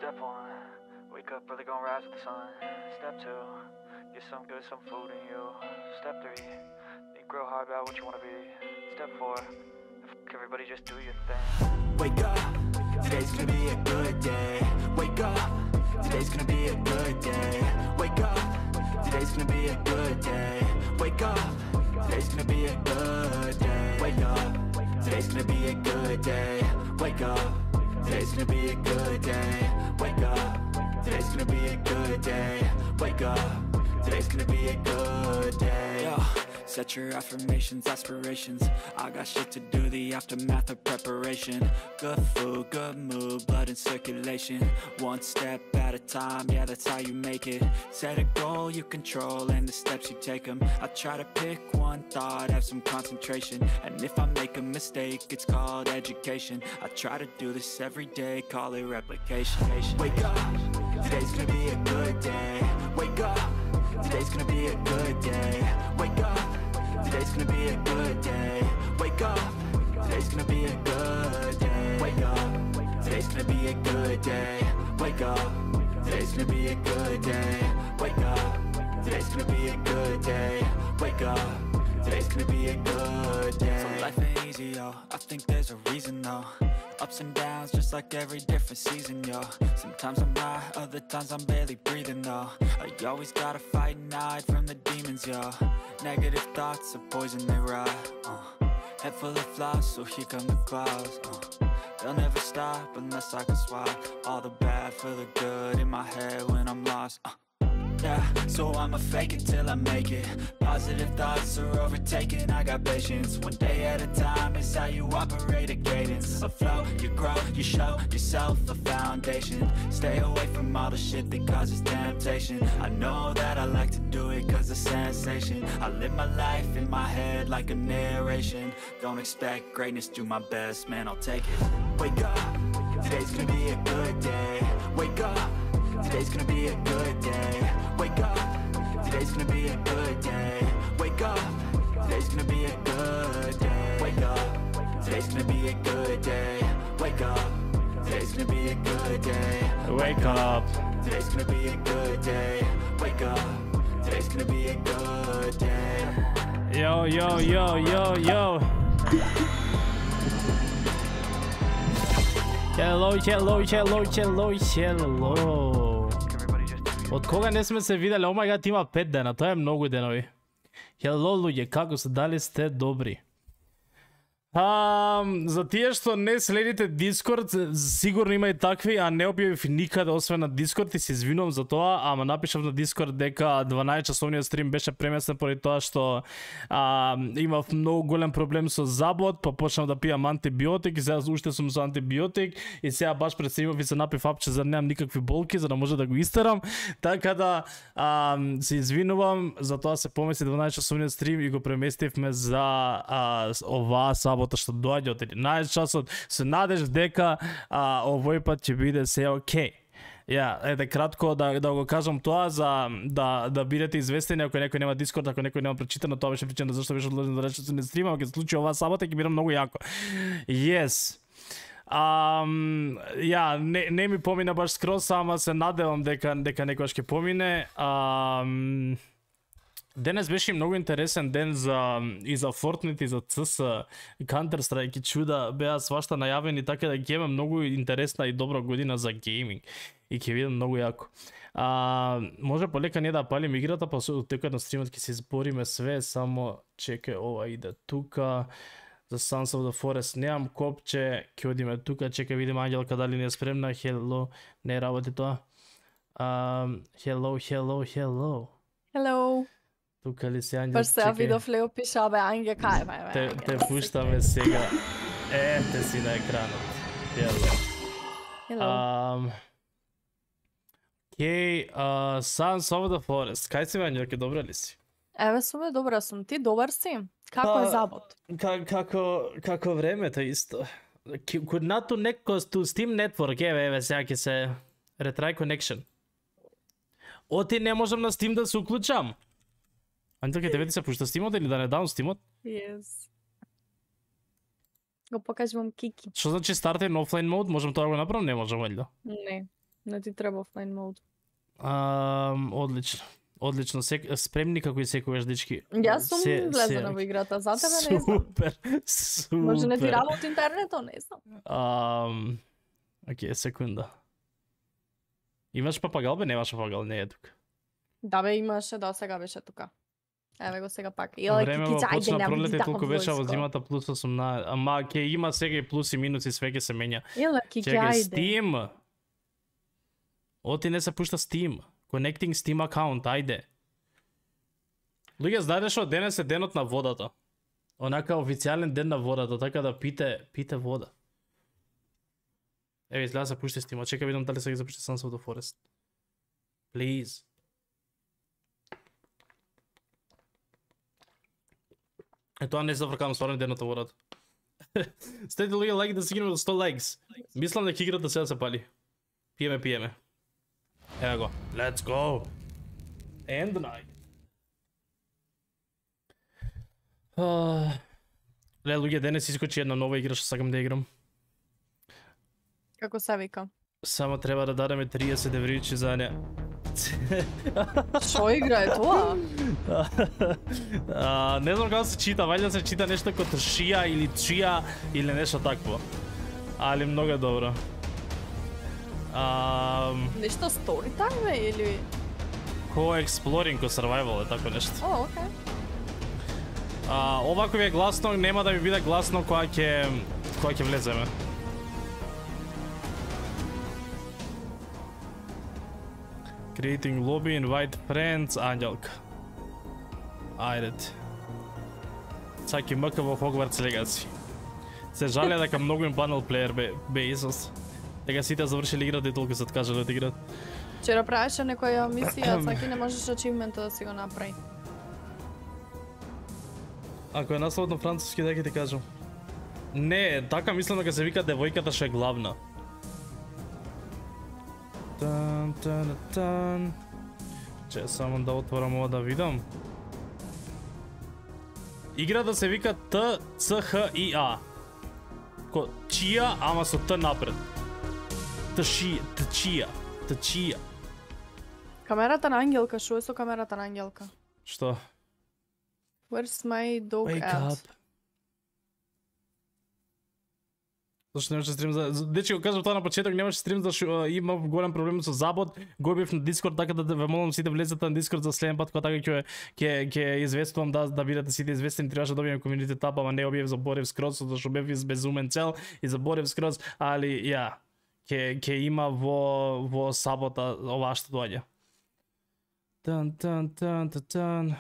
Step 1, wake up early, gonna rise with the sun. Step 2, get some good, some food in you. Step 3, think real hard about what you wanna be. Step 4, everybody just do your thing. Wake up, today's gonna be a good day. Wake up, today's gonna be a good day. Wake up, today's gonna be a good day. Wake up, today's gonna be a good day. Wake up, today's gonna be a good day. Wake up, today's gonna be a good day. Wake up, today's gonna be a good day. Wake up, today's gonna be a good day. Yo. Set your affirmations, aspirations. I got shit to do, the aftermath of preparation. Good food, good mood, blood in circulation. One step at a time, yeah, that's how you make it. Set a goal you control and the steps you take them. I try to pick one thought, have some concentration. And if I make a mistake, it's called education. I try to do this every day, call it replication. Wake up, today's gonna be a good day. Wake up, today's gonna be a good day. Wake up, today's gonna be a good day. Wake up, today's gonna be a good day. Wake up, today's gonna be a good day. Wake up, today's gonna be a good day. Wake up, today's gonna be a good day. Wake up, today's gonna be a good day. So life ain't easy, yo, I think there's a reason though. Ups and downs, just like every different season, yo. Sometimes I'm high, other times I'm barely breathing, though. I always gotta fight and hide from the demons, yo. Negative thoughts are poison, they rot. Head full of flies, so here come the clouds. They'll never stop unless I can swap all the bad for the good in my head when I'm lost. Yeah, so I'ma fake it till I make it. Positive thoughts are overtaken, I got patience. One day at a time is how you operate a cadence. A flow, you grow, you show yourself a foundation. Stay away from all the shit that causes temptation. I know that I like to do it cause it's sensation. I live my life in my head like a narration. Don't expect greatness, do my best, man, I'll take it. Wake up, today's gonna be a good day. Wake up, today's gonna be a good day. Wake up, today's gonna be a good day. Wake up, today's gonna be a good day. Wake up, today's gonna be a good day. Wake up, today's gonna be a good day. Wake up. Today's gonna be a good day. Wake up, today's gonna be a good day. Yo, yo, yo, yo, yo. Hello, hello, hello, hello, hello. Od кога не сме се видели? О мај гад, има 5 дена, тоа е многу денови. Hello луѓе, како се, дали сте добри? За тие што не следите Discord, сигурно има и такви, а не објавив никаде освен на Discord и се извинувам за тоа, ама напишав на Discord дека 12 часовниот стрим беше преместен поради тоа што имав многу голем проблем со забот, па почнав да пијам антибиотик и сега уште сум со антибиотик и сега баш пред стримов и се напив апче за да немам никакви болки за да може да го истерам, така да се извинувам, за тоа се помеси 12 часовниот стрим и го преместивме за оваа сабота што доаѓа од 11 часот. Се надеж дека овој пат ќе биде се окей. Ја, ете кратко да го кажам тоа за да бидете известени ако некој нема Discord, ако некој нема прочитано, тоа беше причина зашто беше одложен за рече на стрима, ќе се случи оваа сабота и ќе биде многу јако. Yes. Ја, не ми помина баш скрос, ама се надевам дека некојаш ќе помине. Денес беше многу интересен ден и за Fortnite и за CS, Counter-Strike и чуда беа свашта најавени, така да ќе има многу интересна и добра година за гейминг и ќе биде многу јако. Може полека не да палим играта, па со текот на стримот ќе се избориме све, само чекај, ова иде тука. За Sons of the Forest немам копче, ќе одиме тука, чекај видим Ангелка дали не е спремна. Hello, не работи тоа. Hello, hello, hello. Hello. Тука ли си Ангел? Баш сега видов Лео пиша, бе, Ангел, кај бе, Те пуштаме сега. Те си на екранот. Hello. Окей, Sons of the Forest. Кај си, Ангелке, добра ли си? Еве суме, добра сум. Ти добар си? Како е забот? Како времето исто. Could not connect to Steam Network, еве сега ќе се retry connection. Оти не можам на Steam да се уклучам. Антоке, тебе ти се пушта Steamот или да не дам Steamot? Yes. Го покажувам Кики. Што значи start in offline mode? Можам тоа да го направам? Не можам, или да? Не. Не ти треба offline mode. Одлично. Одлично, спремни како и секогаш, дечки. Јас сум влезена во играта, за тебе не знам. Супер, супер. Може не ти работи интернетот, не знам. Окей, секунда. Имаш папагал, бе? Немаш папагал, не е тука. Да бе, имаше, да, сега беше тука. Еве го сега пак. Време во почна пролет е толку беше во зимата плюс 18. Ама ќе има сега и плюс и минуси, све ќе се менја. Чекај, Steam. Оти не се пушта Steam. Connecting Steam account, ајде. Луѓе, знаете што денес е денот на водата. Онака официјален ден на водата, така да пите вода. Еве, изгледа се пушти Steam. Чекај видам дали се ги запушти Sons of the Forest. Please. Тоа не се зафркавам, стварно денот на водата. Стајте луѓе лайк да стигнеме до 100 лайкс. Мислам дека играта сега се пали. Пиеме. Ево го. Let's go. And the night. Ле, луѓе, денес искочи една нова игра што сакам да играм. Како се вика? Само треба да дадеме 30 евричи за неа. Шо игра е тоа? Не знам како се чита, вајде се чита нешто како Шија или Чија или нешто такво. Али многу добро. Нешто story time или Co-exploring, co-survival е тако нешто. О, окей. Овако ви е гласно, нема да ви биде гласно кога ќе влеземе. Creating lobby, invite friends, Ангелка. Ајде. Цаки мъка во Hogwarts Legacy. Се жаля дека многу им панел плеер бе Исус. Дека сите завршили играта и толку се откажале од играта. Вчера правеше некоја мисија, цаки не можеш ачивмента да си го направи. Ако е насловот на француски, дека ти кажам. Не, така мислам дека се вика девојката што е главна. Че само да отворам ова да видам. Играта се вика TCHIA. Чија, ама со Т напред. Тчија. Камерата на Ангелка, шо е со камерата на Ангелка? Што? Where's my dog Wake at? up. Зашто немаше стрим за... Дечи го кажам тоа на почеток, немаше стрим зашто има голем проблем со забот. Го бев на Discord, така да ве молам сите влезете на Discord за следен пат, кога така ќе известувам да бидете сите известени, требаше да добиеме community tab, ама не објав, заборев скроз, зашто бев безумен цел и заборев скроз, али ја, ќе има во сабота ова што доаѓа. Тан.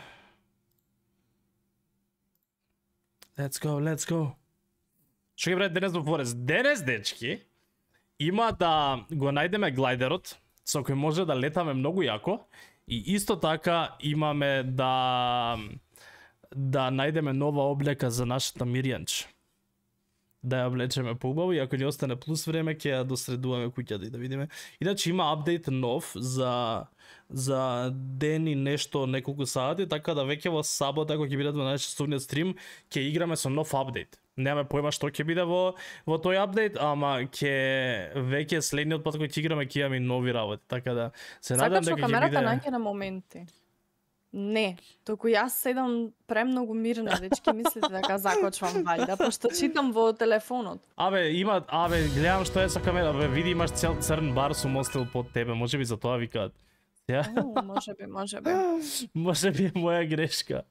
Let's go. Што ќе правиме денес во Форест? Денес, дечки, има да го најдеме глайдерот, со кој може да летаме многу јако, и исто така имаме да најдеме нова облека за нашата Мирјанч. Да ја облечеме поубаво, и ако ни остане плюс време, ќе ја досредуваме куќата и да видиме. Иначе има апдейт нов за ден и нешто, неколку сати, така да веќе во сабота, ако ќе бидат во најчасовниот стрим, ќе играме со нов апдейт. Немаме појма што ќе биде во тој апдейт, ама ќе веќе следниот пат кој ќе играме ќе имаме нови работи, така да се надам дека ќе биде. Сакаш камерата наѓе на моменти. Не, току јас седам премногу мирна, дечки, мислите дека закочвам валјда, пошто читам во телефонот. Гледам што е со камера, види имаш цел црн бар со мостел под тебе, можеби за тоа викаат. Можеби. Можеби е моја грешка.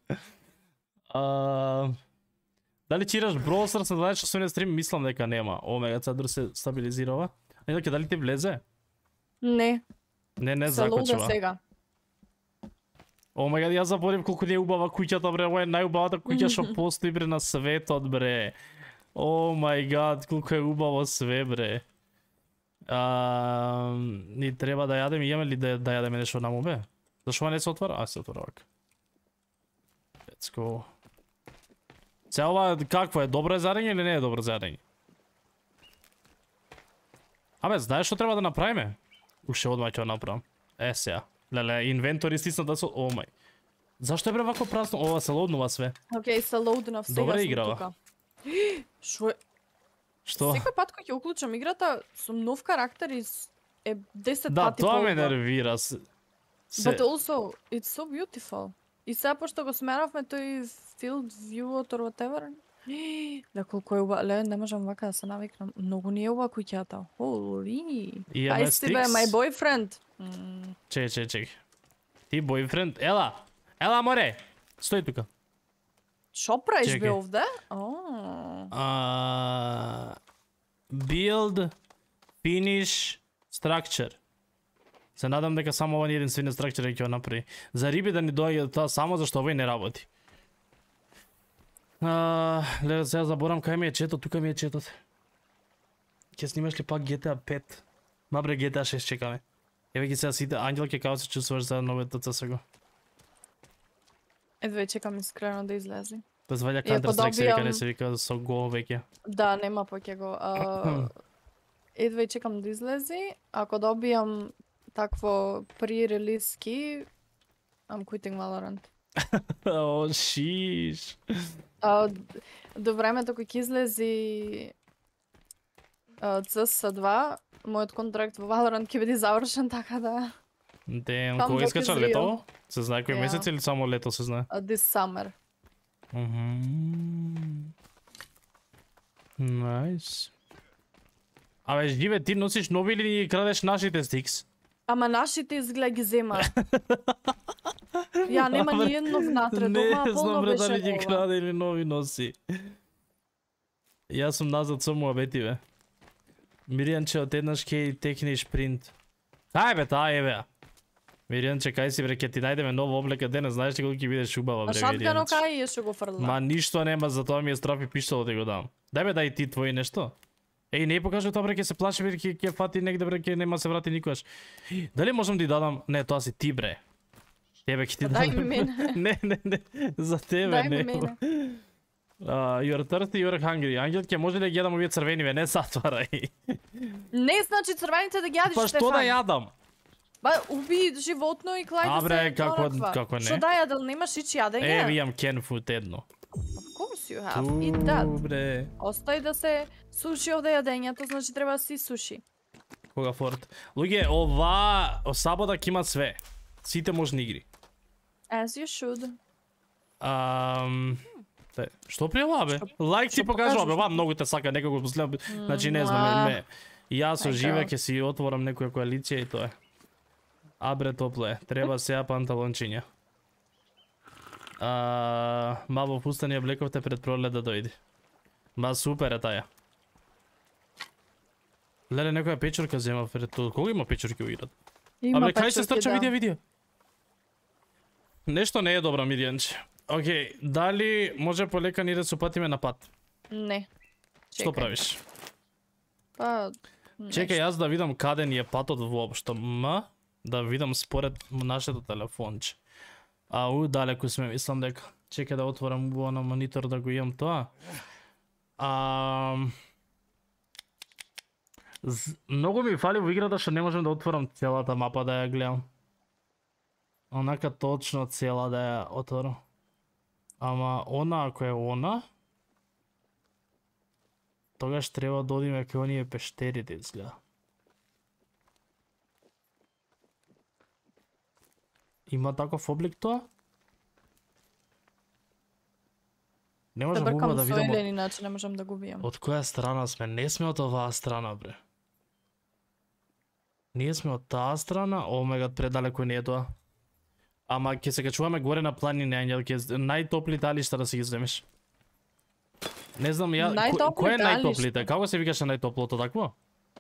Дали чираш Brawl Stars на 12 часовниот стрим? Мислам дека нема. Омега цадр се стабилизирава. Недоке дали ти влезе? Не. Не закочува. Се лоуда сега. Омега, јас заборев колку не е убава куќата, бре. Ова е најубавата куќа што постои, бре, на светот, бре. О мај гад, колку е убаво све, бре. Ни треба да јадеме, имаме ли да јадеме нешто наму, бе? Зашо ова не се отвара? Се отвара вака. Let's go. Се ова какво е, добро е зарање или не е добро зарање? Знаеш што треба да направиме? Уште одма ќе направам. Сега. Леле, инвентори стисна да се... Омај. Зашто е бре вако празно? Ова се лоуднува све. Океј, се лоуднав, сега добре сум играва. тука. Шо е? Што? Секој пат кога ќе уклучам играта, сум нов карактер и е 10 Да, пати тоа ме поубав. нервира. But also, it's so beautiful. И сега пошто го сменавме тој field view or whatever. Да, колко е убава. Ле, не можам вака да се навикнам. Многу ни е убава куќата. Holy. EMS Ај си бе, sticks? my boyfriend. Чекай. Ти бойфренд, ела море. Стои тука. Шо правиш бе Чекай. овде? Build, finish, structure. Се надам дека само ова еден свинен structure ќе го направи. За риби да ни доаѓа тоа само зашто овој не работи. Леле, сега заборам кај ми е четот, тука ми е четот. Ќе снимаш ли пак GTA 5? Мабре GTA 6 чекаме. Еве ги сега сите, Ангел ќе као се чувствуваш за новото CSGO. Едве чекам искрено да излезе. Тоа зваѓа И ако Counter Strike, се вика, добијам- не се вика со Go веќе. Да, нема поќе го. Едве чекам да излезе. Ако добијам такво pre-release key, I'm quitting Valorant. О, шиш. До времето кој ќе излези CS2, мојот контракт во Valorant ќе биде завршен, така да Дем, Там кога веќе искача зрио. лето? Се знае кој Ја. месец или само лето се знае? this summer. Најс. Абе, живе, ти носиш нови или ни крадеш нашите стикс? Ама нашите изгледа ги зема. Ја нема ни едно внатре, дома Не знам полно бре беше дали ги нова. краде или нови носи. Јас сум назад со муабети бе. Миријанче, отеднаш ке техниш принт. Ај бе, таа е бе. Миријанче, кај си бре, ке ти најдеме нова облека денес, знаеш ли колку ќе бидеш убава А бре, шаткано Миријанче. кај е што го фрла? Ма ништо нема, затоа ми е страф и пиштол да ти го дам. Дај бе, дај ти твои нешто. Еј, не покажи тоа бре, ќе се плаши бре, ќе фати негде бре, ќе нема се врати никогаш. Дали можам да ти дадам? Не, тоа си ти бре. Тебе ќе ти Дај дадам. ми мене. Не, за тебе Дај не. ми мене. You're thirsty, you're hungry. Ангел ќе може да ги јадам овие црвени, бе, не затварај. Не значи црвените да ги јадиш, Па што да јадам? Ба, уби животно и клај А, да бре, се како не? Што да јадел, немаш ич јадење? Еве имам кен фуд едно. Of course you have, eat that. Добре. Остави да се суши овде јадењето, значи треба да си суши. Кога форт? Луѓе, ова сабота ќе има све. Сите можни игри. As you should. Што пријава бе? Лайк ти што покажува бе, покажуваш? ова многу те сака некако последно. Значи не знам, ме. Јас со Ај, живе као. ќе си отворам некоја коалиција и тоа е. А бре топло е, треба сега панталончиња. Ма во фустани ја облековте пред пролет да дојде. Ма супер е таја. Леле, некоја печурка зема пред тоа. Кога има печурки во играта? Има Абе, кај се печурки, стрча, да. видео. Нешто не е добро, Миријанче. Океј, дали може полека ни да се упатиме на пат? Не. Што Чекај. правиш? Па, Чекај, јас да видам каде ни е патот воопшто. Да видам според нашето телефонче. Далеку сме, мислам дека. Чекај да отворам убаво на монитор да го имам тоа. Многу ми фали во играта што не можам да отворам целата мапа да ја гледам. Онака точно цела да ја отворам. Ама она ако е она, тогаш треба да одиме кај оние пештерите изгледа. Има таков облик тоа? Не Да можам убаво бркам да со видам Елен, иначе не можам да го бијам. од која страна сме. Не сме од оваа страна, бре. Ние сме од таа страна, омега предалеку не е тоа. Ама ќе се качуваме горе на планини, Ангел, ќе најтопли талишта да си ги земеш. Не знам ја, Најтопли кој е талишта? најтоплите? Како се викаше најтоплото такво?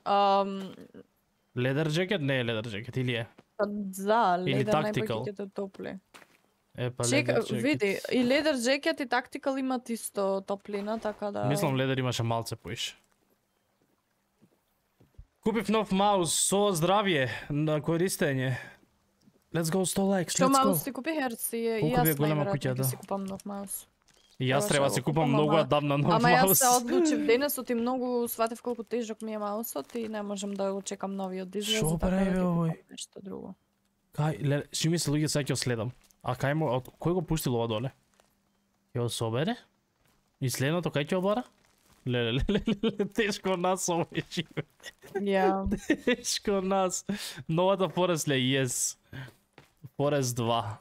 Ледер джекет? Не е ледер джекет, или е? Па да, Или ледер tactical. најпоќе ќе те топли. Е, па Чека, ледер джекет. види, и ледер джекет и тактикал имат исто топлина, така да... Мислам ледер имаше малце поише. Купив нов маус со здравје на користење. Let's go 100 likes, Што let's маус go. си купи Херц и Колку ви е јас голема најверојатно куќа, ќе да. си купам нов маус. И јас Требаше треба да да си го купам купам, многу ама- одамна нов Ама јас маус. се одлучив денесот и многу сватев колку тежок ми е маусот и не можам да го чекам новиот да излезе, Шо така да прави, ќе бе, купам овој? нешто друго. Кај, ши ми се луѓе сега ќе го следам. А кај му, кој го пуштил ова доле? Ќе го собере? И следното кај ќе обара? Леле, тешко нас овој живе. Ја. Тешко нас. Новата Forest ле, yes. Forest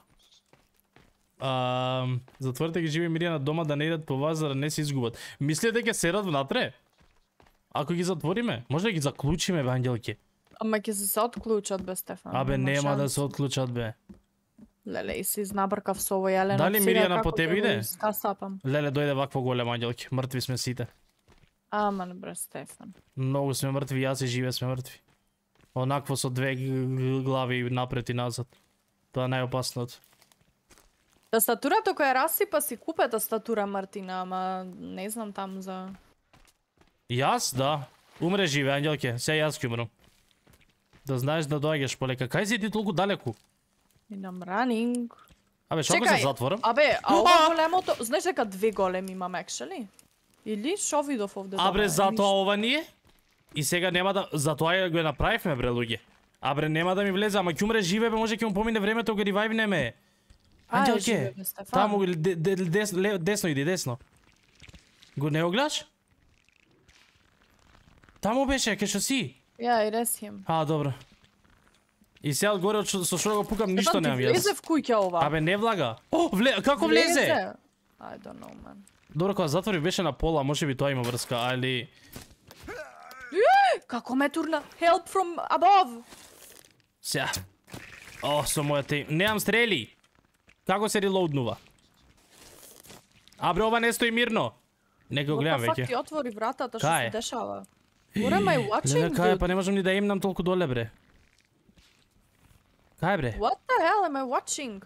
2. Затворите ги живи и мирија на дома да не идат по вас за да не се изгубат. Мислите дека седат внатре? Ако ги затвориме, може да ги заклучиме, бе, ангелки. Ама ќе се отклучат, бе, Стефан. Абе, нема да шанс. се отклучат, бе. Леле, и си изнабркав со овој Елена. Дали Миријана по тебе иде? Скасапам. Леле, дојде вакво голем, ангелки. Мртви сме сите. Ама не бре, Стефан. Многу сме мртви, јас и живе сме мртви. Онакво со две глави напред и назад. Тоа е најопасното. Тастатурата која расипа си купе тастатура, Мартина, ама не знам там за... Јас, да. Умре живе, ангелке. Се јас ќе умрам. Да знаеш да доаѓаш полека. Кај си ти толку далеку? Идам ранинг. Абе, шо го се затворам? Абе, а ова големото... Знаеш дека две големи имам, actually? Или шо видов овде? Абре, затоа ова ние? И сега нема да... Затоа го направивме, бре, луѓе. Абре, нема да ми влезе, ама ќе умре живе, бе, може ќе му помине времето, го ревајвнеме. Ангелке, таму, десно иди, десно. Го не го гледаш? Таму беше, ке шо си? Ја, и ресијем. Добро. И сега горе со шо го пукам, ништо немам јас. Влезе в куќа ова. Абе, не влага. Како влезе? I don't know, man. Добро, кога затвори беше на пола, може би тоа има врска, али... Како ме турна? Help from above! Сега. Со мојата... Немам стрели. Како се релоуднува? Абре, ова не стои мирно. Нека го гледам What the fuck, веќе. ти отвори вратата, што Кај се е? дешава? What am I watching, Леле, кај е, dude? па не можам ни да имнам толку доле, бре. Кај е, бре? What the hell am I watching?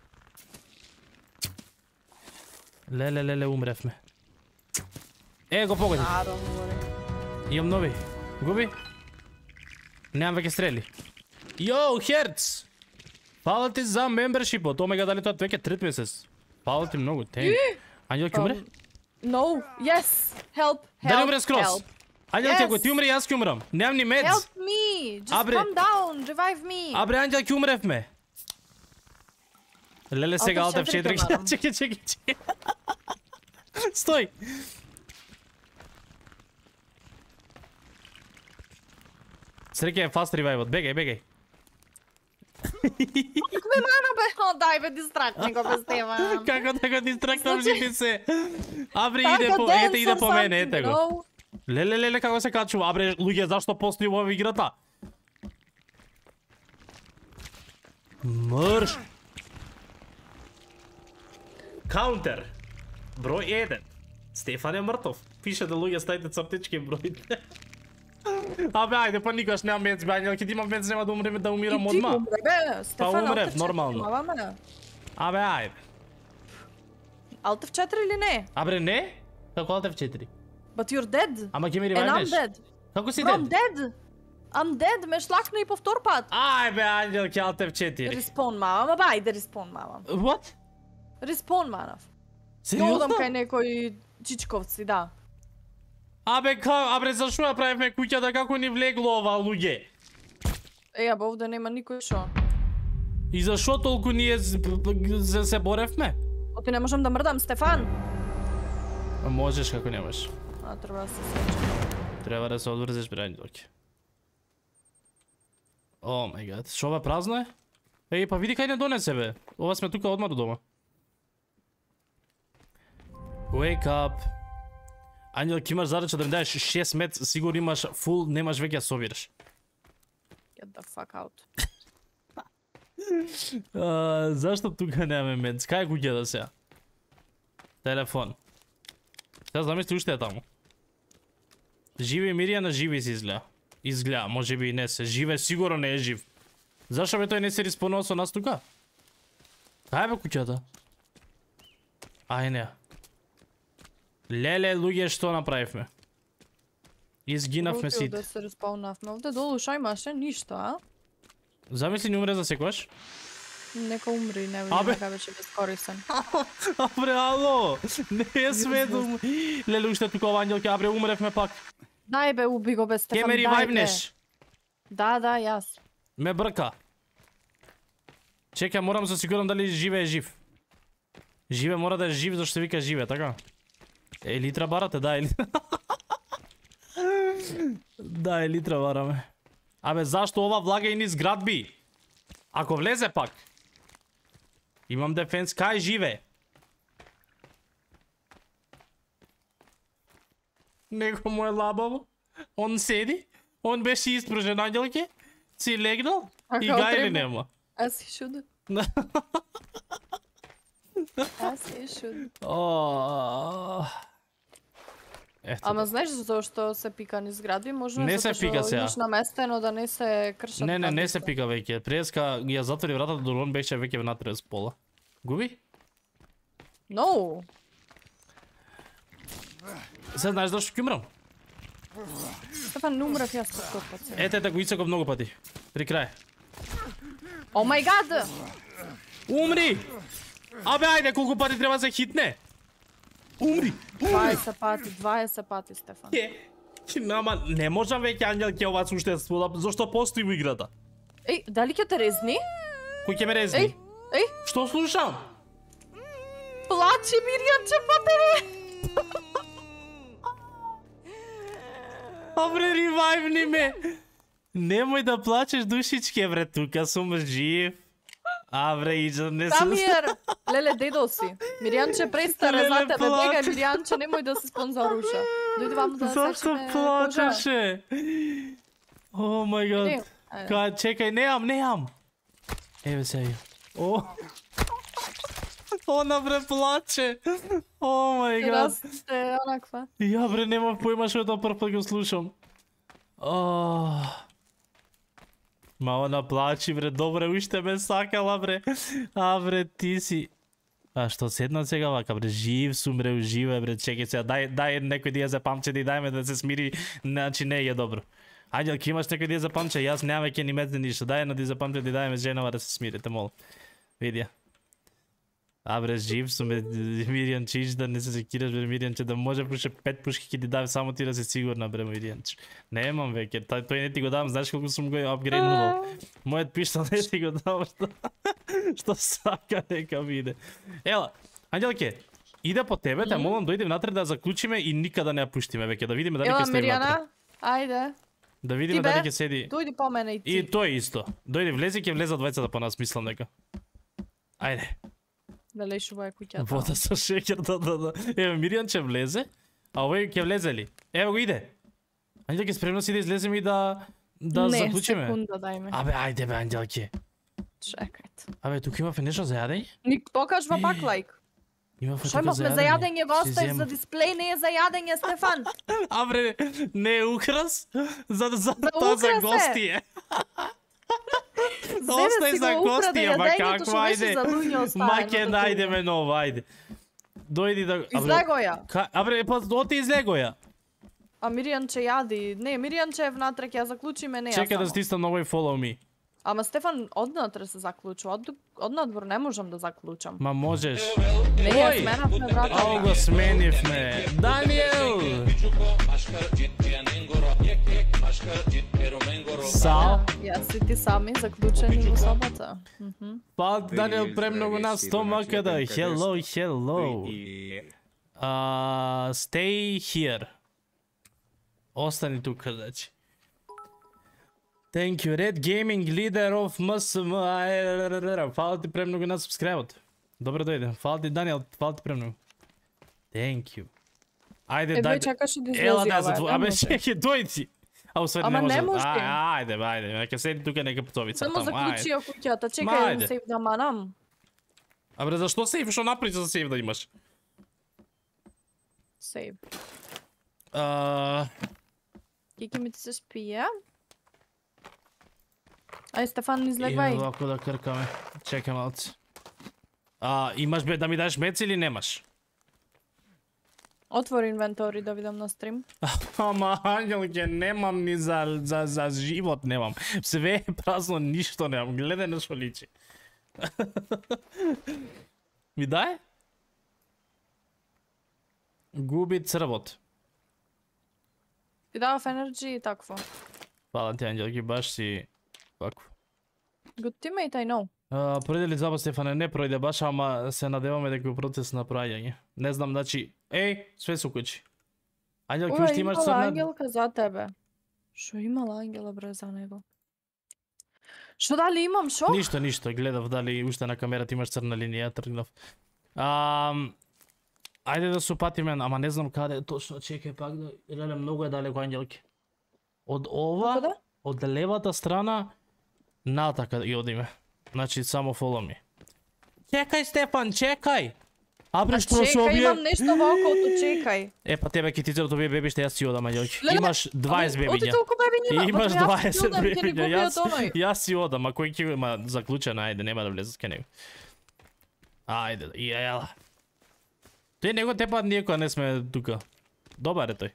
Леле, умревме. Го погоди. I don't worry. Имам нови. Губи? Немам веќе стрели. Йоу, Херц! Фала ти за мембершипот. Омега, дали тоа веќе трет месец? Фала ти многу, тенк. Ангел ќе умре? No, yes, help, Дали умре help, скроз? help. Ангел, Yes. ако ти умре, јас ќе умрам. Немам ни мец. Help me, just Абре. come down, revive me. Абре, Ангел, ќе умревме. Леле, сега Алтев Алтев 4. 4 ќе марам. Чекай. Стој. Среќа е fast revive-от. Бегај. Как ме мана, бе? О, дај, бе, дистрактни го, бе, Стефан. Како да го дистрактам Значи- жити се? Абре, Така, иде dance по or мене, something, ете го. no? Леле, како се качува? Абре, луѓе, зашто постои во играта? Мрш! Каунтер. Број 1. Стефан е мртов. Пише да луѓе ставите цртички бројите. Абе, ајде, па никогаш немам мец, бе, Ангел, ке ти имам мец, нема да умрем, да умирам И ти одма. умре, бе, Стефан, умрев, Алтев 4, нормално. маваме. Абе, ајде. Алтев 4 или не? Абре, не? Како Алтев 4? But you're dead. Ама ќе ми And I'm ревајнеш? dead. Како си Bro, I'm дед? dead. I'm dead, ме шлакна и по втор пат. Ај, бе, Ангел, ке Алтев 4. Респон мавам, ама ајде респон мавам. What? Респон манав. Ја Сериозно? одам кај некои чичковци, да. Абре, зашо ја правевме куќата, како ни влегло ова, луѓе? Абе, овде нема никој шо. И зашо толку ние се боревме? Оти не можам да мрдам, Стефан. Можеш како немаш. Треба да се сечам. Треба да се одврзеш, бре, Ангелке. О мај гад, шо ова празно е? Еј, па види кај не донесе, бе. Ова сме тука одма до дома. Wake up. Ангел, ке имаш задача да ми даеш 6 мец, сигурно имаш фул, немаш веќе да собираш. Get the fuck out. Зашто тука немаме мец? Кај го гледа сега? Телефон. Сега замисли уште е таму. Живи Миријана, живи се изгледа. Изгледа, може би и не се. Живе, сигурно не е жив. Зашто бе тој не се респонува со нас тука? Кај бе куќата? Ај не. Леле, луѓе, што направивме? Изгинавме Рутил сите. да се респаунавме. Овде долу шо имаше? Ништо, а? Замисли не умре за секојаш? Нека умри, не Абе. видим дека беше безкорисен. Абре, ало! Не сме да... Леле, уште тука ова Ангелке, абре, умревме пак. Дај бе, уби го бе, Стефан, Ке ме дај, бе. ревајвнеш. Да, јас. Ме брка. Чекај, морам да се сигурам дали живе е жив. Живе мора да е жив, зашто вика живе, така? Елитра барате, да, елитра. Да, елитра вараме. Абе, зашто ова влага и низ градби? Ако влезе пак. Имам дефенс, кај живе? Него му е лабаво. Он седи. Он беше испружен, ангелке. Си легнал. И гајли нема. As he should. As he should. Ама знаеш зашто се пика низ градби? Можно не се пика сега. Имаш наместено да не се кршат. Не се пика веќе. Преска ја затвори вратата до он беше веќе внатре с пола. Губи? No. Се знаеш зашто ќе умрам? Стефан, не умрав јас по тот пат. Ете да го исеков многу пати. При крај. О мај гад! Умри! Абе, ајде, колку пати треба да се хитне? Умри! 20 пати, Стефан. Нама, не можам веќе ангелке ова суштество, зашто постои во играта? Еј, дали ќе те резни? Кој ќе ме резни? Еј, Што слушам? плачи Мирјанче по тебе! Абре, ревайвни ме! Немој да плачеш, душичке, бре, тука сум жив. Абре, иджа, не се... Тамир, леле, дедо си. Мирјанче престара за тебе, бегај Мирјанче, немој да се спонзоруша. Дојди ваму да Зашто сечеме кожа. плачеше? О мај гад. Кај, чекај, неам. Еве се ја. О. Она бре плаче. О мај гад. Расте онаква. Ја бре, немав појма што тоа прв пат го слушам. Ма она плачи бре, добре, уште ме сакала бре. А бре, ти си... А што седна сега вака бре, жив сум бре, уживај бре, чекај сега, дај некој да ја запамче, да дајме да се смири, значи не е добро. Ајде, ако имаш некој да ја запамче, јас немам веќе ни мезне ништо, дај едно да ја запамче, да дајме женава да се смирите, мол. Видија. А бре, жив сум бре, Мирјанче, иш да не се секираш бре, Мирјанче, да може пуше 5 пушки ќе ти дав, само ти да се сигурна бре, Мирјанче. Немам веќе, тој не ти го давам, знаеш колку сум го апгрейднувал. Мојот пиштол не ти го давам, што сака нека биде. Ела, Ангелке, иде по тебе, те молам дојди внатре да заклучиме и никада не ја пуштиме веќе, да видиме дали ќе стои внатре. Мирјана, ајде. Да видиме дали ќе седи. Дојди по мене и ти. И тој исто. Дојди влези, ќе влезат двајцата по нас, мислам дека. Ајде. Да лешува куќата. Вода со шеќер, да. Еве, Мирјанче влезе, а овој ќе влезе ли? Ево го иде. Ангелке, спремна си да излеземе и да заклучиме? Не, секунда дај ме. Абе, ајде бе, Ангелке. Чекајте. Абе, тука имавме нешто за јадење? Ник покажва пак лайк. Имавме Што тука за имавме за јадење го Си остави земав. за дисплеј, не е за јадење, Стефан. Абре, не е украс? За тоа за украс е. гостие. Зеде Остай си за го украде гостие, ма јадењето како, што беше ајде. за луѓе оставено. Ма ќе најдеме ново, ајде. Дојди да... Излего ја. Абре, па оти излего ја. А Мирјанче јади. Не, Мирјанче е внатре, ќе ја заклучиме, не ја Чекај да само. стиснам ново и follow me. Ама Стефан, однатре се заклучува. Однадвор не можам да заклучам. Ма можеш. Не, ја Ој! сменавме врата. Ао го сменивме. Даниел! Сао? Јас и ти сами заклучени во собата. Па, Даниел, премногу на стомака да. Hello. Stay here. Остани тука, значи. Thank you, Red Gaming Leader of MSM. Фала ти премногу на субскрайбот. Добре дојде. Фала ти, Даниел, фала ти премногу. Thank you. Ајде, Еве дај. чакаше да излези Ела да ова, затвори. не Абе, може. чекај, дојди. А усвет Ама не не може. може. Ајде, нека седи тука нека птовица. Само таму, ајде. заклучи ја куќата. Ма, Чекај ајде. да се да манам. Абре, зашто сейв? Што направи за сейв да имаш? Сейв. А, Кики ми ти се спија. Ај Стефан, Има излегвај. овако да кркаме. Чекай малце. Имаш бе да ми даш мец или немаш? Отвори инвентори да видам на стрим. Ама, Ангелке, немам ни за живот немам. Све е празно, ништо немам. Гледај на што личи. Ми дај? Губи црвот. Ти давав енерджи и такво. Фала ти, Ангелке, баш си... Вако. Good teammate, I know. Пројде ли заба, Стефане? Не пројде баш, ама се надеваме дека е процес на прајање. Не знам, значи... Еј, све се укучи. Ангел, Ова ќе имаш имала црна... ангелка за тебе. Шо имала ангела бре за него? Шо дали имам шо? Ништо, гледав дали уште на камерата имаш црна линија, тргнав. Ајде да се упатиме, ама не знам каде точно, чекај пак да... Леле, многу е далеко ангелки. Од ова, Како да? од левата страна, натака и одиме. Значи, само follow me. Чекај, Стефан, чекај! Абре, што се Чекај, обие... имам нешто во окото, чекај. Е, па тебе ќе ти треба овие бебиште, јас си одам, ангелки. Леле, Имаш 20 Оти бебиња. толку беби нема. Имаш 20 бебиња, Јас... јас си одам, а кој ќе има заклучено, ајде, нема да влезат кај него. Ајде, ела. Тој него те пат ние кога не сме тука. Добар е тој.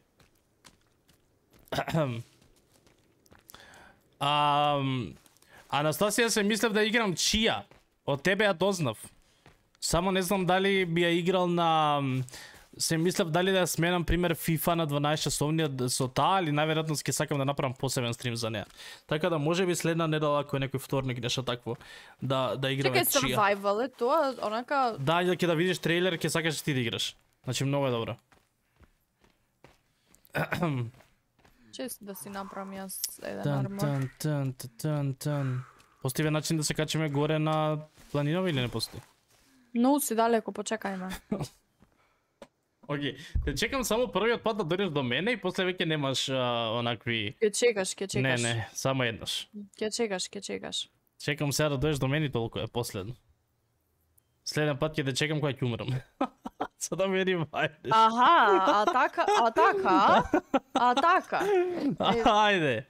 Анастасија, се мислев да играм чија. Од тебе ја дознав. Само не знам дали би ја играл на... Се мислев дали да ја сменам пример FIFA на 12 часовниот со таа, или најверојатно ќе сакам да направам посебен стрим за неа. Така да можеби следна недела, ако е некој вторник нешто такво, да играме Чекај, чија. survival е тоа, онака... Да, ќе да видиш трейлер, ќе сакаш ти да играш. Значи многу е добро. Чест да си направам јас еден армор. Постои начин да се качиме горе на планинова или не постои? Многу си далеко, почекајме. Океј, те чекам само првиот пат да дојдеш до мене и после веќе немаш онакви... Ќе чекаш. Не, само еднаш. Ќе чекаш. Чекам сега да дојдеш до мене и толку е последно. Следен пат ќе те чекам кога ќе умрам. За да ме ривајдеш. Аха, атака. Ајде.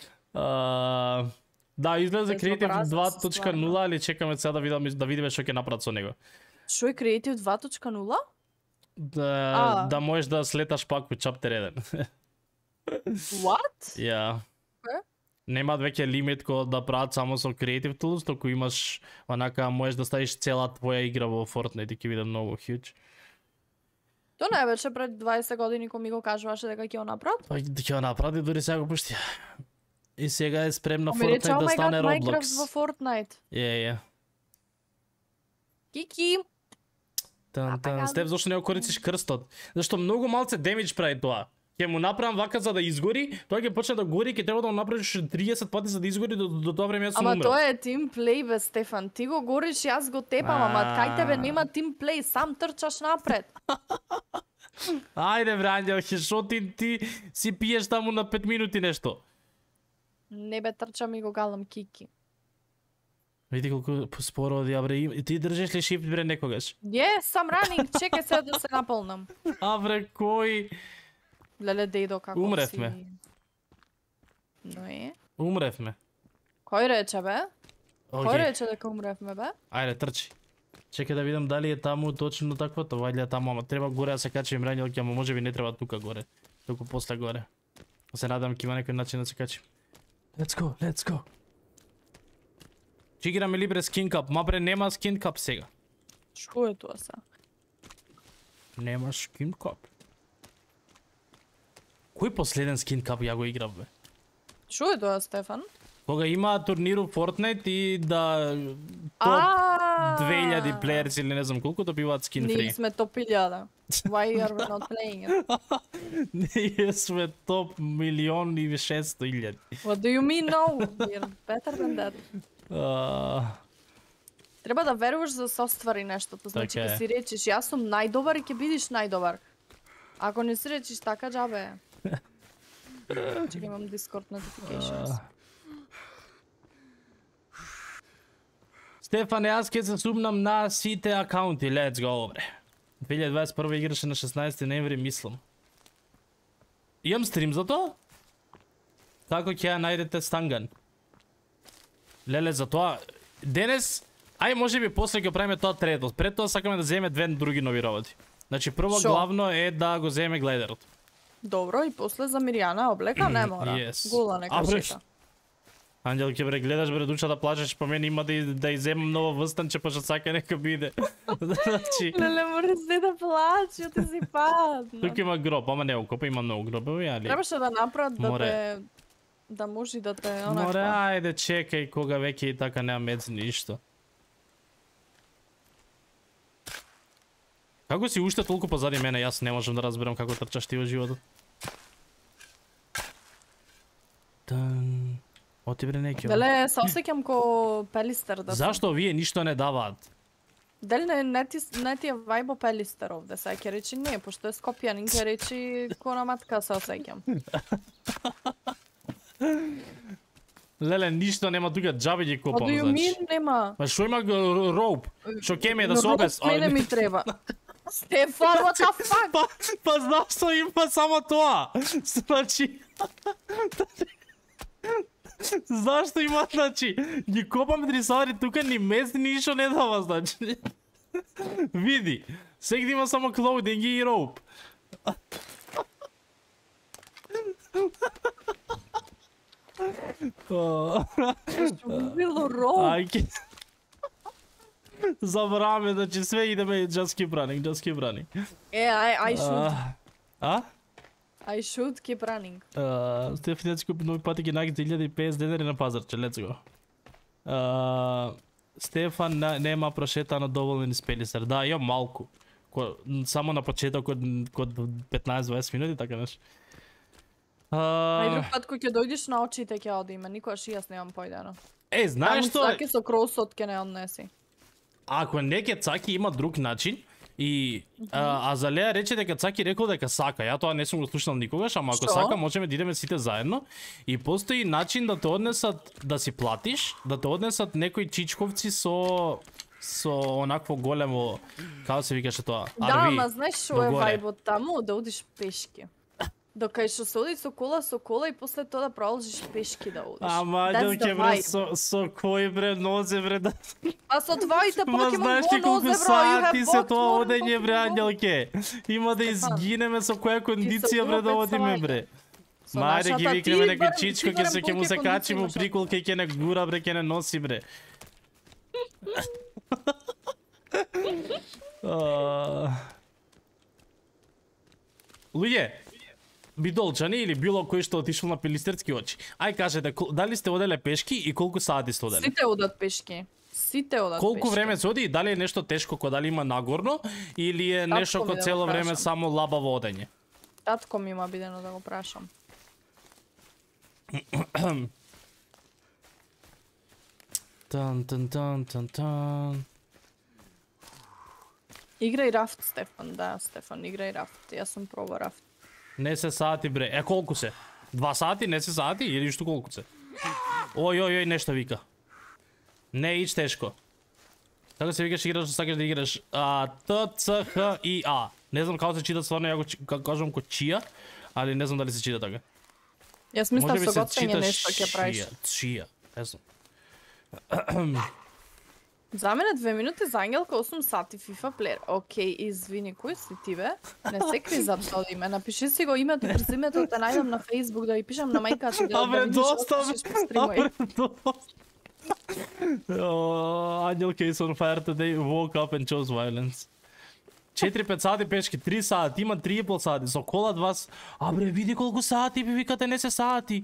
Да, излезе Тој Creative вообразен 2.0, али чекаме сега да видиме што ќе направат со него. Шо е Creative 2.0? Да можеш да слеташ пак во Chapter 1. What? Ја. Немаат веќе лимит кој да прават само со Creative Tools, току имаш онака можеш да ставиш цела твоја игра во Fortnite и ќе биде многу huge. Тоа не беше пред 20 години кога ми го кажуваше дека ќе го направат? Па ќе го направи, дури сега го пушти. И сега е спремна Ми рече, Fortnite да стане Minecraft Roblox. во Fortnite. Кики. Степ, зашто не го користиш крстот? Зашто многу малце демидж прави тоа. Ќе му направам вака за да изгори, тоа ќе почне да гори, ќе треба да го направиш 30 пати за да изгори до тоа време јас сум умрел. Ама тоа е тимплей бе, Стефан. Ти го гориш, јас го тепам, ама кај тебе нема тимплей, сам трчаш напред. Ајде бре, Ангел, шо ти си пиеш таму на 5 минути нешто. Не бе, трчам и го галам Кики. Види колку споро оди, бре, и ти држиш ли shift бре некогаш? Yes, I'm running, чекај се да се наполнам. Бре, кој? Леле, дедо, како Умревме. си... Но е. Умревме. Кој рече, бе? Кој Океј. рече дека умревме, бе? Ајде, трчи. Чекај да видам дали е таму точно таквото, вајде е таму, ама треба горе да се качим Ранјелки, ама можеби не треба тука горе. Туку после горе. Се надам ќе има некој начин да се качим. Let's go. Чи играме ли бре Skin Cup? Ма бре, нема Skin Cup сега. Што е тоа са? Нема Skin Cup. Кој последен Skin Cup ја го играв, бе? Што е тоа, Стефан? Кога има турнир у Fortnite и да топ 2000 плеерци или не знам колку добиваат скин Ние фри. сме топ 1000. Why are we not playing it? Ние сме топ 1.600.000. What do you mean no? We're better than that. Треба да веруваш за се оствари нештото. Значи, Така ќе е. си речеш, јас сум најдобар и ќе бидиш најдобар. Ако не си речеш така, џабе. Чекай, имам Discord notifications. Стефане, аз ќе се сумнам на сите акаунти. Let's go, бре. 2021 играше на 16 ноември, мислам. Имам стрим за тоа? Како ќе ја најдете Станган? Леле, за тоа... Денес... Ај, може би после ќе правиме тоа трето. Пред тоа сакаме да земеме две други нови работи. Значи, прво Шо? главно е да го земеме гледерот. Добро, и после за Миријана облека не мора. Yes. Гула нека бре, шета. Ангел, ќе бре, гледаш бре, дуча да плачеш, по мене има да иземам ново встанче, пошто сака нека биде. Значи, Леле, мораш не да плачеш, ти си падна. тук има гроб, ама не окопа, има многу гробови, али... Требаше да направат да Море. те... Да може да те Море, онаква. ајде, чекај, кога веќе и така нема мец ништо. Како си уште толку позади мене, јас не можам да разберам како трчаш ти во животот. Оти бре неќе. Дали се осеќам ко Пелистер да сум? Зашто овие ништо не даваат? Дали не ти е вајбо Пелистер овде, сега ќе речи не, пошто е Скопјанин, ќе речи ко на матка се осеќам. Леле, ништо нема тука, џабе ги копам, What do you mean нема? Ма шо има роуп? Шо ке ме да се Роуп обес? мене ми треба. Стефан, what the fuck? Па зашто има само тоа? Значи... Зашто има, значи, ги копам дрисари тука, ни мес, ни ништо не дава, значи. Види, сегде има само клоудинг и роуп. Било роуп. Ајке. Забраваме, значи све идеме just keep running. I should. А? I should keep running. Стефан купи нови патики на 1050 денари на пазарче, let's go. Стефан нема прошетано доволно низ Пелистер. Да, имам малку. Само на почеток код 15-20 минути, така нешто. Ајде пат кој ќе дојдеш на очите ќе одиме, никогаш и јас немам појдено. Знаеш што? Цаки со кросот ќе не однеси. Ако не ке Цаки има друг начин и Азалеја рече дека Цаки рекол дека сака. Ја тоа не сум го слушнал никогаш, ама ако сака можеме да идеме сите заедно и постои начин да те однесат да си платиш, да те однесат некои чичковци со онакво големо, како се викаше тоа? Да, ама знаеш што е вајбот таму, да одиш пешки. Докај што се оди со кола и после тоа да продолжиш пешки да одиш. Ама ќе бре со кој бре нозе бре да. А со твоите покемон го нозе бро, сати се тоа одење бре Ангелке. Има да изгинеме со која кондиција бре да одиме бре. Мајде ги викнеме некој чичко ќе му се качи му приколка и ќе не гура бре, ќе не носи бре. Луѓе, бидолчани или било кој што отишол на Пелистерски очи. Ај кажете, дали сте оделе пешки и колку сати сте оделе? Сите одат пешки. Колку време се оди и дали е нешто тешко кој дали има нагорно или е нешто кој цело време само лабаво одење? Татко ми има бидено да го прашам. Тан. Играј рафт, Стефан, да, Стефан, играј рафт. Јас сум проба рафт. Не се сати бре. Колку се? 2 сати, не се сати или што колку се? Ој, нешто вика. Не ич тешко. Како се викаш играш, сакаш да играш? Т, Ц, Х, И, А. Не знам како се чита стварно, ја го кажам ко чија, али не знам дали се чита така. Јас мислам со готвење нешто ќе правиш. Чија, не знам. За мене 2 минути за Ангелка, 8 сати FIFA player. Океј, извини, кој си ти бе? Не се кри зад тоа име. Напиши си го името, презимето, те најдам на Facebook да ја пишам на мајката да видиш доста, доста. Ангелка is on fire today, woke up and chose violence. 4-5 сати пешки, 3 сати, има 3,5 сати, со кола 2... Абре, види колку сати, би викате не се сати.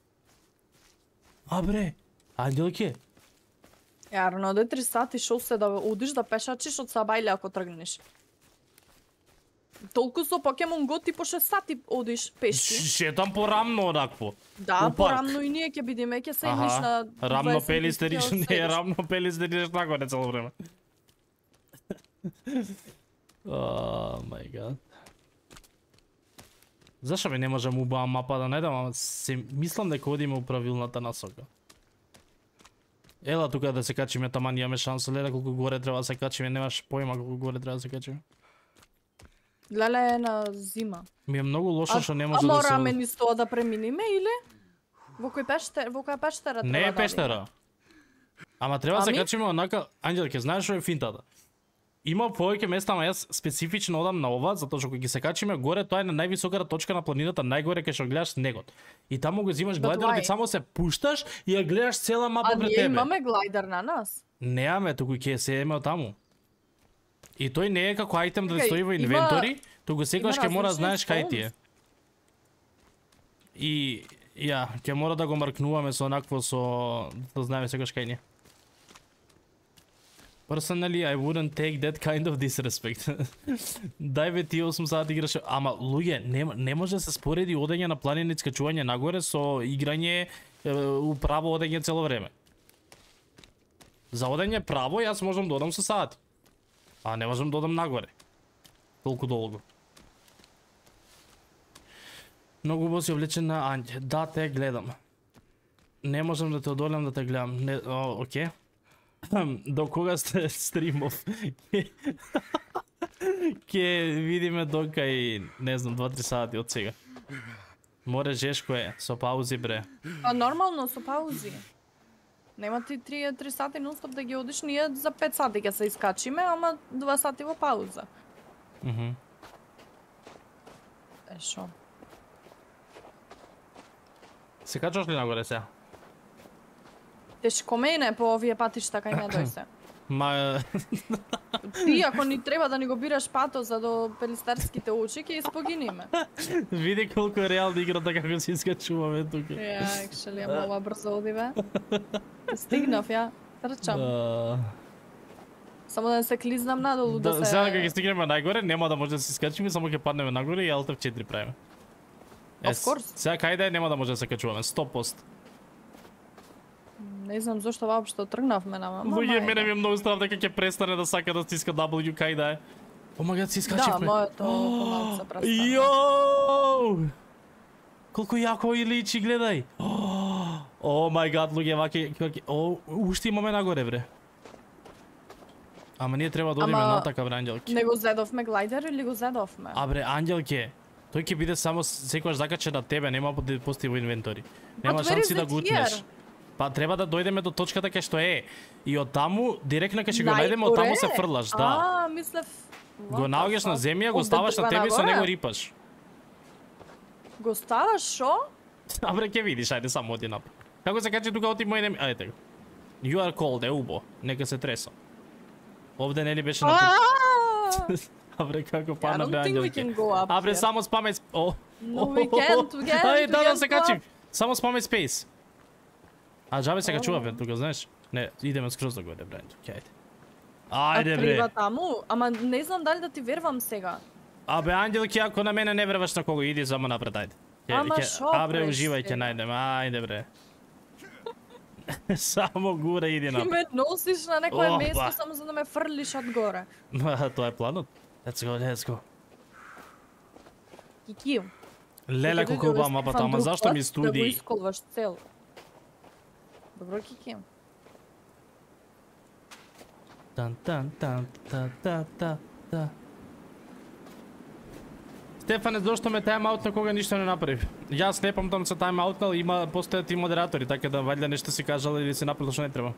Абре, Ангелке. Јарно, оде 3 сати шо се да одиш да пешачиш од Сабајле ако тргнеш. Толку со Покемон Го ти по 6 сати одиш пешки. Шетам порамно одакво. Да, порамно и ние ќе бидеме, ќе се имиш на... Рамно Пелистериш, не, рамно Пелистериш нагоре цело време. О, мај гад. Зашо бе не можам убава мапа да најдам, ама се мислам дека одиме у правилната насока. Ела тука да се качиме, таман имаме шанса, леле колку горе треба да се качиме, немаш појма колку горе треба да се качиме. Леле е на зима. Ми е многу лошо што не може да се... А мораме низ тоа да преминиме или? Во која пештера треба да... Не е пештера. Ама треба да се качиме онака... Ангелке, знаеш што е финтата? Има повеќе места, ама јас специфично одам на ова, затоа што кога ги се качиме горе, тоа е на највисоката точка на планината, најгоре кај што гледаш снегот. И таму го взимаш глайдерот и само се пушташ и ја гледаш цела мапа пред тебе. А ние имаме глайдер на нас? Немаме, туку ќе се еме од таму. И тој не е како ајтем да стои во инвентори, туку секогаш ќе мора знаеш кај ти е. И ќе мора да го маркнуваме со онакво да знаеме секогаш кај ни е. Personally, I wouldn't take that kind of disrespect. Дај бе ти 8 сати играш, ама луѓе, не може да се спореди одење на планина и скачување нагоре со играње право одење цело време. За одење право јас можам да одам со сати. А не можам да одам нагоре. Толку долго. Многу убаво си облечен на Анѓе. Да, те гледам. Не можам да те одолем да те гледам. Не, окей. До кога сте стримов? Ке видиме дока и не знам 2-3 сати од сега. Море жешко е, со паузи бре. А нормално со паузи. Нема ти 3 сати нонстоп да ги одиш, ние за 5 сати ќе се искачиме, ама 2 сати во пауза. Шо? Се качуваш ли нагоре сега? Тешко мене по овие патишта кај не дојсе. Ма... Ти ако ни треба да ни го бираш пато за до пелистарските очи, ќе испогиниме. Види колку е реална играта како се искачуваме тука. Ја, екшели, ова брзо оди бе. Стигнав ја, трчам. Само да не се клизнам надолу да се... Сега кога ќе стигнеме најгоре, нема да може да се искачиме, само ќе паднеме нагоре и Alt F4 правиме. Of course. Сега кај да нема да може да се качуваме, 100%. Не знам зошто воопшто тргнавме на мама. Луѓе, мене ми е многу страв дека ќе престане да сака да стиска W кај да е. Омага, си искачивме. Да, моето помалку се престана. Йоу! Колку јако и личи, гледај. О мај гад, луѓе, ваке... О, уште имаме нагоре, бре. Ама ние треба да одиме натака, бре, Анѓелке. Не го зедовме глайдер или го зедовме? А бре, Анѓелке, тој ќе биде само секогаш закачен на тебе, нема да постои во инвентори. Нема шанси да го утнеш. Па треба да дојдеме до точката кај што е. И од таму директно кај ќе го најдеме, од таму се фрлаш, да. Мислев... Го наоѓаш на земја, го ставаш на тебе и со него рипаш. Го ставаш шо? А бре, ќе видиш, ајде само оди напред. Како се качи тука оти мој нем... Ајде го. You are cold, е убо. Нека се треса. Овде нели беше на... А бре, како пана бе, Анѓелке. А бре, само спамеј... No, we can't. Ајде, да се качим. Само спамеј space. А джабе се качуваме тука, знаеш? Не, идеме скроз да го иде, бре. Ајде. Ајде, бре. Треба таму? Ама не знам дали да ти вервам сега. Абе, Анѓелке, ако на мене не верваш на кого, иди само напред, ајде. Ама шо, а бре, уживај, ќе најдем. Ајде, бре. Само гуре иди напред. Ти ме носиш на некое место само за да ме фрлиш одгоре. Тоа е планот. Let's go, let's go. Кики. Леле, колку убава мапата, ама зашто ми студи? Да го исколваш цел. Добро, Кики. Та. Стефане, зошто ме тайм-аутна кога ништо не направи? Јас не памтам се тайм-аутнал, постојат и модератори, така да вајде нешто си кажал или си направил што не треба.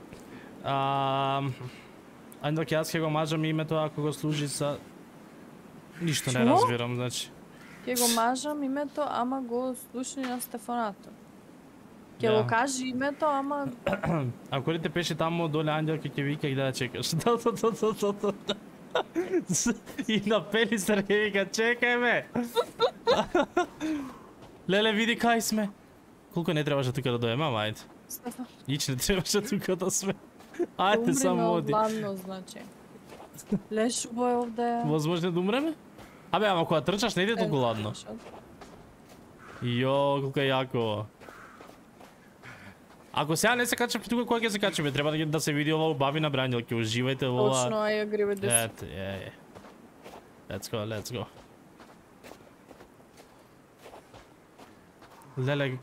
Анѓелке, јас ќе го мажам името ако го служи за... Ништо не разбирам, значи. Ќе го мажам името, ама го слушни на Стефанато. Ќе го кажи името, ама... Ако ли те пеше таму доле Анѓелке ќе вика и да чекаш. И напели се вика, чекај ме. Леле, види кај сме. Колку не требаше тука да дојдеме, ама ајде. Ич не требаше тука да сме. Ајде само оди. Умреме од значи. Лешубо е овде. Возможно да умреме? Абе, ама кога трчаш не иде толку ладно. Јо, колку е јако. Ако сега не се качаме тука, кога ќе се качаме? Треба да се види ова убавина, бре, Анѓелке, уживајте во ова. Точно, I agree with this. Ете, е. Let's go, let's go. Леле.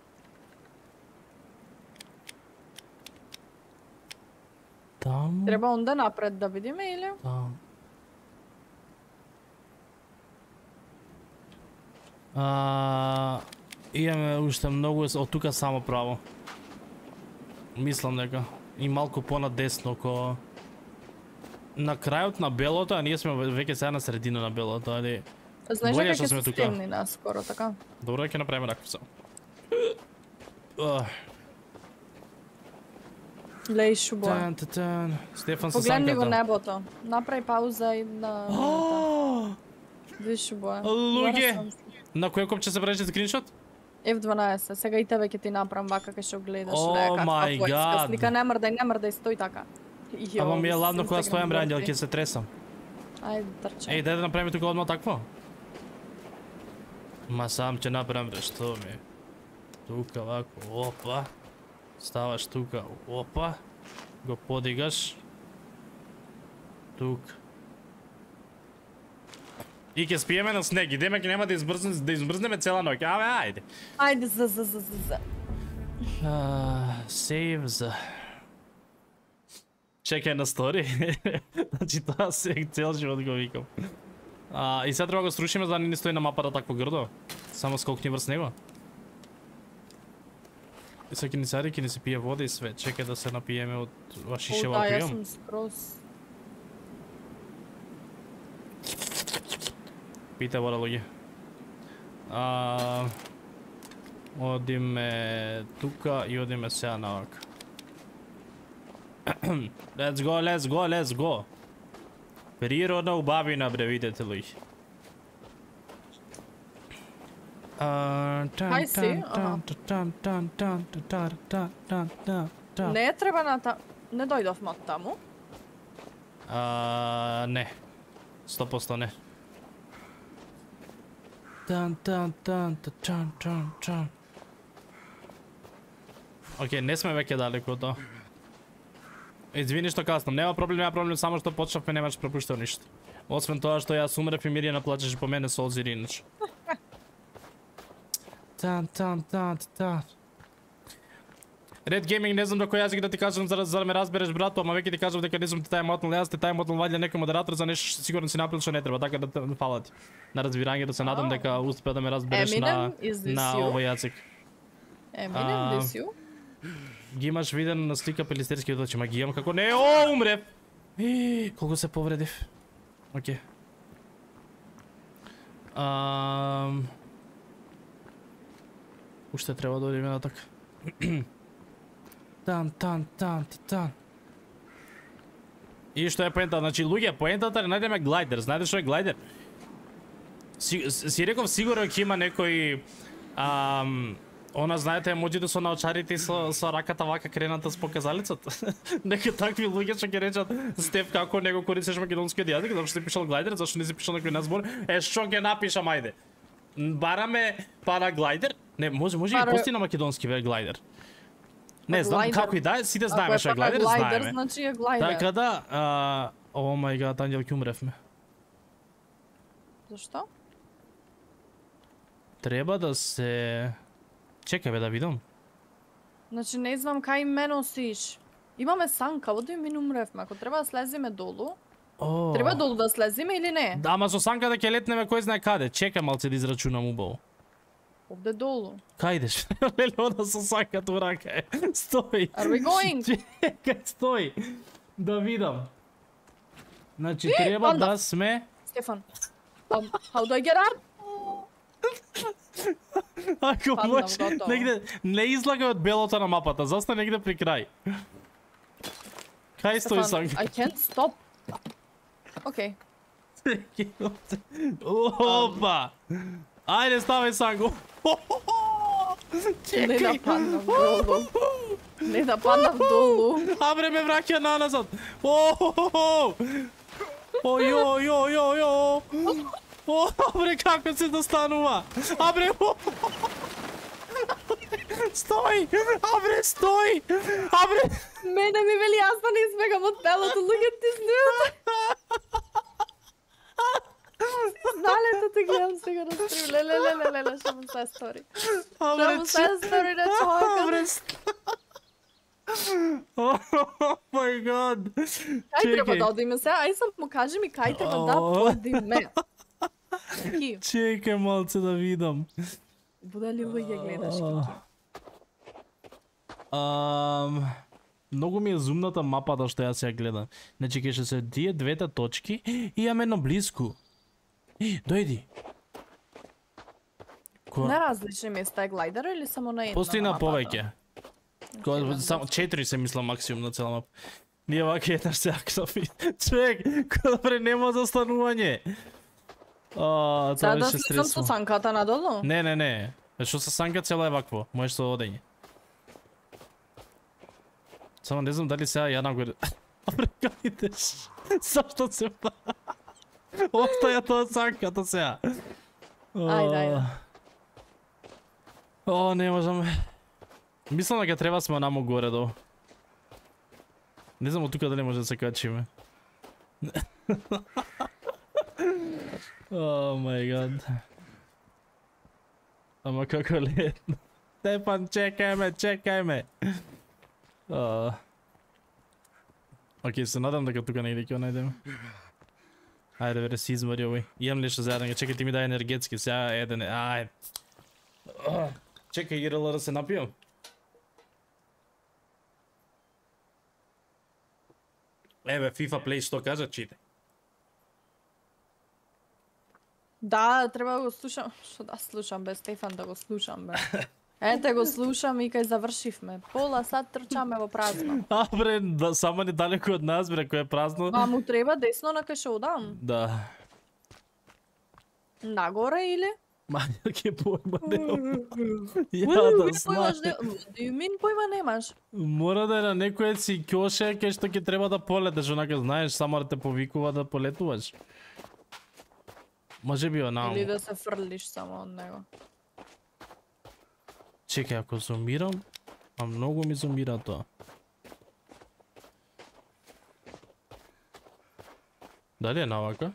Таму? Треба онда напред да видиме или? Таму. Имаме уште многу од тука само право. Мислам дека и малку понадесно око на крајот на белото, а ние сме веќе сега на средина на белото, али знаеш дека ќе се стемни наскоро, така? Добро, ќе направиме раков само. Леј шубо. Стефан се погледни го небото. Направи пауза и на... Виж шубо. Луѓе, на кој копче се бреше скриншот? F12, сега и тебе ќе ти направам вака кај што гледаш некаква слика, не мрдај, стој така. Ама ми е ладно кога стојам Ранјел, ќе се тресам. Ајде, трчам. Еј, дај да направиме тука одма такво. Ма сам ќе направам бре, што ми? Тука вако, опа. Ставаш тука, опа. Го подигаш. Тука. И ќе спиеме на снег, идеме ќе нема да измрзнеме цела ноќ. Абе, ајде. Ајде, за. Сейв за... Чекај на стори. Значи тоа се цел живот го викам. И сега треба го срушиме за да не стои на мапата такво грдо. Само скокни врз него. И сега ќе ни сади, ќе ни се пие вода и све. Чекај да се напиеме од шишева Да, јас пијам. сум скроз. Пите вода, луѓе. Одиме тука и одиме сега навака. Let's go. Природна убавина, бре, видете луѓе. Кај си? Не треба на та... Не дојдовме од таму? Не. 100% не. Океј, не сме веќе далеко од тоа. Извини што каснам, нема проблем, само што почнавме немаш пропуштал ништо. Освен тоа што јас умрев и Мирјана плачеше по мене со озири иначе. Red Gaming, не знам до кој јазик да ти кажам за да ме разбереш, брату, ама веќе ти кажам дека не сум ти тајмотнал, јас ти тајмотнал ваѓа некој модератор за нешто што сигурно си направил што не треба, така да те фала ти. На разбирање да се надам дека успеа да ме разбереш на овој јазик. Eminem, this you? Ги имаш виден на слика пелистерскиот очи, ма ги имам како не, умрев! Колку се повредив. Океј. Уште треба да одиме натак. Тан. И што е поентата? Значи, луѓе, поентата е најдеме глайдер. Знаете што е глайдер? Си реков сигурно ќе има некој... Она, знаете, емоджите со наочарите и со раката вака крената с показалицот. Некои такви луѓе што ќе речат Стеф како него користиш македонскиот јазик, зашто си пишал глайдер, зашто не си пишал некој назбор. Што ќе напишам, ајде? Бараме параглайдер? Не, може и пости на македонски ве глайдер. Не знам како и да е, сите знаеме што е глайдер, знаеме. Значи е глайдер. Така да, о мај гад, Ангел ќе умревме. Зашто? Треба да се... Чекај бе да видам. Значи не знам кај ме носиш. Имаме санка, оди ми умревме. Ако треба да слезиме долу, треба долу да слезиме или не? Да, ама со санка да ќе летнеме кој знае каде. Чекај малце да израчунам убаво. Овде долу. Кај идеш? Леле, ода со санката у рака е. Стои. Are we going? Чекај, стои. Да видам. Значи треба да сме... Стефан. How do I get out? Ако може, негде не излагај од белото на мапата, застани негде при крај. Кај стои санка? I can't stop. Океј. Опа! Ајде, ставај санко. Не да паднам долу. Не да паднам долу. Абре, ме враќа наназад. Ојо. Абре, како се достанува? Абре, стој! Абре, стој! Абре! Мене ми вели јас да не избегам од телото, луѓе ти знаат. Залето те гледам сега да стрим. Леле, што му се стори. Што му се стори на човека. Абре, О мај гад. Кај треба да одиме сега? Ај само кажи ми кај треба да одиме. Чекај малце да видам. Буде ли луѓе гледаш, Кики? Многу ми е зумната мапата што јас ја гледам. Значи ќе се тие двете точки и имаме едно близко. Дојди. На различни места е глайдер или само на една? Постои на повеќе. Само 4 се мислам максимум на цела мапа. Ние вака еднаш се аксафи. Човек, добре нема застанување. Сега да слизам со санката надолу? Не. Што со санка цело е вакво, можеш со одење. Само не знам дали сега ја нагоре... Абре, кај идеш? Зашто се Остаја тоа санката сега. Ајде. О, не можам. Мислам дека треба сме намо горе до. Не знам од тука дали може да се качиме. О мај гад. Ама како летно. Стефан, чекај ме. Океј, се надам дека тука негде ќе најдеме. Ајде, вере, си измори овој. Имам нешто за јадење, чекај ти ми дај енергетски, сега еден, ајде. Чекај, Ирела, да се напијам. Еве, FIFA Play што кажа, чите. Да, треба да го слушам. Што да слушам, бе, Стефан, да го слушам, бе. Ете го слушам и кај завршивме. Пола сат трчаме во празно. А, бре, да, само недалеку од нас, бре, кој е празно. Ма му треба десно на кај што одам? Да. Нагоре или? Мања ќе појма немам. Ја да знаеш. Мин појма немаш. Мора да е на некој си ќоше кај што ќе треба да полетеш, онака знаеш, само да те повикува да полетуваш. Може би онаму. Или да се фрлиш само од него. Чекај, ако зумирам, а многу ми зумира тоа. Дали е навака?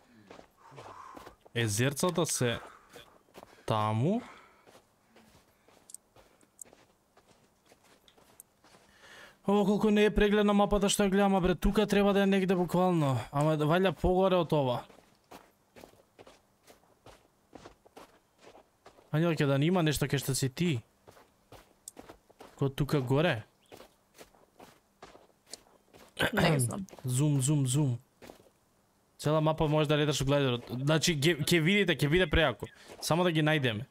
Езерцата се таму. О, колку не е преглед на мапата што ја гледам, бре, тука треба да е негде буквално. Ама валја погоре од ова. Ангелке, да нема нешто кај што си ти. Ко тука горе. Не знам. Зум. Цела мапа може да леташ од глайдерот. Значи, ќе видите, ќе биде преако. Само да ги најдеме.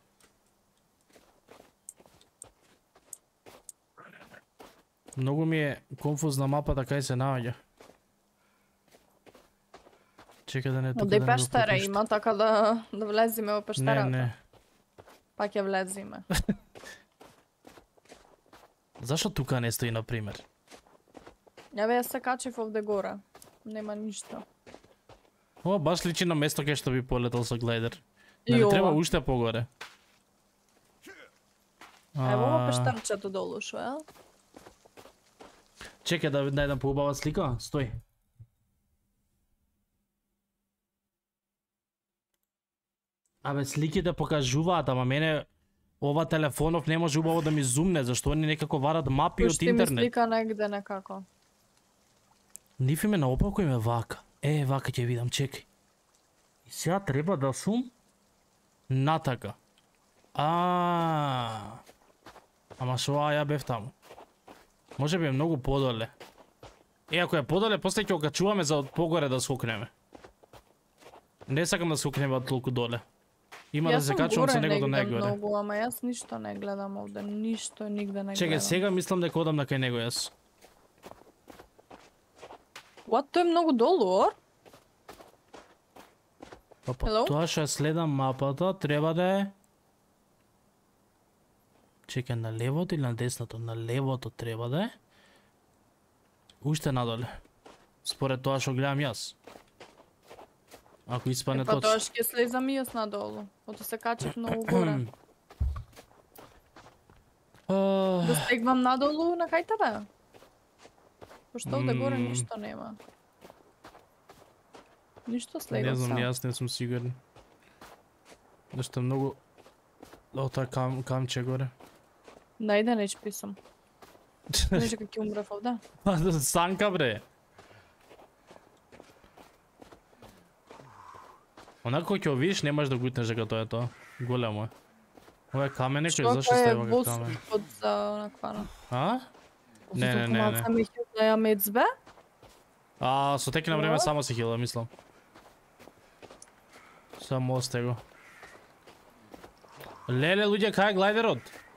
Многу ми е конфузна мапата кај се наоѓа. Чека да не тука Оде да не го пештера пропушти. има, така да влезиме во пештерата. Не. Пак ја влезиме. Зашо тука не стои, например? Ја бе, се качив овде горе. Нема ништо. Ова баш личи на место кај што би полетал со глайдер. И Не треба ова. уште погоре. Ево во пештерчето долу, шо е? Чекај да најдам поубава слика. Стој. Абе, сликите покажуваат, ама мене ова телефонов не може убаво да ми зумне, зашто они некако варат мапи од Пушти ми интернет. слика негде некако. Ниф име наопако име вака. Вака ќе видам, чекај. И сега треба да сум натака. Ама шо ја бев таму. Може би е многу подоле. Ако е подоле, после ќе окачуваме за од погоре да скокнеме. Не сакам да скокнеме од толку доле. Има да се качувам со него до негоре. Многу, ама јас ништо не гледам овде, ништо нигде не гледам. Чекај, сега мислам дека одам на кај него јас. What? Тој е многу долу, ор? Па Hello? тоа што ја следам мапата треба да е... Чекај, на левото или на десното? На левото треба да е. Уште надоле. Според тоа што гледам јас. Ако испане Па тоа точно. ќе слезам и јас надолу. Ото се качив многу горе. Да стегвам надолу на кај тебе? Пошто овде горе ништо нема. Ништо Не слегам знам, сам. јас не сум сигурен. Зашто е многу... О, тоа камче горе. Најде не писам. Знаеш дека ќе умрев овде? Санка, бре. Онако ќе видиш, немаш да гутнеш дека тоа е тоа. Големо е. Ова е камен некој, зашто става како камен? Под за онаква. А? Не. Ми да ја мецбе? Со теки на време само се хила, мислам. Само осте го. Леле, луѓе, кај е глайдерот?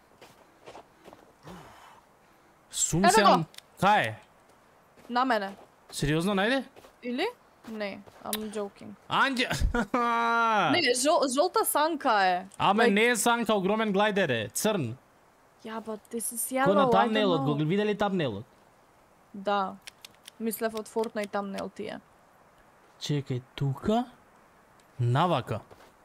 Сум се... Ево го! Кај е? На мене. Сериозно, најде? Или? Не, I'm joking. Анđe... Не, жолта санка е. Аме не е санка, огромен глайдер е, црн. Ја, but this is Кој на yellow, I don't тамнелот, го know. видели тамнелот? Да. Мислев од Fortnite тамнел тие. Чекај, тука? Навака.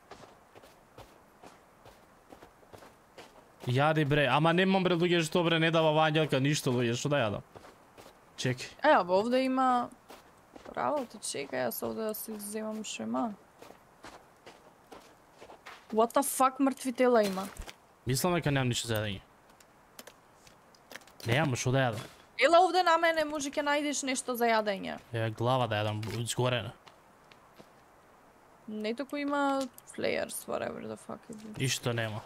Јади бре, ама немам бре луѓе што бре не дава вањалка ништо луѓе, што да јадам. Чекај. Ево, овде има работа, чекај, јас овде да си земам шо има. What the fuck, мртви тела има. Мислам дека немам ништо за јадење. Немам што да јадам. Ела овде на мене може ќе најдеш нешто за јадење. Глава да јадам згорена. Не току има flares, whatever the fuck is it. Ишто нема.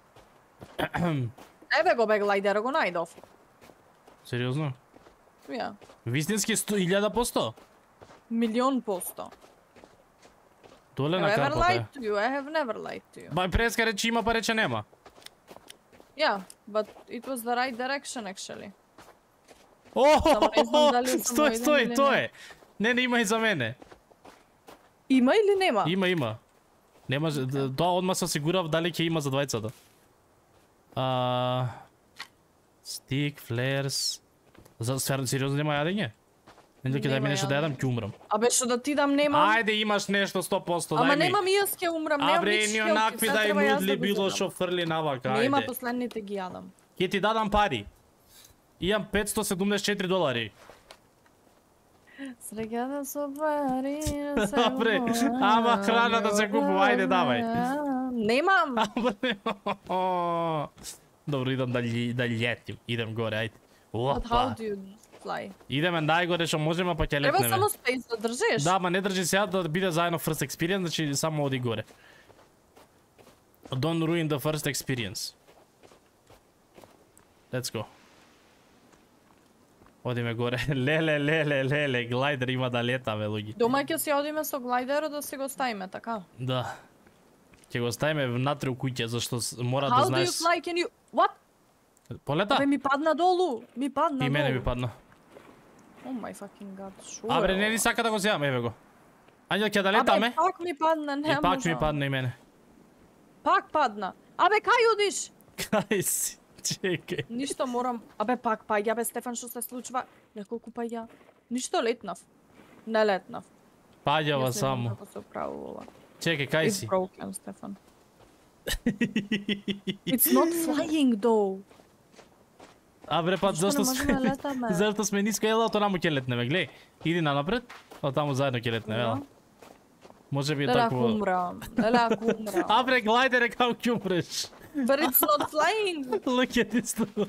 Еве го бе глајдер, го најдов. Сериозно? Ја. Вистински 1000%? 1,000,000%. Доле I на have never карпата. lied to you, I have never lied to you. Ба преска рече има, па рече нема. Yeah, but it was the right direction actually. О, Само не знам дали сум стој, војден стој, или тоа не. е. Не, има и за мене. Има или нема? Има. Нема, тоа одма се осигурав дали ќе има за двајцата. Стик, флерс. За сериозно нема јадење? Не ќе дај ми Нема нешто да јадам, јадење. ќе умрам. Абе што да ти дам немам? Ајде, имаш нешто 100%, Ама дај ми. немам и јас ќе умрам, немам Абре, нички ни од онакви ти, да сега и треба јас нудли го било зедам. што фрли навака, Нема, ајде. последните ги јадам. Ќе ти дадам пари. Имам $574. Среќата со пари, се Добре, ама храна да се купува, ајде, давај. Немам. Добро, идам да летим. Идем горе, ајде. But how Опа. do you fly? Идеме најгоре што можеме, па ќе Треба летнеме. само space да држиш. Да, ма не држи сега да биде заедно first experience, значи само оди горе. Don't ruin the first experience. Let's go. Одиме горе. Леле, глайдер има да летаме, луѓе. Дома ќе си одиме со глајдерот да си го ставиме, така? Да. Ќе го ставиме внатре у куќа, зашто мора да How do you знаеш... fly? Can you... What? Полета? Абе ми падна долу. Ми падна И мене долу. ми падна. Oh my fucking god. Шо Абре, е не ова? ни сака да го земам, еве го. Ајде ќе да летаме. Абе, пак ми падна, не И пак ми можам. падна и мене. Пак падна. Абе, кај одиш? Кај си? Чекај. Ништо морам. Абе, пак паѓа, бе, Стефан, што се случува? Неколку паѓа. Ништо летнав. Не летнав. Паѓава Јас не знам само. како се управува. Чекај, кај It's си? broken, Стефан. It's not flying, though. Абре, па Зашто зашто не можеме да летаме? Зашто сме ниско, ела, таму ќе летнеме, глеј. Иди напред, а таму заедно ќе летнеме, ела. Може би е Леле, ако такво. умрам. Леле, ако умрам. Абре, глајдере како ќе умреш. But it's not flying. Look at this dude.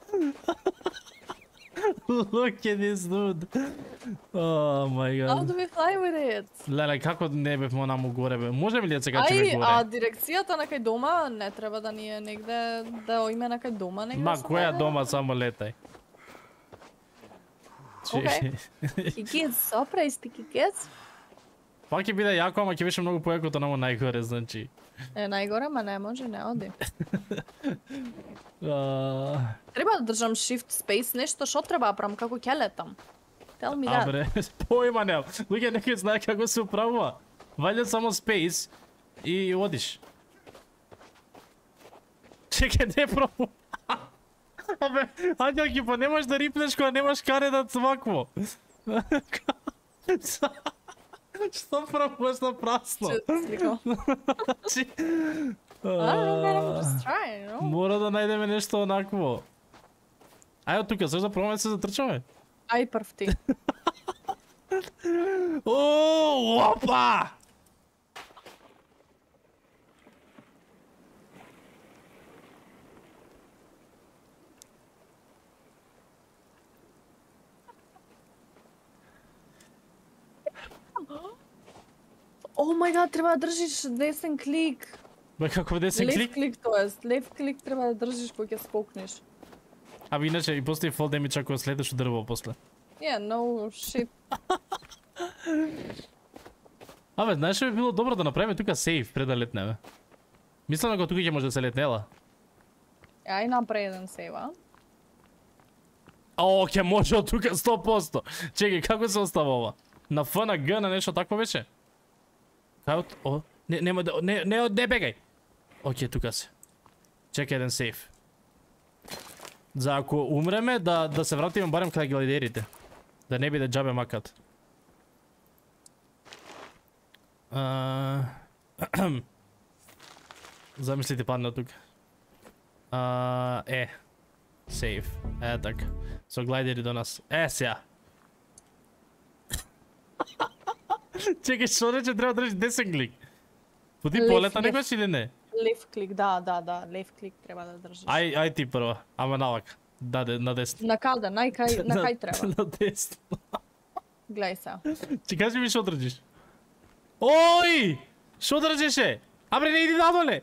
Look at this dude. Oh my How god. do we fly with it? Леле, како не бевме онаму горе, бе? Можеме ли да се качиме Ај, а горе? дирекцијата на кај дома не треба да ни е негде, да име на кај дома негде. Ма, со која мене? дома, само летај. Океј. Кикец, сопра, исти кикец. Пак ќе биде јако, ама ќе беше многу појако од онаму најгоре, значи. Е, најгоре, ма не може, не оди. А, Треба да држам shift space, нешто што треба да правам, како ќе летам. Tell me that. Абре, појма немам. Луѓе некој знае како се управува. Ваља само space и одиш. Чекај, не пробу. Абе, Ањелки, па немаш да рипнеш кога немаш каре да вакво. Што пробуваш на прасно? Че сликам. Значи, I don't know, man, I'm just trying, you know? Мора да најдеме нешто онакво. Ај од тука, саш да пробаме да се затрчаме? Ај, прв ти. О, опа! Oh my god, треба да држиш десен клик. Бе, како десен Лев клик? клик, тоест. Лев клик треба да држиш кога ќе скокнеш. Абе, иначе и постои fall damage ако следеш дрво после. Yeah, no shit. Абе, знаеш што би било добро да направиме тука сейф пред да летнеме? Мислам дека тука ќе може да се летнела. Ај направи еден сейва. О, ќе може од тука 100%. Чекај, како се остава ова? На F, на G, на нешто такво беше? Кај од... О, нема да... Не бегај! Океј, тука се. Чекај еден сейф. За ако умреме, да се вратиме барем кај глайдерите. Да не биде џабе макат. Замисли ти падна тук. Сейф. Така. Со глайдери до нас. Сега. Чекай, што рече треба држиш десен клик? Поти полета некојаш или не? Left click, да, left click треба да држиш. Ај ти прво, ама навак. Да, на десно. На каде? На кај треба? На десно. Гледај се. Ти кажи ми што држиш. Ој! Што држеше? Абре, не иди надоле!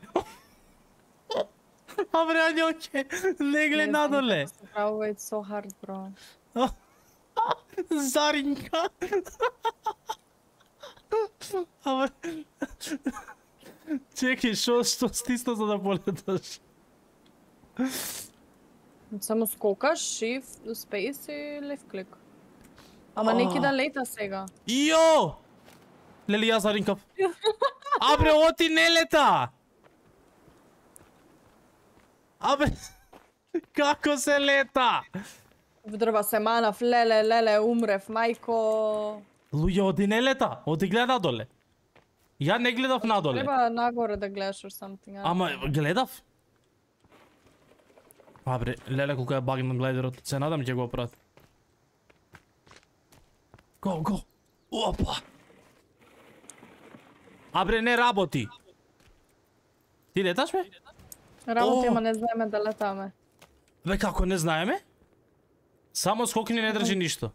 Абре, Ањоке, не гледај надоле! Браво, it's so hard, bro. Заринка! Абре... Чекай, што стисна за да полеташ? Само скокаш, shift, space и left click. Ама неки да лета сега. Јо! Лели, ја заринкав. Абре, оти не лета! Абе, како се лета? Вдрва се манав, леле, умрев, мајко. Луѓе, оти не лета, оти гледа надоле. Ја не гледав надоле. Треба нагоре да гледаш or something. Ама гледав? Абре, леле колку е багнат глайдерот. Се надам ќе го оправат. Го. Опа. Абре, не работи. Ти леташ, бе? Работи, ама не знаеме да летаме. Бе, како не знаеме? Само скокни не држи ништо.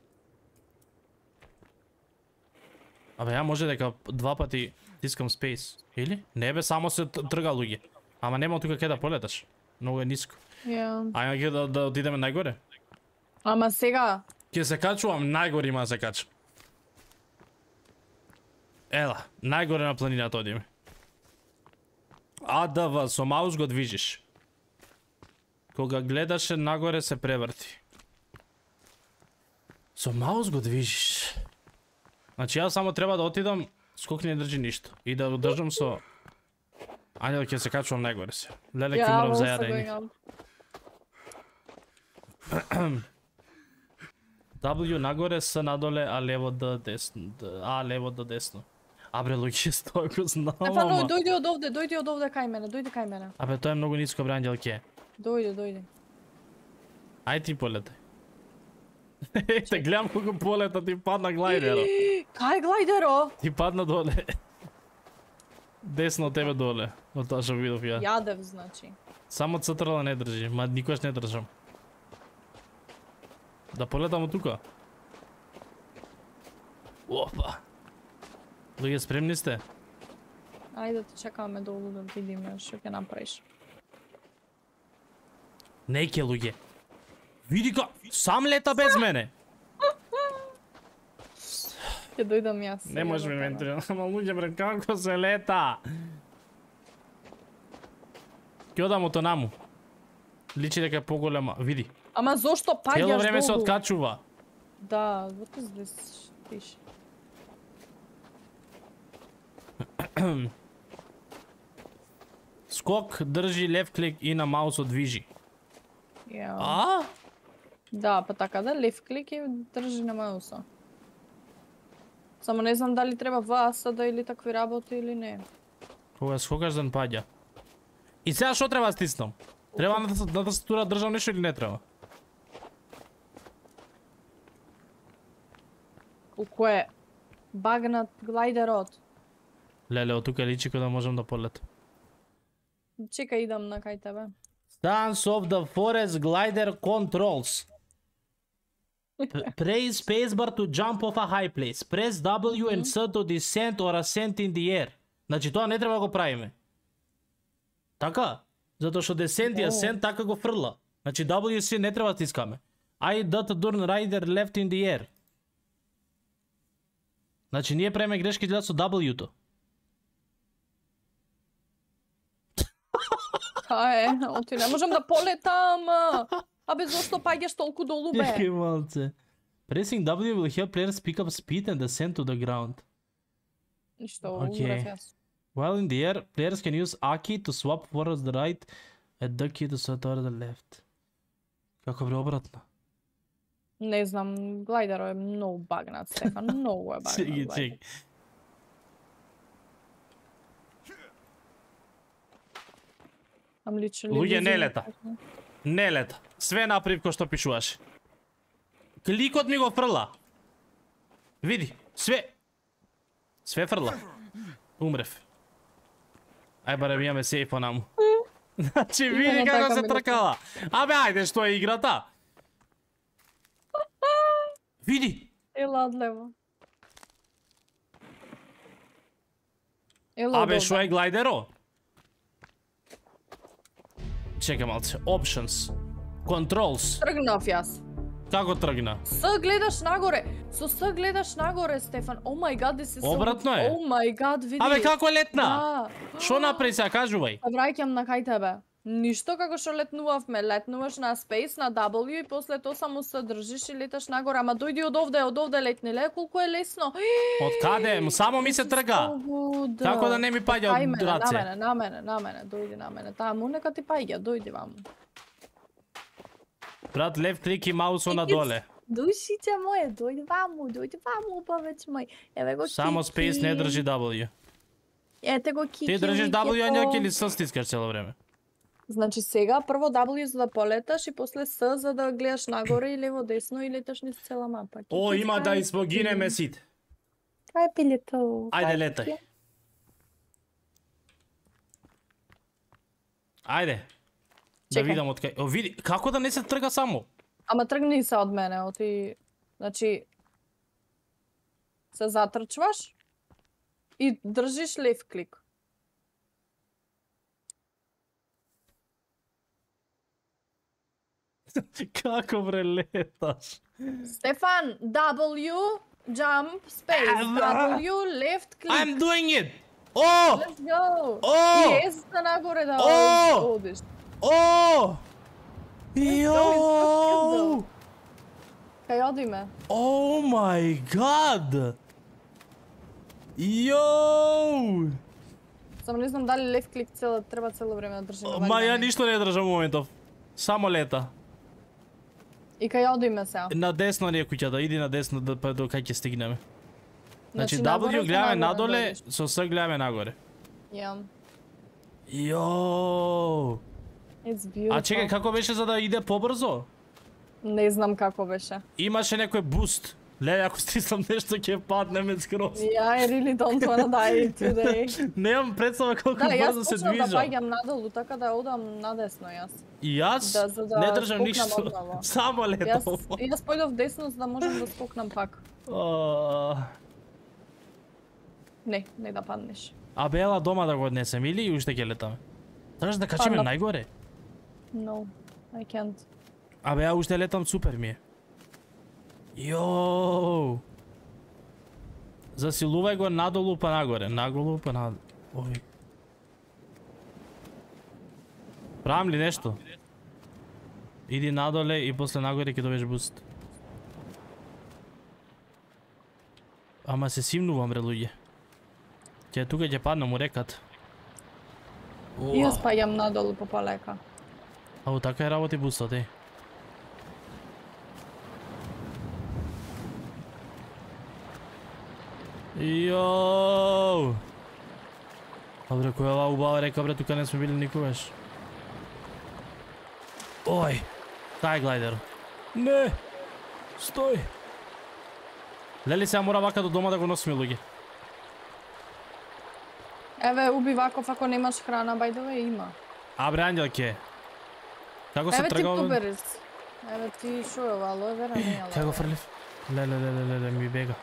Абе, ја може дека два пати тискам space, или? Не бе, само се трга луѓе. Ама нема тука кај да полеташ. Многу е ниско. Ајде ќе да отидеме најгоре. Ама сега... Ќе се качувам, најгоре има да се качам. Ела, најгоре на планината одиме. АДВ, со маус го движиш. Кога гледаше нагоре се преврти. Со маус го движиш. Значи јас само треба да отидам, скокни не држи ништо. И да го држам со... Ајде ќе се качувам најгоре се. Леле ќе морам за јадење. W нагоре, С надоле, а лево Д десно. А лево Д десно. Абре, луѓе, тоа го знам, Стефано, дојди од овде кај мене, Абе, тоа е многу ниско, бре, Анđелке. Дојди. Ај ти полетай. Ете, гледам колку полета, ти падна глайдеро. Кај глайдеро? Ти падна доле. Десно од тебе доле, од тоа што видов ја. Јадев, значи. Само цтрла не држи, ма никош не држам. Да полетам од тука. Опа. Луѓе, спремни сте? Ајде те чекаме долу да видиме што ќе направиш. Не ке, луѓе. Види ка, сам лета без мене. Ќе дојдам јас. Не може ми инвентирам, ама луѓе, бре, како се лета? Ќе одам од онаму. Личи дека е поголема, види. Ама зошто паѓаш долу? Цело време се откачува. Да, what is this fish? Скок, држи лев клик и на маусот движи. А? Да, па така да, лев клик и држи на мауса. Само не знам дали треба ВАСА или такви работи или не. Кога скокаш да паѓа. И сега што треба стиснам? Треба на тастатура држам нешто или не треба? Колку е багнат глайдерот. Леле, од тука личи кога да можам да полетам. Чекај, идам на кај тебе. Stance of the forest glider controls. Press spacebar to jump off a high place. Press W and S to descend or ascend in the air. Значи тоа не треба да го правиме. Така? Затоа што descend и ascend така го фрла. Значи WC не треба да стискаме. I dot turn rider left in the air. Значи ние правиме грешки гледа со W-то. Оти не можам да полетам. Абе, зошто паѓаш толку долу, бе? Чекај малце. Pressing W will help players pick up speed and descend to the ground. Ништо, Okay. умрев јас. While in the air, players can use A key to swap towards the right and D key to swap towards the left. Како бре обратно? Не знам, глајдерот е многу багнат, Стефан, многу е багнат. Чеки, глајдер. чеки. Ам личи ли Луѓе, не близина, лета. кажа? Не лета. Све направив кој што пишуваш. Кликот ми го фрла. Види, све. Све фрла. Умрев. Ај баре ми имаме сейф понаму. Значи види Именно како така се ми тркала. Абе ајде, што е играта? Види. Ела одлево. Ела Абе, одолда. шо е глајдеро? Чекай малце. Options. Controls. Тргнав јас. Како тргна? С гледаш нагоре. Со С гледаш нагоре, Стефан. О мај гад, да се Обратно е. О мај гад, види. Абе, како е летна? Да. Шо направи сега, кажувај? Се враќам на кај тебе. Ништо како што летнувавме. Летнуваш на Space, на W и после тоа само се држиш и леташ нагоре. Ама дојди од овде летни. Ле, колку е лесно. Од каде? Само ми се трга. Како да не ми паѓа Ај од мене, раце? на мене, дојди на мене. Таму нека ти паѓа, дојди ваму. Брат, лев клик и маусо надоле. Душице моје, дојди ваму, повеќе мој. Еве го Само Кики. Space не држи W. Ете го Кики. Ти држиш Микето. W, а ќе ли С стискаш цело време? Значи сега прво W за да полеташ и после С за да гледаш нагоре и лево десно и леташ низ цела мапа. О, Кики, има да кај испогинеме ти? сите. Кај е пилето? Ајде, летај. Ајде. Да Чекај. видам од кај. О, види, како да не се трга само? Ама тргни се од мене, оти... Значи... Се затрчваш и држиш лев клик. Како бре леташ? Стефан, W, jump, space, W, left click. I'm doing it! О! Let's go! О! И S за нагоре да О! одиш. О! go, Йоу! Кај одиме? О мај гад! Йоу! Само не знам дали лев клик треба цело време да држиме. Ма ја ништо не држам моментов. Само лета. И кај одиме сега? На десно ни е куќата, иди на десно до кај ќе стигнеме. Значи нагоре W со гледаме нагоре надоле, дојдеш. со С гледаме нагоре. Јам. Йоу! It's beautiful. А чекај, како беше за да иде побрзо? Не знам како беше. Имаше некој буст. Ле, ако стиснам нешто ќе паднеме скроз. Ja, I really don't wanna die today. Немам представа колку Да, јас брзо се почнав да движам. паѓам надолу, така да одам надесно јас. И јас за да не држам скокнам ништо. однова. Само летам. Јас појдов десно за да можам да скокнам пак. Не да паднеш. А бела дома да го однесем или и уште ќе летаме? Требаш да качиме Падна. најгоре? No, I can't. Абе, ја уште летам супер ми е. Јоу! Засилувај го надолу па нагоре, наголу па надолу. Ој. Правам ли нешто? Иди надоле и после нагоре ќе добиеш буст. Ама се симнувам, бре, луѓе. Ќе тука ќе паднам у реката. Јас паѓам надолу по полека. Ау, така е работи бустот, е. Йоу! Добре, која е ова убава река, бре, тука не сме били никогаш. Ој! Тај глајдер. Не! Стој! Лели сега мора вака до дома да го носиме, луѓе. Еве, уби ваков ако немаш храна, by the way, има. А, бре, Ангелке. Како се Еве ти тргал? буберис. Еве ти шо е ова, алоe вера не е Кај го алоe. фрлив? Ле, ми бега.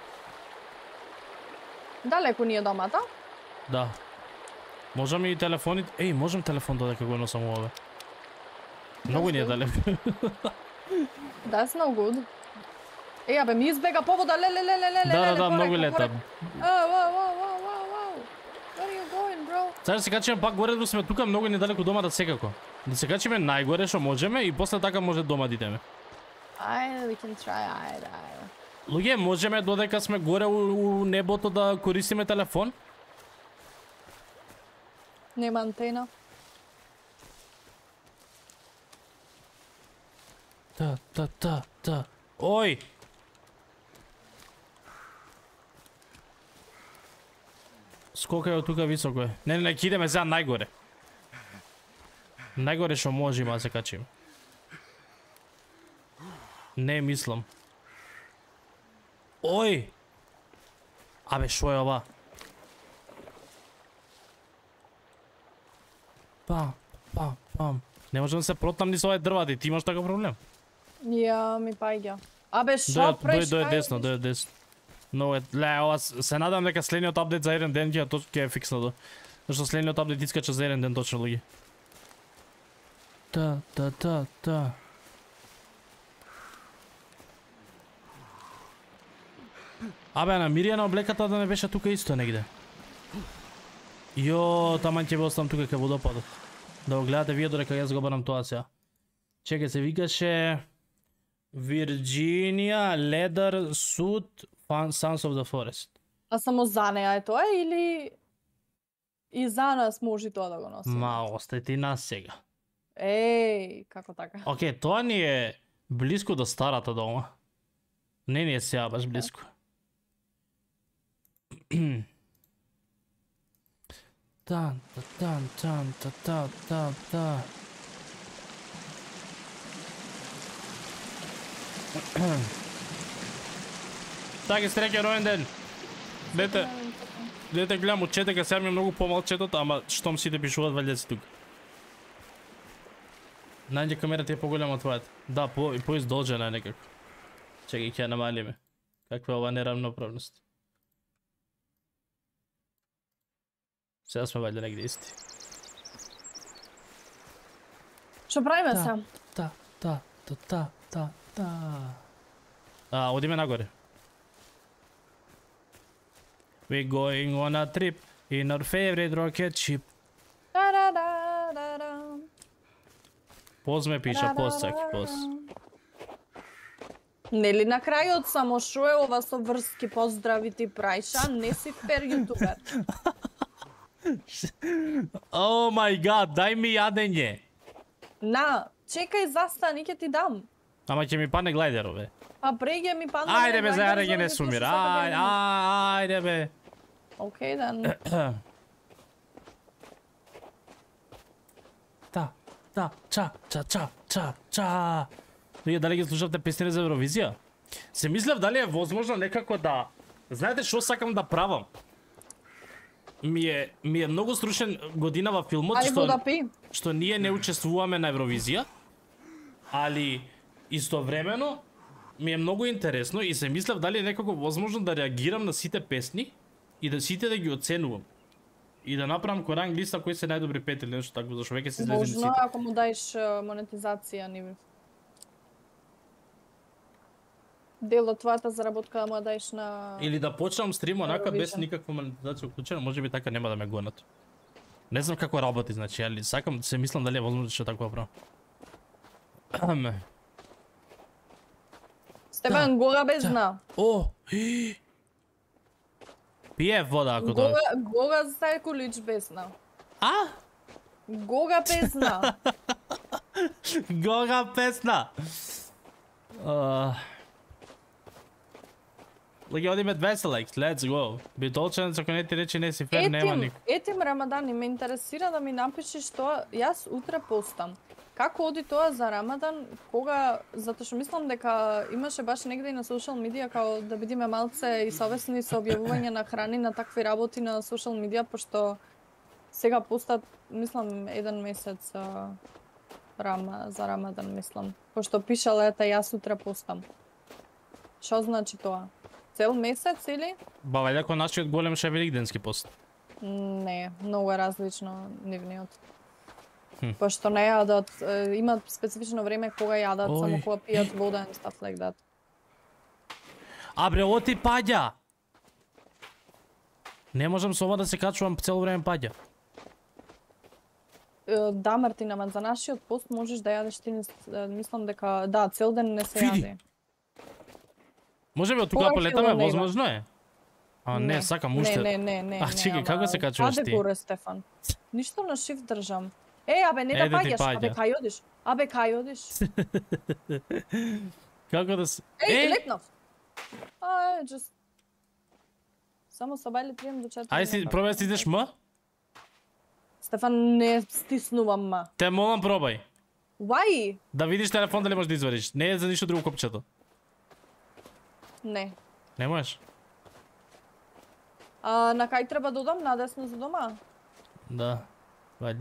Далеку ни е домата? Да. Можам и телефоните. Еј, можам телефон додека го носам овде. Многу ни е далеко. That's no good. Еј, абе, ми избега повода, ле. Да, многу лета. Wow. Where are you going, bro? Сега се качиме пак горе, да сме тука многу недалеку домата секако. Да се качиме најгоре што можеме и после така може дома да идеме. Ајде, we can try, ајде. Луѓе, можеме додека сме горе у небото да користиме телефон? Нема антена. Та. Ој! Скокај од тука високо е. Не, ќе идеме сега најгоре. Најгоре што можеме да се качим. Не мислам. Ој! Абе, шо е ова? Пам. Не можам да се протам ни со овие дрвати, ти имаш таков проблем? Ја, ми паѓа. Абе, шо преш? Дојде десно. Но ле, ова се надам дека следниот апдейт за еден ден ќе е фикснато. Зашто следниот апдейт искача за еден ден точно луѓе. Та. Абе, на Миријана облеката да не беше тука исто негде. Јо, таман ќе го оставам тука кај водопадот. Да го гледате вие додека јас го барам тоа сега. Чекај, се викаше Virginia Leather Suit Sons of the Forest. А само за неа е тоа или и за нас може тоа да го носиме? Ма, остај ти нас сега. Еј, како така? Океј, тоа ни е близко до старата дома. Не ни е сега баш близко. Та. Таки среќен роен ден. Дете гледам од четека, сега ми е многу помал четот, ама штом сите пишуваат валјда си тука. Најде камерата е поголема од твојата. Да, поиздолжена е некако. Чекај, ќе ја намалиме. Каква е ова неравноправност? Сега сме валјда негде исти. Што правиме се? Одиме нагоре. We going on a trip in our favorite rocket ship. Поз ме пиша, поз цаки, поз. Нели на крајот само шо е ова со врски поздрави ти прајша, не си фер јутубер. Oh my god, дај ми јадење. На, чекај, застани, ќе ти дам. Ама ќе ми падне глајдеров, бе. Па преге ми падна. Ајде бе, зајаре ги не сумира. Ајде бе. Океј, ден. Ча. Вие дали ги слушате песни за Евровизија? Се мислев дали е возможно некако да... Знаете што сакам да правам? Ми е многу струшен година во филмот што ние не учествуваме на Евровизија, али истовремено ми е многу интересно и се мислев дали е некако возможно да реагирам на сите песни и да сите да ги оценувам. И да направам коранг листа кои се најдобри 5 или нешто такво, зашто веќе се излезени сите. Можно ако му даеш монетизација ни дел од твојата заработка да му даеш на... Или да почнам стрим онака без никаква монетизација уклучена, можеби така нема да ме гонат. Не знам како работи, значи, али сакам, се мислам дали е возможно што така правам. Стебан, гора без дна. О! Пие вода ако тоа. Гора Сајкулич без дна. А? Гога без дна. Гога песна. Леги одиме 200 лайкс, let's go. Битолченец, ако не ти рече не си фер, нема нико. Етим Рамадани, ме интересира да ми напишеш тоа, јас утре постам. Како оди тоа за Рамадан, кога, затоа што мислам дека имаше баш негде и на социјал медија, као да бидиме малце и совесни со објавување на храни на такви работи на социјал медија, пошто сега постат, мислам, еден месец за Рамадан, мислам. Пошто пишал ета јас утре постам. Што значи тоа? Цел месец или? Ба, вајде ако нашиот голем ше великденски пост. Не, многу е различно нивниот. Пошто не јадат, имат специфично време кога јадат, само кога пијат вода and stuff like that. А бре, оти паѓа! Не можам со ова да се качувам цело време паѓа. Да, Мартина, ама за нашиот пост можеш да јадеш ти, мислам дека, да, цел ден не се јаде. Може би од тука полетаме, возможно е. А не, сакам уште. Не. А чекај, како се качуваш ти? Аде горе, Стефан. Ништо на shift држам. Абе, не да паѓаш, абе, кај одиш? Како да се... лепнав. Just... Само со бајле 3 до 4. Ај си, пробај да стиснеш М? Стефан, не стиснувам М. Те молам пробај. Why? Да видиш телефон дали можеш да извадиш. Не е за ништо друго копчето. Не. Не можеш? На кај треба да одам? Надесно за дома? Да, вајда.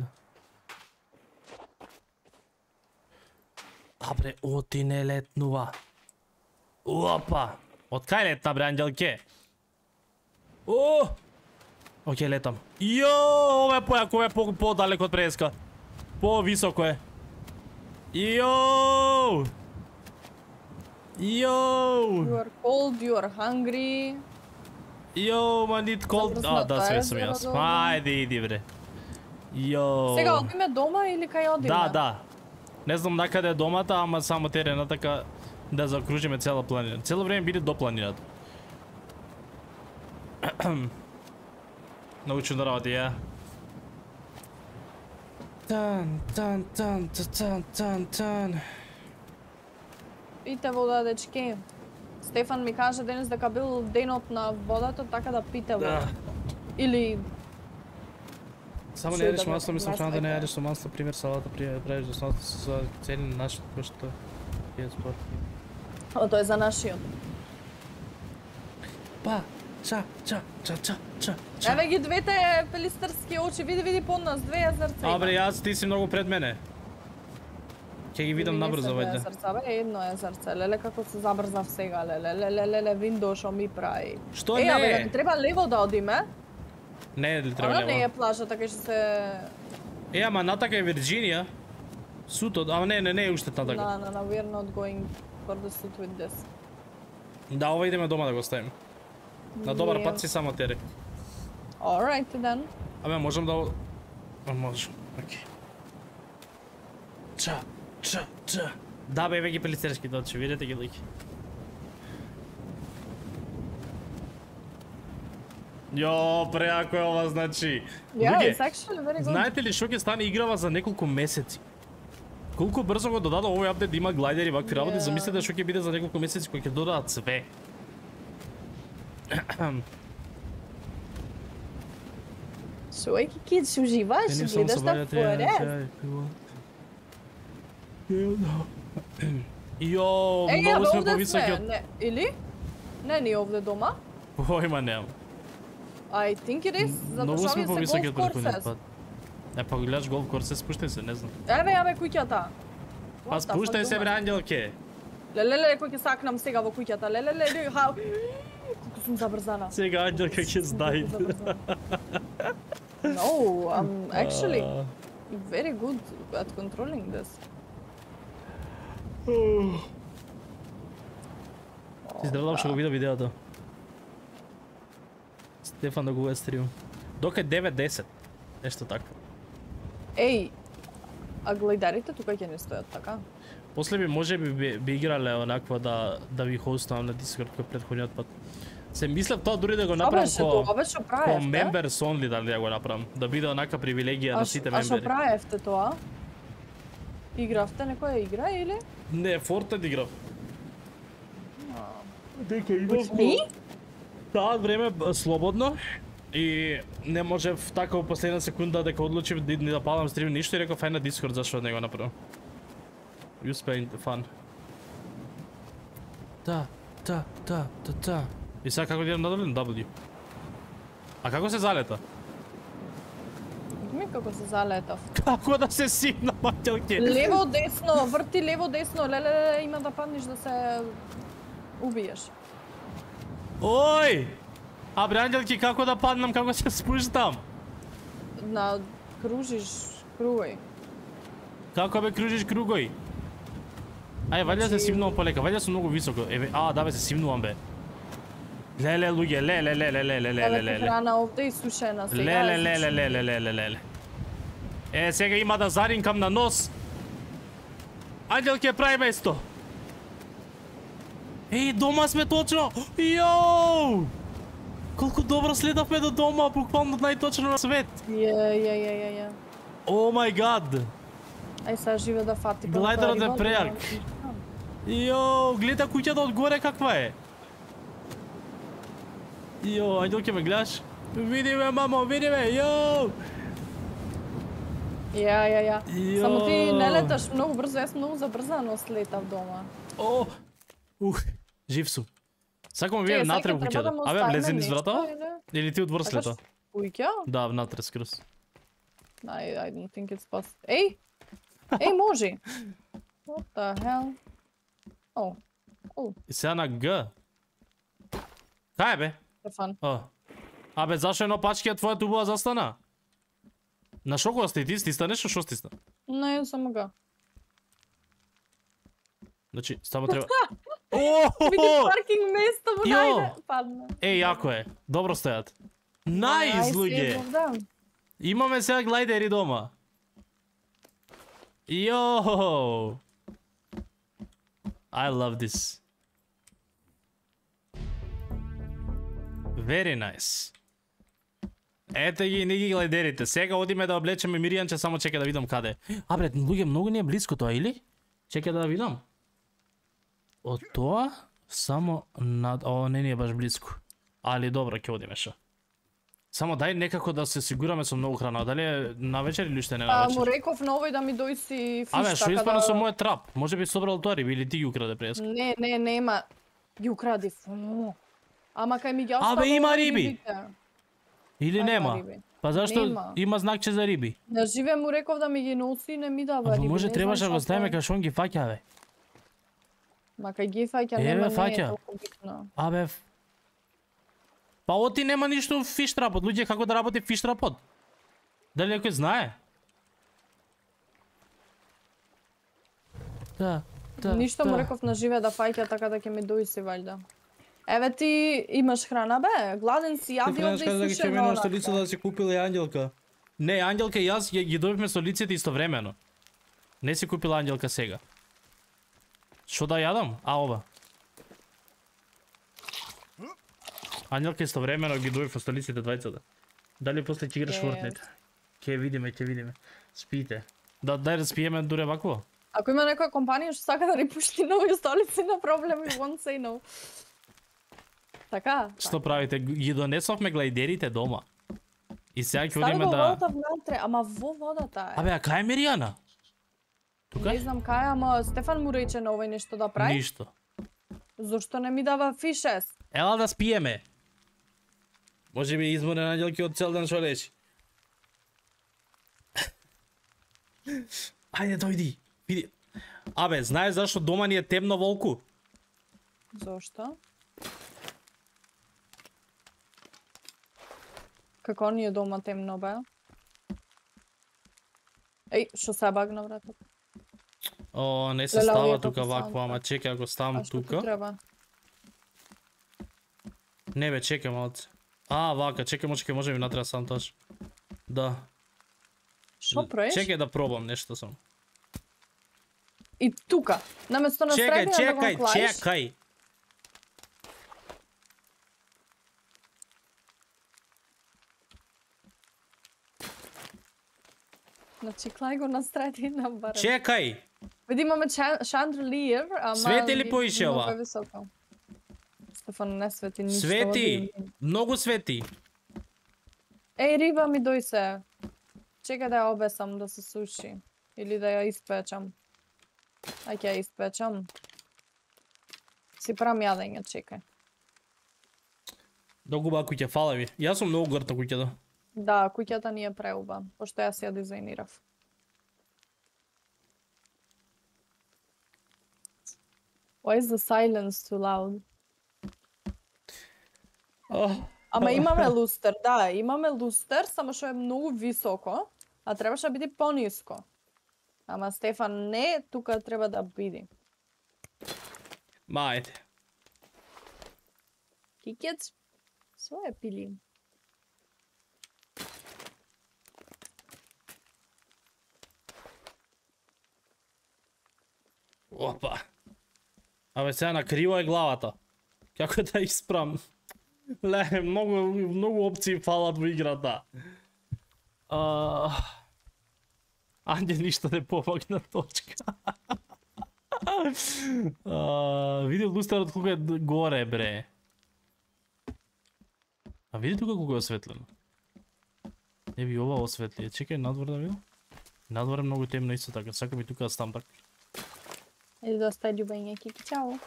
Абре, оти не летнува. Опа! Од кај летна, бре, Ангелке? О! Океј, летам. Јо, ова е појако, ова е по-далеко од преска. По-високо е. Јо! Јо! You are cold, you are hungry. Јо, ма нит cold. Да, све сум јас. Ајде, иди, бре. Јо. Сега одиме дома или кај одиме? Да. Не знам накаде е домата, ама само терена, така да закружиме цела планина. Цело време биде до планината. Многу чудна работа, ја. Тан. Пите вода, дечки. Стефан ми каже денес дека бил денот на водата, така да пите вода. Или... Само не јадеш масло, мислам храна да не јадеш со масло, пример салата, правиш за салата со цели нашето, што е спорт. Тоа е за нашиот. Па, ча. Еве ги двете пелистерски очи, види под нас, две езерца. Абре, јас ти си многу пред мене. Ќе ги видам набрзо, вајде. Едно езерце, леле како се забрзав сега, леле, виндо шо ми прави. Што не? Абе, треба лево да одиме. Не, ли треба Она лево? не е плажа, така што се... Ама натака е Вирџинија. Сутот, ама не е уште натака. No, we are not going for the suit with this. Да, ова идеме дома да го ставим. На добар пат си само тере. Alright, then. Абе, можам да... Можем, окей. Ча. Да, бе, ги пелистерски точи, видите ги лики. Јо, преако е ова, значи. Yeah, it's actually very good. Знаете ли што ќе стане играва за неколку месеци? Колку брзо го додадо овој апдейт да има глайдери и вакви работи, замислете што ќе биде за неколку месеци кога ќе додадат све. Шојки кид, се уживаш, гледаш на форест. Јо, многу сме повисоки од... Или? Не, ни овде дома. Појма немам. I think it is, затоа што овие се голф корсес. Па гледаш голф корсес, спуштај се, не знам. Еве куќата. Па спуштај се, бре, Ангелке. Леле, кој ќе сакнам сега во куќата, леле, колку сум забрзана. Сега Ангелка ќе знаи. No, I'm actually very good at controlling this. Издравам што го видов видеото. Стефан да го стрим. Дока е 9-10. Нешто такво. Еј, а гледарите тука ќе не стојат така? После би може би играле онаква да ви хостувам на Discord кој претходниот пат. Се мислев тоа дури да го направам ко members only да го направам, да биде онака привилегија на сите мембери. А што правевте тоа? Игравте некоја игра или? Не, Fortnite играв. Дека имав таа време слободно и не можев така во последна секунда дека одлучив да не да палам стрим ништо и реков ај на Discord зашто не го направам. You spent fun. Да. И сега како да идам надолу на W? А како се залета? Ми како се залетав. Како да се симна, Ангелке? Лево, десно, врти лево, десно, леле, има да паднеш да се убиеш. Ој! А бре, Ангелки, како да паднам, како се спуштам? Кружиш кругој. Како бе кружиш кругој? Ај, вајде се симнувам полека, вајде сум многу високо. Еве, да бе, се симнувам бе. Леле, луѓе, леле. Храна овде исушена сега. Леле. Сега има да заринкам на нос. Ангелке, прави место. Дома сме точно. Јоу! Колку добро следавме до дома, буквално најточно на свет. Ја. О мај гад. Ај сега живе да фати. Глајдерот е прејак. Йоу, гледа куќата одгоре каква е. Йоу, Ангелке ме гледаш? Види ме, мамо, види ме, йоу! Ја. Јо. Само ти не леташ многу брзо, јас многу забрзано слетав дома. О! Жив сум. Сакам да видам натре во куќата. Абе, влезе низ врата? Или ти одвор слета? Куќа? Да, внатре скрос. I don't think it's possible. Ей, може! What the hell? Oh. И сега на Г. Кај е бе? Стефан. Абе, зашо едно пачки твојата убава застана? На шо кога сте ти стисна нешто, шо стисна? Не, само га. Значи, само треба... Види паркинг место во најде. Падна. Јако е. Добро стојат. Најс, луѓе! Имаме сега глайдери дома. Йоу! I love this. Very nice. Ете ги, не ги глайдерите. Сега одиме да облечеме Миријанче, само чека да видам каде. А брат, луѓе, многу не е близко тоа, или? Чека да видам. Од тоа, само над... О, не е баш близко. Али добро, ќе одиме шо. Само дај некако да се сигураме со многу храна. Дали е на вечер или уште не на вечер? Му реков на овој да ми дојси фиш, Абе, шо испано со мојот трап? Може би собрал тоа риби или ти ги украде преска? Не, нема. Ги укради. Ама кај ми ги остави... Абе, има риби! Или нема? Па зашто има знакче за риби? На живе му реков да ми ги носи и не ми дава риби. Може требаше да го ставиме кај шо ги фаќа, бе. Ма кај ги фаќа нема, не е толку битно. Абе... Па оти нема ништо фиш трапот. Луѓе, како да работи фиш трапот? Дали некој знае? Да. Ништо му реков на живе да фаќа, така да ќе ми дојси валјда. Еве ти имаш храна, бе? Гладен си, јади овде и суши на столица да си купила и Ангелка. Не, Ангелка и јас ги добивме столиците истовремено. Не си купила Ангелка сега. Шо да јадам? Ова. Ангелка истовремено ги добивме столиците двајцата. Дали после ќе играш Fortnite? Ќе видиме. Спите. Да, дај да спиеме дуре вакво. Ако има некоја компанија што сака да ни пушти нови столици на проблем, we won't say no. Така. Што правите? Ги донесовме глайдерите дома. И сега ќе одиме да... Стави во водата внатре, ама во водата е. Абе, а кај е Миријана? Тука? Не знам кај, ама Стефан му рече на овој нешто да прави. Ништо. Зошто не ми дава фишес? Ела да спиеме. Може би изморен Ангелки од цел ден шо речи. Ајде, дојди. Види. Абе, знаеш зашто дома ни е темно, волку? Зошто? Како ни е дома темно, бе? Еј, шо се багна вратот? О, не се става тука вакво, ама чекай, ако ставам тука. Не бе, чекай малце. Вака, чекай, може би натреба сам таш. Да. Шо проеш? Чекай да пробам нешто сам. И тука, наместо на средина да го клаиш. Чекај. Значи, клај го на средина барем. Чекај! Види, имаме шандрелиер, ама... Свети ли поише ова? Стефан, не свети ништо. Свети! Многу свети! Еј, риба ми дојсе. Чекај да ја обесам да се суши. Или да ја испечам. Ај ќе ја испечам. Си правам јадење, чекај. Догуба куќа, фала ви. Јас сум многу горд на куќата. Да, куќата ни е преуба, пошто јас ја дизајнирав. Why is the silence too loud? Ама имаме лустер, да, имаме лустер, само што е многу високо, а требаше да биде пониско. Ама Стефан, не, тука треба да биде. Мајте. Кикец, своје пили. Опа. Абе, сега на криво е главата. Како да испрам? Ле, многу опции фалат во играта. Ајде, ништо не помогна точка. Види лустарот колку е горе, бре. А види тука колку е осветлено. Еби ова осветли. Чекај надвор да видам. Надвор е многу темно исто така. Сакам и тука да стам така. Еди доста љубење, Кики, чао.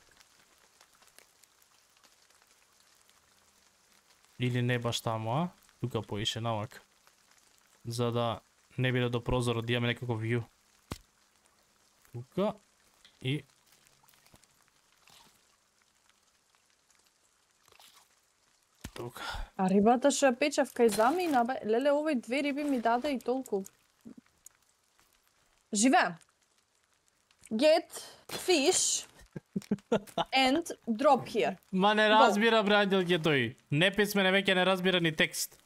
Или не баш таму, а? Тука поише навак. За да не биде до прозорот, да имаме некако вју. Тука. И... Тука. А рибата што ја печав кај замина, бе, леле, овој 2 риби ми даде и толку. Живе. Get fish and drop here. Ма не разбира, бре, Ангелке, тој. Неписмене веќе не разбира ни текст.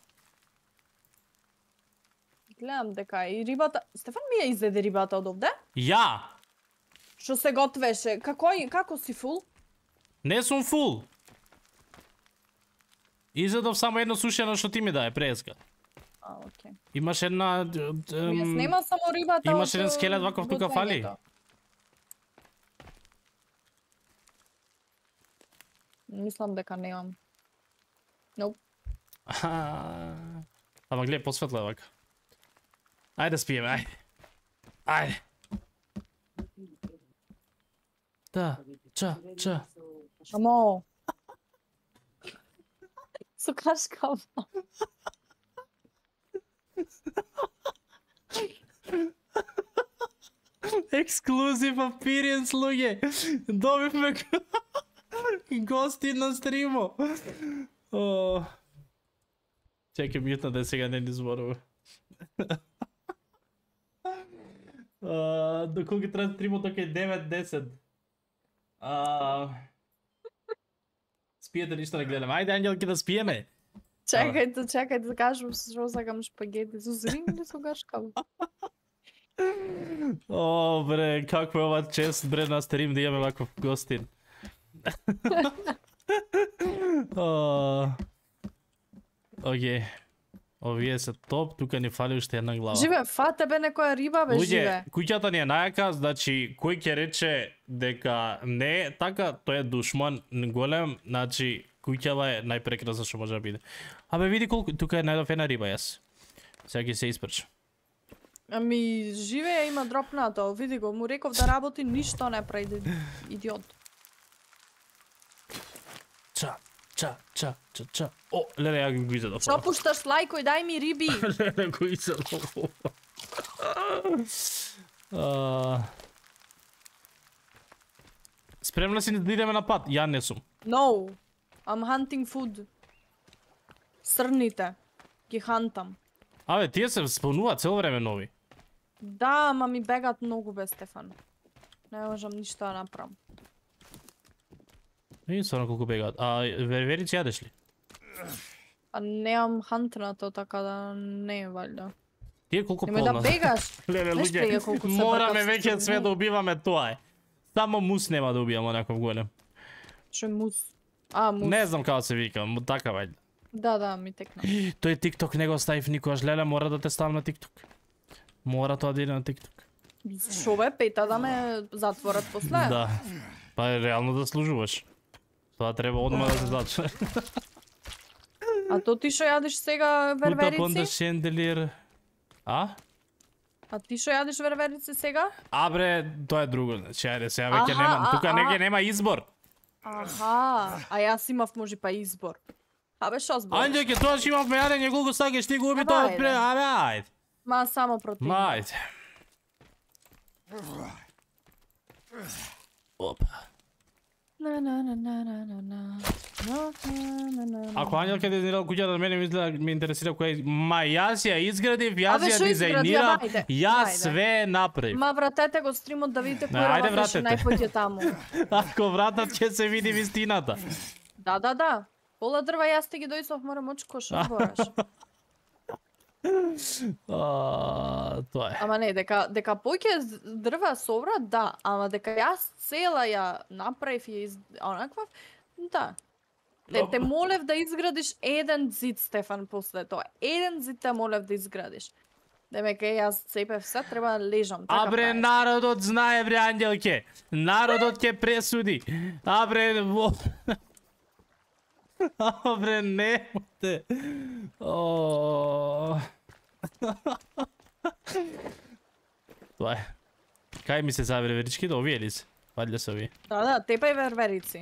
Гледам дека и рибата... Стефан ми ја изеде рибата од овде? Ја! Што се готвеше? Како си фул? Не сум фул. Изедов само едно сушено што ти ми даде преска. А, окей. Имаш една... Јас нема само рибата. Имаш еден скелет ваков тука фали? Мислам дека немам. Nope. Ама гледај, посветло е вака. Ајде спиеме, ајде. Ајде. Да, ча. Амо. Со кашкава. Ексклузив appearance, луѓе. Добивме гости на стриму. Чекай, мјутна да сега не ни зборува. Доколку треба стримот тока е 9-10. Спиете ништо не гледам. Ајде, Ангелки, да спиеме. Чекајте, да кажам што сакам шпагети со зрин или со кашкава. О, бре, какво е ова чест, бре, на стрим да имаме ваков гостин. Окей. Овие се топ, тука ни фали уште една глава. Живе, фате бе некоја риба, бе, живе. Куќата ни е најака, значи, кој ќе рече дека не е така, тој е душман голем, значи, куќава е најпрекрасна што може да биде. Абе, види колку, тука е најдов една риба, јас. Сега ќе се испрчам. Ами, живе има дропнато, види го, му реков да работи, ништо не прави, идиот. Ча. О, леле, ја го изедов. Што пушташ лајкој, дај ми риби. Леле, го изедов. Спремна си да идеме на пат? Ја не сум. No, I'm hunting food. Срните, ги хантам. Абе, тие се спомнуваат цело време нови. Да, ама ми бегат многу, бе, Стефан. Не можам ништо да направам. И стварно колку бегаат. А верверици јадеш ли? А немам хантнато, така да не е валјда. Тие колку Немој полна. да бегаш. Леле, Знаеш луѓе, бега колку се мораме бркав веќе со све мене. да убиваме, тоа е. Само мус нема да убијамо некој голем. Што е мус? А, мус. Не знам како се вика, така вајде. Да, ми текна. Тој TikTok не го ставив никогаш, леле, мора да те ставам на TikTok. Мора тоа да иде на TikTok. Шо бе, пета да ме затворат после? Да. Па реално да служуваш. Тоа треба одма да се зачне. А то ти што јадиш сега Put up on the верверици? chandelier. А? А ти што јадиш верверици сега? А бре, тоа е друго, значи ајде сега веќе Аха, немам. Тука неќе нема избор. Аха, а јас имав може па избор. Абе што збориш? Анџеке, тоа што имавме јадење, колку сакаш ти го уби Абе, тоа ајде. пред. Абе, ајде. Ма само протеин. Мајде. Опа. Ако Ангелка дизајнирал куќата, мене ми изгледа ме интересира која. Ма јас ја изградив, јас Абе, ја шо дизајнирав, изгради? Ајде, јас ајде. све направив. Ма вратете го стримот да видите Не, кој ајде, работеше вратете. најпоќе таму. Ако вратат ќе се види вистината. Да. Пола дрва јас те ги дојсов, морам очко, што збораш? Тоа е. Ама не, дека поќе дрва собра, да, ама дека јас цела ја направив и онаква, да. Те молев да изградиш еден зид, Стефан, после тоа. Еден зид те молев да изградиш. Демек, јас цепев се, треба да лежам. Така Абре, правиш. народот знае, бре, Ангелке. Народот ќе пресуди. Абре, Абре, немате. Тоа е. Кај ми се завре веричките, овие ли се? Вадле се овие. Да, тепај верверици.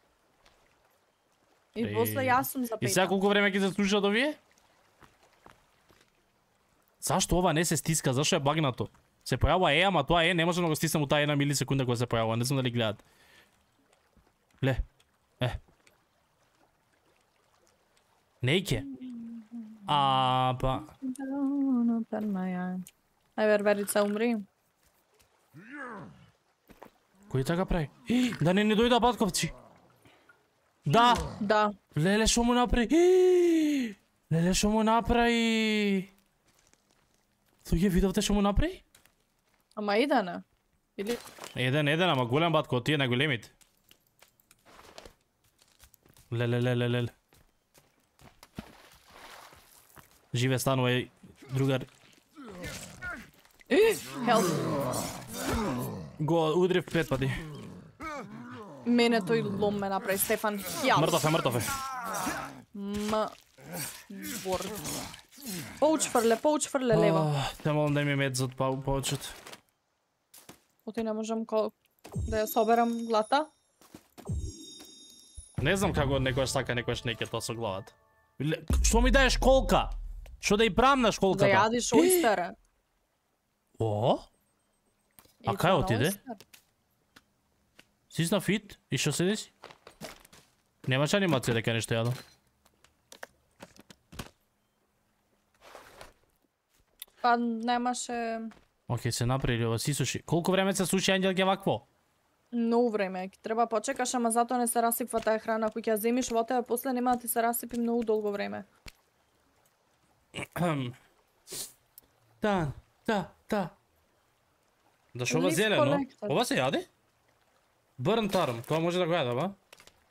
И Е. после јас сум И запета. сега колку време ќе се слушат овие? Зашто ова не се стиска? Зашто е багнато? Се појавува ама тоа не може да го стиснам у таа 1 милисекунда кога се појавува. Не знам дали гледат. Ле. Нејке. Па. Ај верверица умри. Кој така прави? Да не дојда батковци. Да. Да. Леле шо му направи? Леле шо му направи? Тој видовте шо му направи? Ама идене. Или Еден, ама голем батко, од тие најголемите. Леле. Живе станува другар. Хелп. Го удрив 5 пати. Мене тој лом ме направи Стефан. Ја. Мртов е. Бор. Поуч фрле лево. Те молам да ми мед за повечето. Оти не можам да ја соберам глата. Не знам како некојаш сака, некојаш не ќе тоа со главата. Што ми даеш колка? Што да и правам на школката? Да јадиш ојстере. О? А кај отиде? Сисна фит? И што се деси? Немаш анимација дека нешто јадам. Па немаше Океј, се направи ова си суши. Колку време се суши Ангелке вакво? многу време. Ќе треба почекаш, ама затоа не се расипва таа храна. Ако ќе ја земиш во тебе, после нема да ти се расипи многу долго време. Да. Да шо ова Leaf зелено? collector. Ова се јаде? Burn tarm, тоа може да го јадам, а?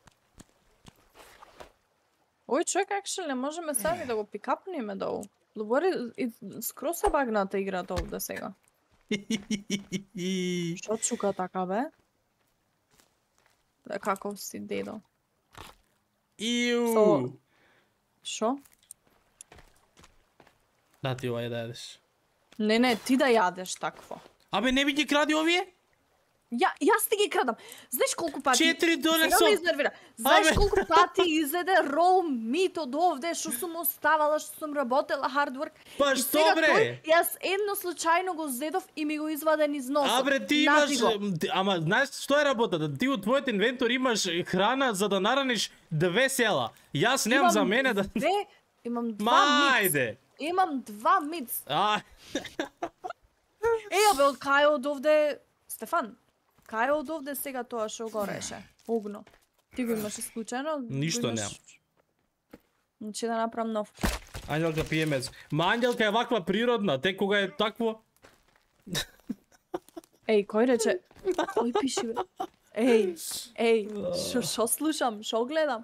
Ој човек, actually, можеме сами да го пикапниме долу. Лубори, скроз се багната играта овде сега. Што чука така, бе? Да, каков си, дедо? Иу. Шо? Да, ти ова е да јадеш. Не, ти да јадеш такво. Абе, не би ги кради овие? Јас ти ги крадам. Знаеш колку пати... $4 Сега со- ме изнервира. Знаеш Абе. колку пати изеде роу мит од овде, што сум оставала, што сум работела hard work. Па И што, сега бре? тој, јас едно случајно го зедов и ми го изваден из носот. Абре, ти Нати имаш... го. Ама, знаеш што е работата? Ти од твојот инвентор имаш храна за да нараниш 2 села. Јас немам за мене да... Имам 2 миц. Мајде! Имам 2 миц. А, Абе, од кај од овде... Стефан, кај од овде сега тоа што гореше? Огно. Ти го имаш исклучено? Ништо немам. Значи да направам нов. Ангелка пие мез. Ма Ангелка е ваква природна, те кога е такво... Еј, кој рече? Кој пиши, бе? Еј, шо слушам, шо гледам?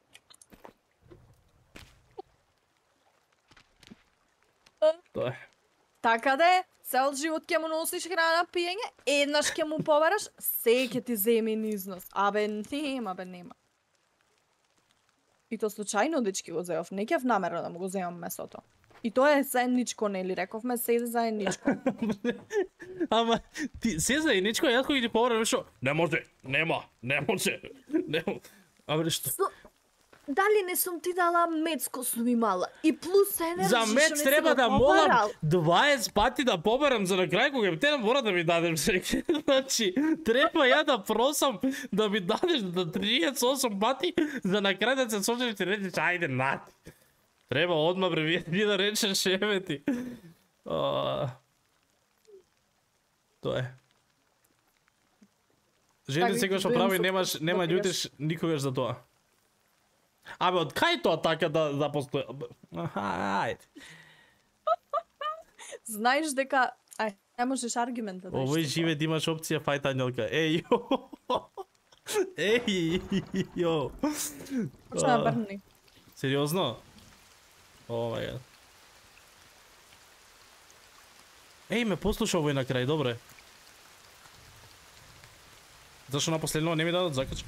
Тоа е. Така да е, цел живот ќе му носиш храна, пиење, еднаш ќе му побараш, се ќе ти земи износ. Абе, нема. И то случајно, дечки, го зеов. Не ќе намерно да му го земам месото. И тоа е заедничко, нели? Рековме се заедничко. Ама, ти се заедничко, јас кој ги побарам шо? Не може. Абе, што? Дали не сум ти дала мецко сум имала? И плюс енерджи За што мец не си треба го да побарал. молам 20 пати да побарам за на крај кога те мора да ми дадеш. Значи, треба ја да просам да ми дадеш до 38 пати за на крај да се сочиш и ти речеш ајде нати. Треба одма бре ви да речеш еве ти. Тоа е. Жене Така, секогаш што дојдам прави со- нема допираш. љутиш никогаш за тоа. Абе, од кај тоа така да постои? Ајде. Знаеш дека... не можеш аргумент да дадеш. Овој живе да имаш опција фајт Ангелка. Еј, јо. Почна да брни. Сериозно? О мај гад. Еј, ме послуша овој на крај, добре. Зашо на последно не ми дадат закача?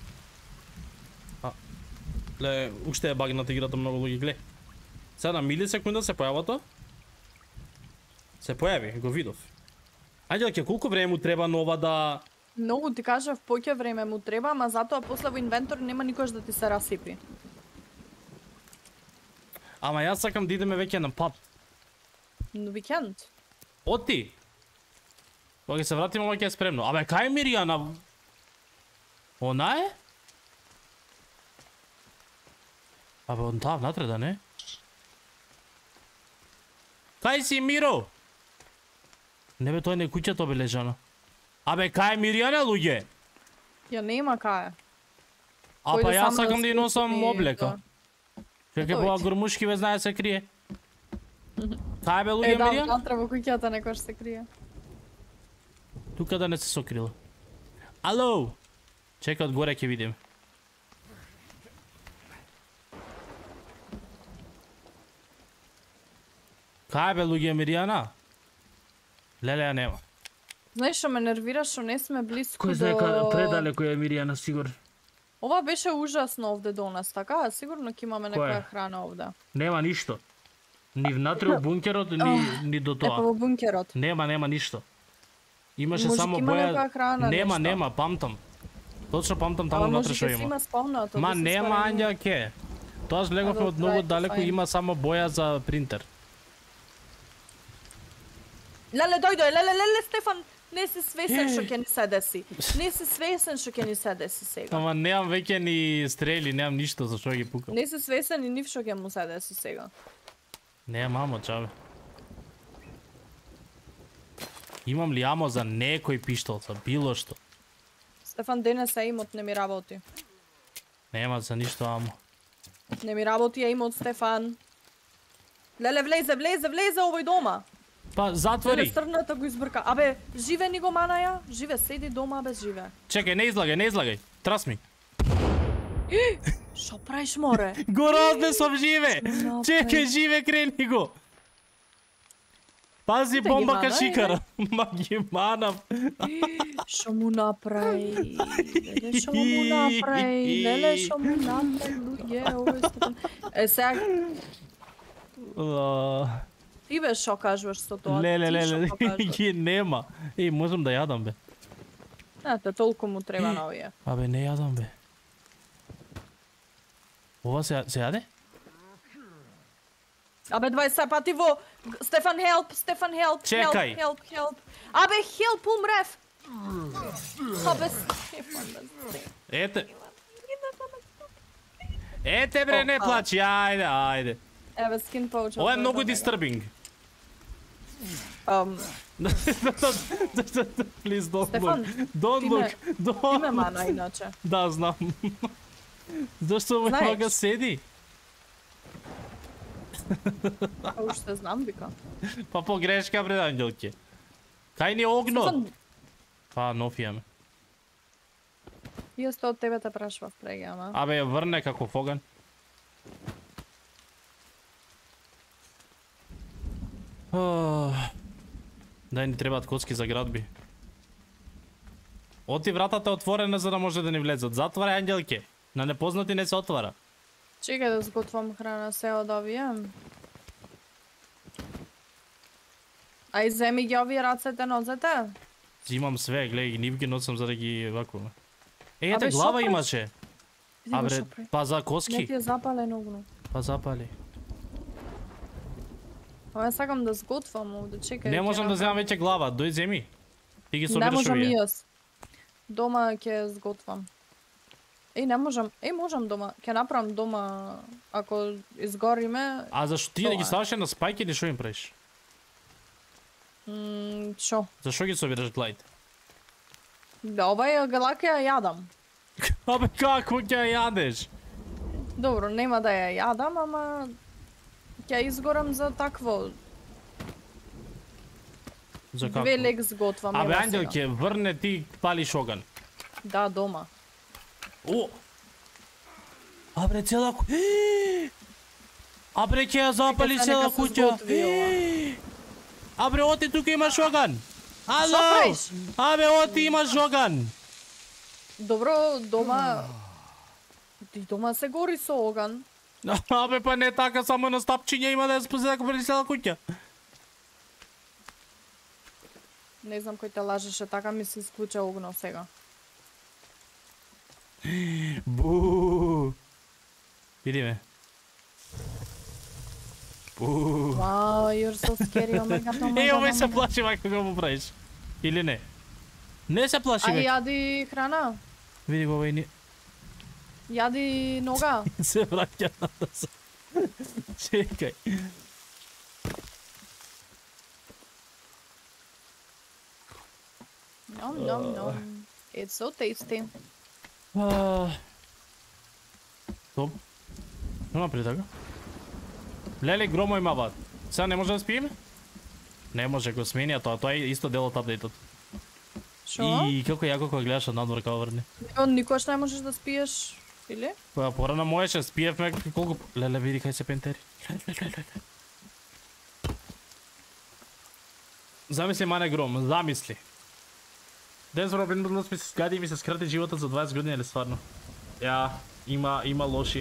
Ле, уште е багната играта многу луѓе, гле. Сега на милисекунда се појава тоа? Се појави, го видов. Ајде, колку време му треба нова да... Многу ти кажав, поќе време му треба, ама затоа после во инвентор нема никош да ти се расипи. Ама јас сакам да идеме веќе на пат. На викенд. Оти! Кога се вратиме, ова ќе е спремно. Абе, кај е Миријана? Она е? Абе, он таа внатре да не? Кај си, Миро? Не бе, тој не куќата обележано. Абе, кај е Миријана, луѓе? Ја нема кај. А па јас сакам да ја носам спусти облека. Како била гормушки, ве знае се крие. Кај бе, луѓе, да, Миријан? внатре во куќата некош се крие. Тука да не се сокрила. Ало! Чекай, одгоре ќе видим. Кај бе, луѓе, Миријана? Леле, ја нема. Знаеш што ме нервира што не сме близко Кој знае предалеку е Миријана, сигурно. Ова беше ужасно овде до нас, така? Сигурно ќе имаме некоја храна овде. Нема ништо. Ни внатре во бункерот, ни до тоа. Епа во бункерот. Нема ништо. Имаше Може само ќе има боја... некоја храна, нешто. Нема, памтам. Точно памтам таму внатре што има. Може ќе си има спомнато. Ма нема, Анѓелке. Тоа влеговме од многу далеко, има само боја за принтер. Леле, дојде, леле, Стефан, не си свесен што ќе ни се деси. Не си свесен што ќе ни се деси сега. Ама немам веќе ни стрели, немам ништо за што ги пукам. Не си свесен и нив што ќе му се деси сега. Немам амо, чабе. Имам ли амо за некој пиштол, за било што? Стефан, денес имот не ми работи. Нема за ништо амо. Не ми работи имот, Стефан. Леле, влезе овој дома. Па, затвори. Стрната го избрка. Абе, живе ни го манаја? Живе, седи дома без живе. Чекај, не излагај. Трасми. Шо правиш, море? Го разнесов живе! Чекај, живе, крени го! Пази, бомба ка шикара. Ма ги манав. Шо му направи? Леле, шо му направи? Луѓе, овој Стефан. Сега... Ти бе шо кажуваш со тоа? Леле, ги нема. Еј, можам да јадам, бе. Ете, толку му треба на овие. Абе, не јадам, бе. Ова се јаде? Абе, 20 пати во... Стефан, help! Чекај. Help! Абе, help, умрев! Абе, Стефан, Ете. Ете, бре, не плачи, ајде. Еве, skin pouch. Ова е многу disturbing. Please don't Стефан, look. Don't look. Ти ме мана, иначе. Да, знам. Зашто овој мага седи? Уште знам, вика. Па погрешка, бре, Анѓелке. Кај ни огнот? Па, нов имаме. Јас од тебе те прашував преги, ама. Абе, ја врне како фоган. Дај ни требаат коцки за градби. Оти вратата е отворена за да може да ни влезат. Затварај, Анѓелке. На непознати не се отвара. Чекај да сготвам храна се од овие. Ај, земи ги овие рацете, нозете. Зимам све, гледај ги, нив ги носам за да ги вакуваме. Ете, Абе, глава шо имаше. Абре, па за Не коски. ти е запалено огно. Па запали. Ама сакам да сготвам овде, чекај. Не можам да земам веќе глава, дој земи. Ти ги Не собираш можам и овие. јас. Дома ќе сготвам. Не можам. Можам дома. Ќе направам дома ако изгориме. А зашто ти да ги тоа е. ставаш на спајки или шо им правиш? Шо? Зашо ги собираш глаите? Да, овај галака ја јадам. Абе, како ќе ја јадеш? Добро, нема да ја јадам, ама ќе изгорам за такво. За како? 2 лек сготвам. Абе, ева сега. Анѓелке, врне ти палиш оган. Да, дома. О! Абре, цела куќа. Абре, ќе ја запали Чекај, цела нека се куќа. сготви ова. Абре, оти тука имаш оган. Ало! Што правиш? Абе, оти имаш оган. Добро, дома... И дома се гори со оган. Абе, па не така, само на стапчиња има да ја спази дека преди цела куќа. Не знам кој те лажеше, така ми се исклуча огно сега. Бу. Види ме. Бу. Wow, you're so scary, oh my god, oh my god. Овој се oh my god. плаши ако го му правиш. Или не? Не се плаши А веќе. јади храна? Види го овој ни... Јади нога? се враќа на се. Чекај. Nom nom nom. It's so tasty. Топ. Нема при така. Леле, громо има бат. Сега не може да спиеме? Не може, го сменија тоа. Тоа е исто дел од апдейтот. Шо? И како јако кога гледаш од надвор као врне. Никош не можеш да спиеш, или? Па порано можеше, спиевме колку... Леле, види кај се пентери. Замисли мане гром, замисли. Днес Робин Будлос ми се згади и ми се скрати животот за 20 години, или стварно? Ја, има лоши.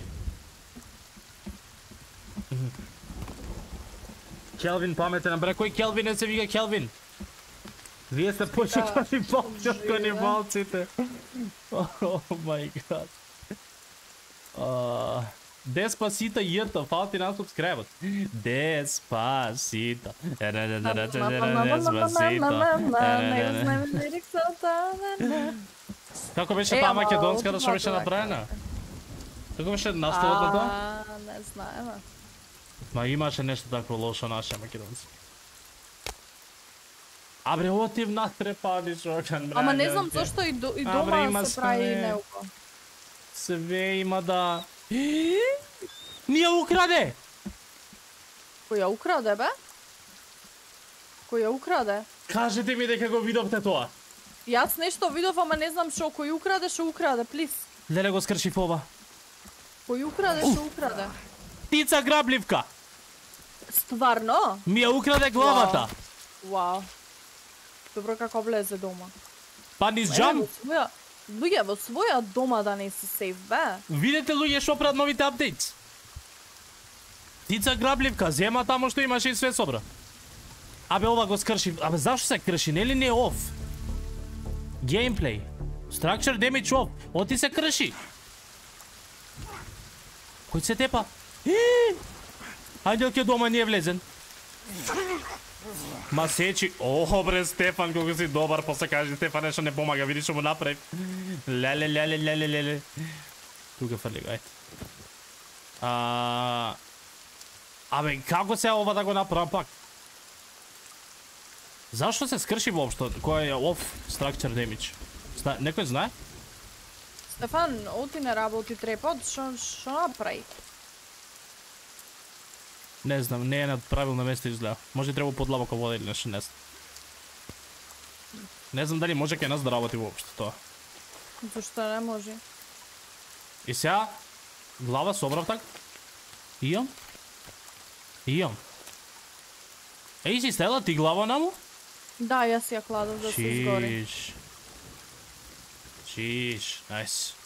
Келвин паметен, бре, кој Келвин не се вика Келвин? Вие сте почитани балци од канибалците. О май гад. Деспасито јето, фала ти на субскрайбот. Деспасито. Како беше таа македонската што беше направена? Како беше наставот на тоа? Не знаеме. Ма имаше нешто такво лошо наше македонци. Абре, оти внатре пади шокан, бре. Ама не знам зошто и дома се прави неуко. Све има да... Ние украде! Кој ја украде, бе? Кој ја украде? Кажете ми дека го видовте тоа. Јас нешто видов, ама не знам шо. Кој украде, плиз. Леле го скрши фоба. Кој украде, шо украде? Птица грабливка. Стварно? Ми ја украде главата. Вау. Добро како влезе дома. Па низ джам. Луѓе, во своја дома да не си сейф, бе. Видете луѓе што прават новите апдейтс. Птица грабливка, зема тамо што имаше и све собра. Абе ова го скрши. Абе зашто се крши? Нели не е оф? Геймплей. Structure damage off. Оти се крши. Кој се тепа? Ајде дома не е влезен. Ма сечи. О, бре, Стефан, колку си добар, после кажи Стефан нешто не помага, види што му направи. Леле. Тука фрли го, ајде. Абе, како се ова да го направам пак? Зашто се скрши воопшто? Кој е off structure damage? Некој знае? Стефан, оти не работи трепот, шо направи? Не знам, не е на правилно место изгледа. Може треба подлабока вода или нешто, не знам. Не знам дали може кај нас да работи воопшто тоа. Зашто не може? И сега, глава собрав так. Ијам. Еј си стела ти глава наму? Да, јас ја кладов да се изгори. Чиш, најс.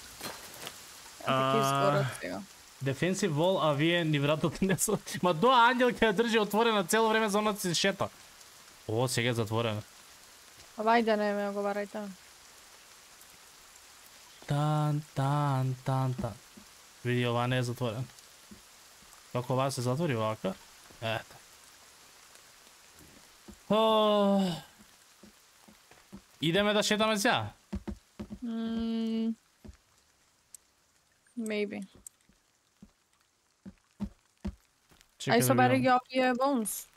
Ја ќе изгорат сега. Defensive wall, а вие ни вратот не са... Ма доа ангел ќе ја држи отворена цело време за оноци шета. О, сега е затворена. Ајде, не ме оговарајте. Тан. Види, ова не е затворен. Како ова се затвори овака? Ето. Идеме да шетаме сега? Maybe. Чекай Ај да собери видам. ги овие bones.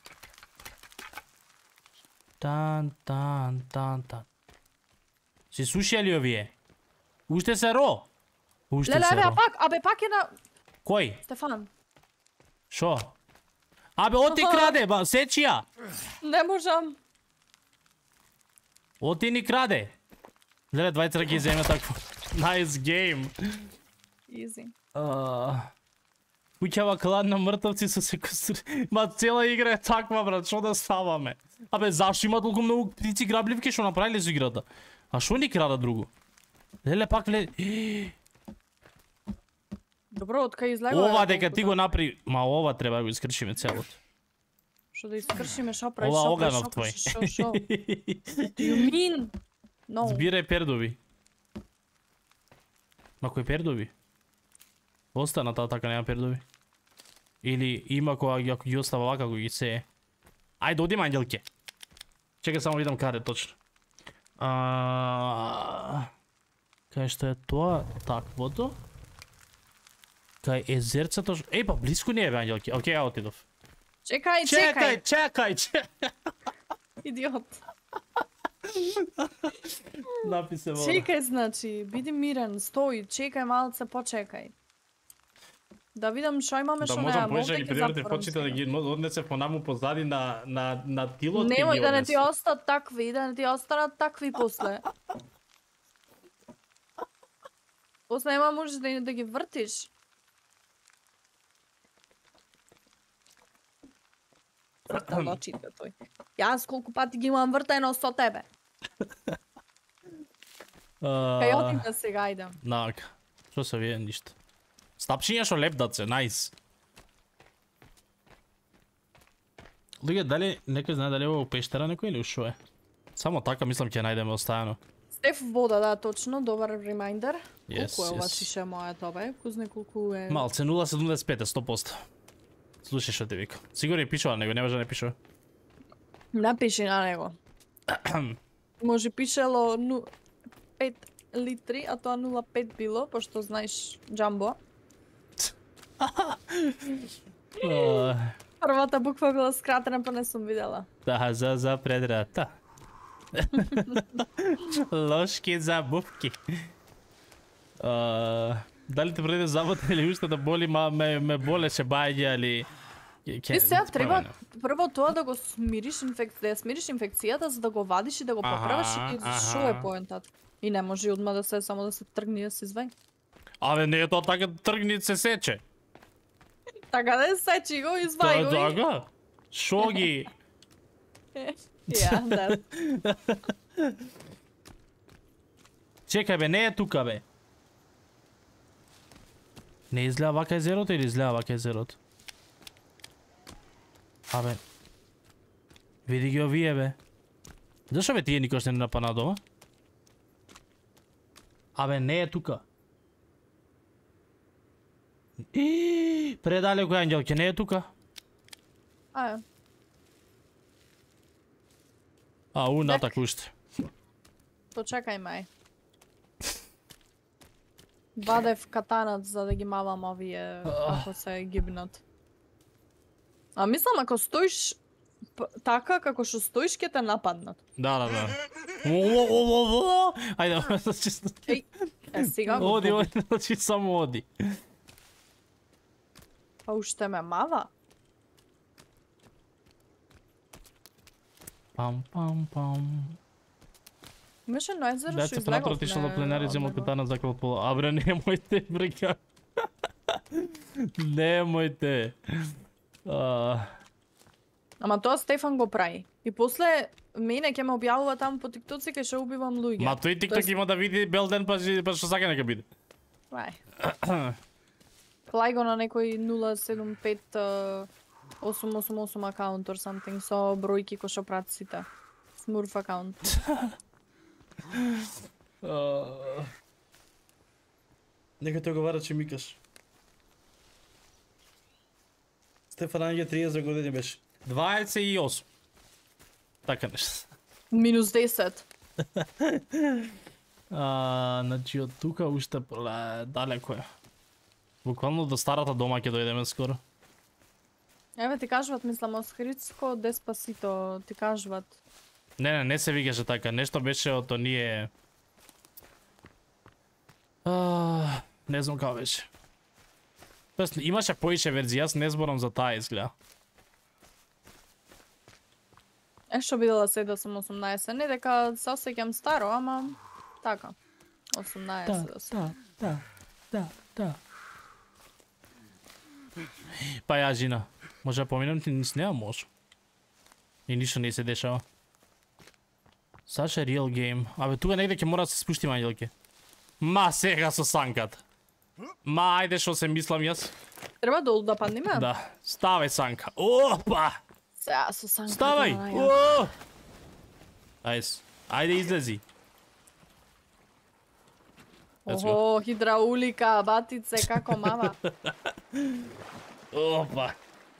Тан. Се сушија овие? Уште се ро? Уште Леле, се ро. пак е на... Кој? Стефан. Шо? Абе, оти краде, ба, сечи ја. Не можам. Оти ни краде. Леле, двајца ги земе такво. Nice game. Easy. Куќава клан на мртовци со секустри. Ма цела игра е таква, брат, што да ставаме? Абе, зашто има толку многу птици грабливки што направиле со играта? А што ни крада друго? Леле, пак Добро, откај излегува. Ова дека ти го направи, ма ова треба да го искршиме целото. Што да искршиме, шо прави, Ова шо оганов прави, твој. шо? You mean? No. Збирај пердови. Ма кој пердови? Остана така нема пердови. Или има кога ако ги остава вака го ги сее. Ајде одиме ангелке. Чекај само видам каде точно. Кај што е тоа таквото? Кај езерцето. Еј па блиску не е бе ангелке. Океј, ја отидов. Чекај. Чекај. Идиот. Написе вода. Чекај, значи, биди мирен, стој, чекај малце, почекај. Да видам што имаме, што Да немаме. можам поише ги приорите почите да ги однесе понаму позади на тилот. Немој да не ти остат такви, да не ти останат такви после. После нема можеш да ги вртиш. Вртам очите тој. Јас колку пати ги имам вртено со тебе. Кај одиме сега, ајде. Нака. Што се вие ништо. Стапчиња што лепдат се, најс. Луѓе, дали некој знае дали е во пештера некој или ушо е? Само така мислам ќе најдеме оставено. Стеф вода, да, точно, добар ремайндер. Yes, Колку е ова yes. шише мојата ове? Кузне колку е... Малце 0,75 100%. Слушај што ти вика. Сигурно пишува на него, не може да не пишува. Напиши на него. Може пишело 5 литри, а тоа 0,5 било, пошто знаеш джамбо. Првата буква била скратена, па не сум видела. Да, за предрата. Лошки забувки. Дали те преде забота или уште да боли, ма ме болеше баѓа или... Ти сега треба прво тоа да го смириш инфекцијата, за да го вадиш и да го поправиш и шо е поентата. И не може одма да се само да се тргни да се извај. Абе, не е тоа така тргни се сече. Така да сечи го, извај го. Така? Шо ги? Ја, да. Чекај бе, не е тука бе. Не изгледа вака езерото или изгледа вака езерото? Абе. Види ги овие бе. Зашо бе тие никош не напана дома? Абе, не е тука. Предалеко е ангелке, не е тука. Натак уште. Почекај мај. Вадев катанат за да ги мавам овие ако се гибнат. А мислам ако стоиш така како што стоиш ќе те нападнат. Да. Ајде, чисто. Еј, сега го. Оди, значи само оди. Па уште ме мава. Пам. Имаше едно езеро што Дете излегов. понатро отишла до пленари, земал катана закрил пола. Абре, немојте, брега. Немојте. Ама тоа Стефан го прави. И после мене ќе ме објавува таму по тиктоци кај што убивам луѓе. Ма тој тикток има да види Белден па што сака нека биде. Ај. Клај го на некој 075 888 акаунт or something со бројки кои што прати сите. Смурф акаунт. Нека те оговара че микаш. Стефан Анге 30 години беше. 28. Така нешто. Минус 10. Значи од тука уште далеко е. Буквално до старата дома ќе дојдеме скоро. Еве ти кажуват, мислам, Осхрицко, Деспасито, ти кажуват. Не се викаше така. Нешто беше од оние... не знам како беше. Тоест, имаше поише верзија, јас не зборам за таа изгледа. Што бидела се да сум 18, не дека се осеќам старо, ама така. 18 да сум. Да. Па ја жина. Може да поминам ти низ неа може. И ништо не се дешава. Such a real game. Абе тука негде ќе мора да се спуштиме ангелки. Ма сега со санката. Ма ајде што се мислам јас. Треба долу да паднеме? Да. Ставај санка. Опа! Сега со санка. Ставај! О! Ајс. Ајде излези. Let's go. Охо, хидраулика, батице, како мама. Опа.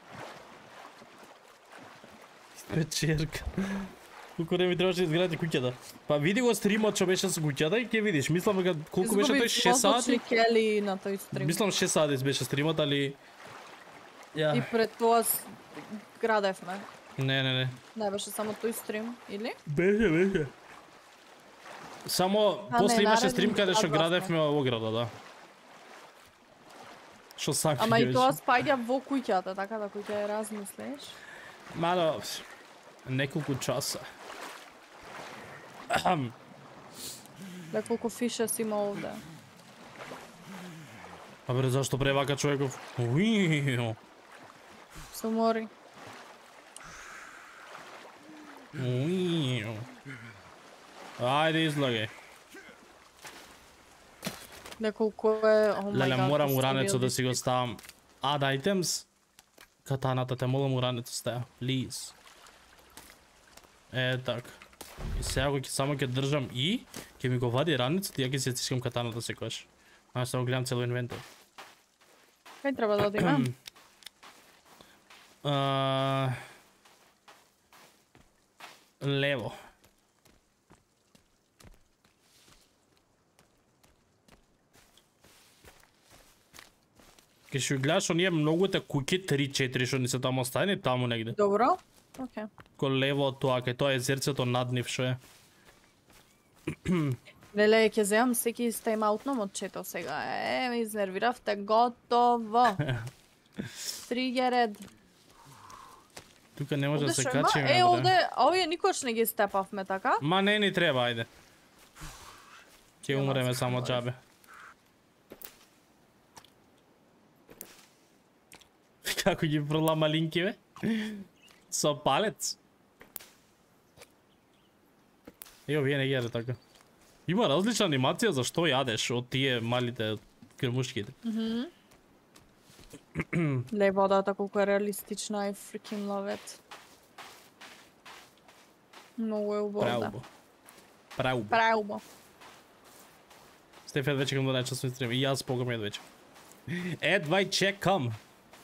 Вечерка. Колку време требаше да изгради куќата. Па види го стримот што беше со куќата и ќе видиш. Мислам дека колку беше тој 6 сати. Кели на тој стрим. Мислам 6 сати беше стримот, али ја. И пред тоа градевме. Не. Не беше само тој стрим, или? Беше. Само после имаше стрим каде што градевме ограда, да. Што сакаш? Ама и тоа спаѓа во куќата, така да кој ќе размислиш. Мало неколку часа. Да колку фишес има овде. А бре, зашто превака човеков? Уиу. Се умори. Уиу. Ајде излагај. Неколку е... Леле, морам уранецо да си го ставам. Add items. Катаната, те молам уранецо стаја. Please. Так. И сега ќе само ќе држам и ќе ми го вади ранецот и ја ќе си стискам катаната секогаш. Аз само гледам цело инвентар. Кај треба да одиме? Лево. Ке што гледаш оние многуте куќи 3-4 што ни се таму оставени таму негде. Добро. Океј. Ко лево од тоа, кај тоа езерцето над нив што е. Леле, ќе земам секи из тайм-аутном од чето сега. Ме изнервиравте, готово. Тригеред. Тука не може да се Овде што качиме. има? Овде, овие никош не ги степавме, така? Ма не ни треба, ајде. Ќе умреме само џабе. Како ги фрла малинки, бе? Со палец. Овие не јаде така. Има различна анимација за што јадеш од тие малите грмушките. Ле, водата колку е реалистична и freaking love it. Многу е убава. Праубо. Стефет вече към 12 часови стрим. И аз погам ед вече. Едвај чекам.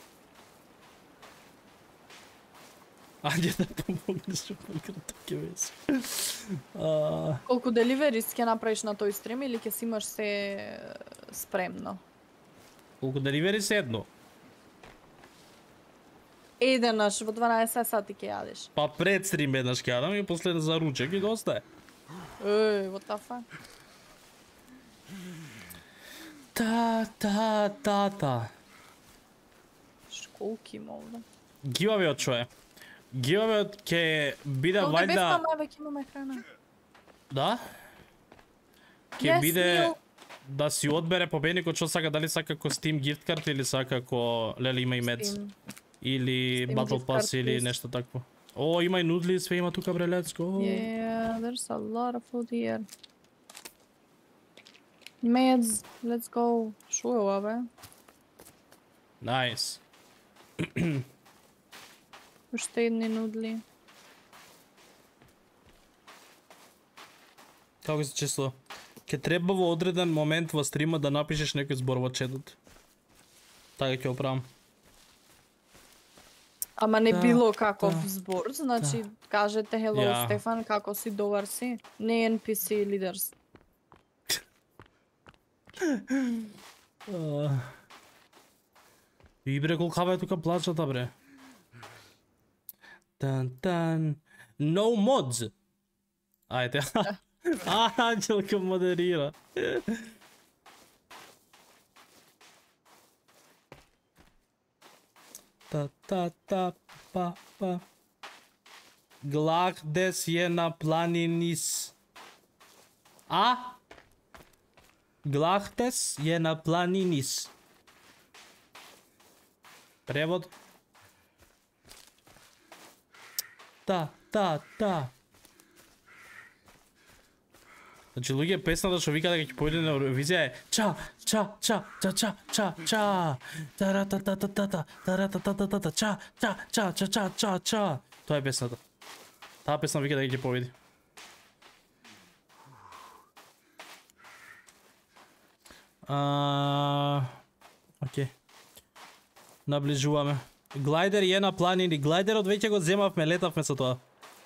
Ајде да помогнеш пократ ќе веси. Колку деливерис ќе направиш на тој стрим или ќе си имаш се спремно? Колку деливери се едно? Еднаш во 12 сати ќе јадеш. Па пред стрим еднаш ќе јадам и после за ручек и доста е. What the fuck? Та. Школки има овде. Гивавеот што е? Гивавеот ќе биде вајда... Овде веќе имаме храна. Да? Ќе биде да си одбере победникот што сака, дали сака ко Steam gift card или сака ко леле има и мец. Или Battle Pass или нешто такво. О, има и нудли, све има тука, бре, let's go. Yeah, there's a lot of food here. Meds, let's go. Шо е ова, бе? Nice. Уште едни нудли. Како се число? Ке треба во одреден момент во стрима да напишеш некој збор во четот. Така ќе оправам. Ама не било каков збор, значи кажете hello Стефан, како си, добар си? Не NPC leaders. И бре, колкава е тука плачата, бре. Тан. No mods. Ајде. Анđelka модерира. Па. Глахдес je na planinis. Глахтес je na planinis. Превод. Да. Значи луѓе песната што вика дека ќе појде на Евровизија е ча таратататата. Тоа е песната. Таа песна вика дека ќе победи. Окей. Наближуваме. Глайдер е на планини. Глайдерот веќе го земавме, летавме со тоа.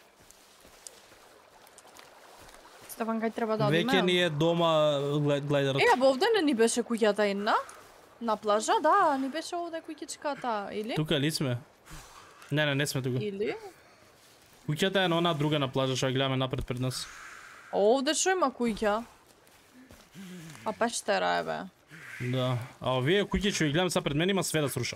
Стефан, кај треба да одиме? Веќе ни е дома глайдерот. Овде не ни беше куќата една? На плажа, да, ни беше овде куќичката, или? Тука ли сме? Не сме тука. Или? Куќата е на она друга на плажа, што ја гледаме напред пред нас. Овде шо има куќа? А пештера е, бе. Да. А овие куќи што ги гледам са пред мене има све да сруша.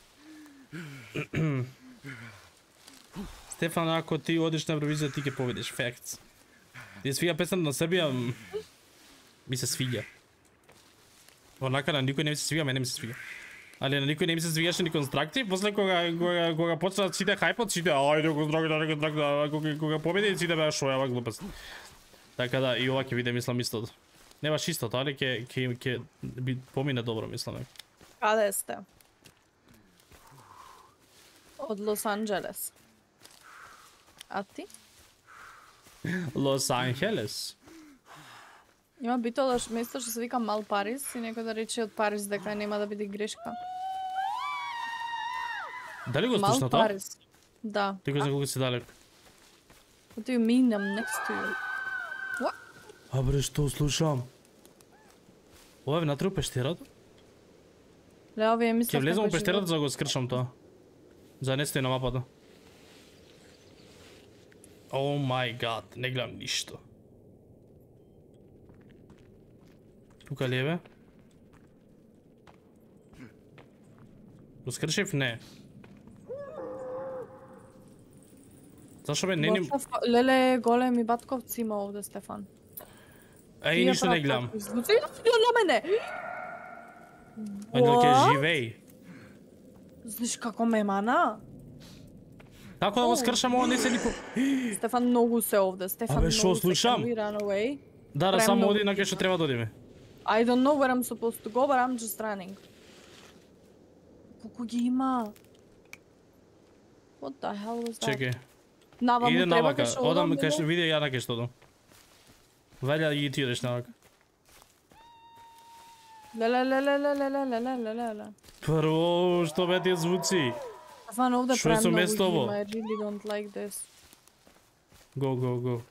Стефан, ако ти одиш на Евровизија, ти ќе победиш. Facts. Ти свига песната на Србија, ми се свига. Онака на никој не ми се свига, мене ми се свига. Али на никој не ми се свигаше ни констракти, после кога почнат сите хајпот, сите ајде констракти, кога победи сите беа шо ова глупост. Така да и ова ќе биде мислам истото. Не баш истото, али ќе помине добро мислам. Каде сте? Од Лос Анџелес. А ти? Лос Анджелес. Има битола место што се вика Мал Парис и некој да рече од Парис дека нема да биде грешка. Дали го слушна Мал тоа? Парис. Да. Ти го за колку си далек. What do you mean I'm next to you? What? А бре, што слушам? Ова е внатре у пештерата? Лео, вие мислев Ќе влезам у како пештерата живот. за да го скршам тоа. За не стои на мапата. О май гад, не гледам ништо. Тука ли е, бе? Го скршив? Не. Зашо бе, не ни... Леле, големи батковци има овде, Стефан. Еј, ништо не гледам. Звуци на мене! Ангел ќе живеј. Знаеш како ме мана? Како да го скршам ова, не се нико... Стефан, многу се овде. Стефан, Абе, шо многу се. слушам? Can we run away? Да, Премногу. само оди на кај што треба да одиме. I don't know where I'm supposed to go, but I'm just running. Колку ги има? What the hell is that? Чекај. Наваму Иде треба навака, кај што одам одам, кај што нели? види ја на кај што одам. Ваља и ти одиш навака. Леле. Прво, што бе тие звуци? Стефан, овде Шо е со премногу ги местово? има. I really don't like this. Go.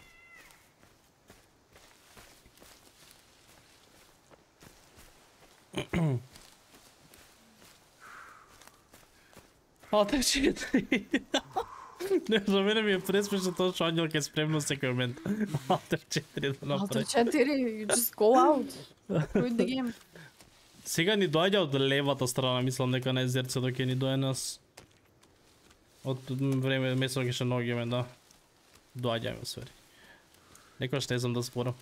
Алте 4. Не, за мене ми е пресмешно тоа што Ангел ќе спремно секој момент. Алте 4 да Алто направи. 4, you just go out. Quit the game. Сега ни доаѓа од левата страна, мислам дека на езерцето ќе ни доаѓа нас. Од време место ќе ше ногиме, да. Доаѓаме свери. Некојаш не знам да спорам.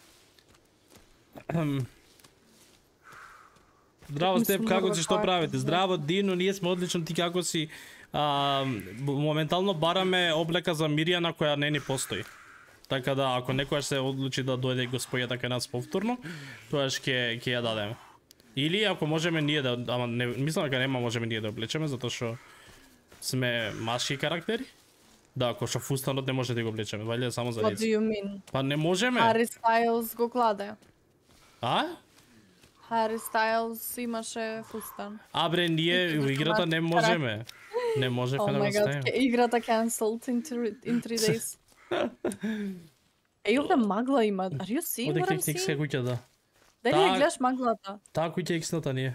Здраво Степ, како си, што правите? Здраво Дино, ние сме одлично, ти како си? Моментално бараме облека за Миријана која не ни постои. Така да, ако некојаш се одлучи да дојде и го споја така нас повторно, тоаш ќе ја дадеме. Или ако можеме ние да, ама не, мислам дека нема можеме ние да облечеме, затоа што сме машки карактери. Да, ако што фустанот не може да го облечеме, валјда само за What do лице. you mean? Па не можеме. Harry Styles го кладе. А? Harry Styles имаше фустан. А бре, ние во играта не можеме. Не можевме Oh да го my god, ставиме. играта cancelled in 3 days. Овде магла има. Are you seeing Оде what I'm кlikse seeing? куќа, да. Дали Так. ја гледаш маглата? Таа куќа е иксната ние.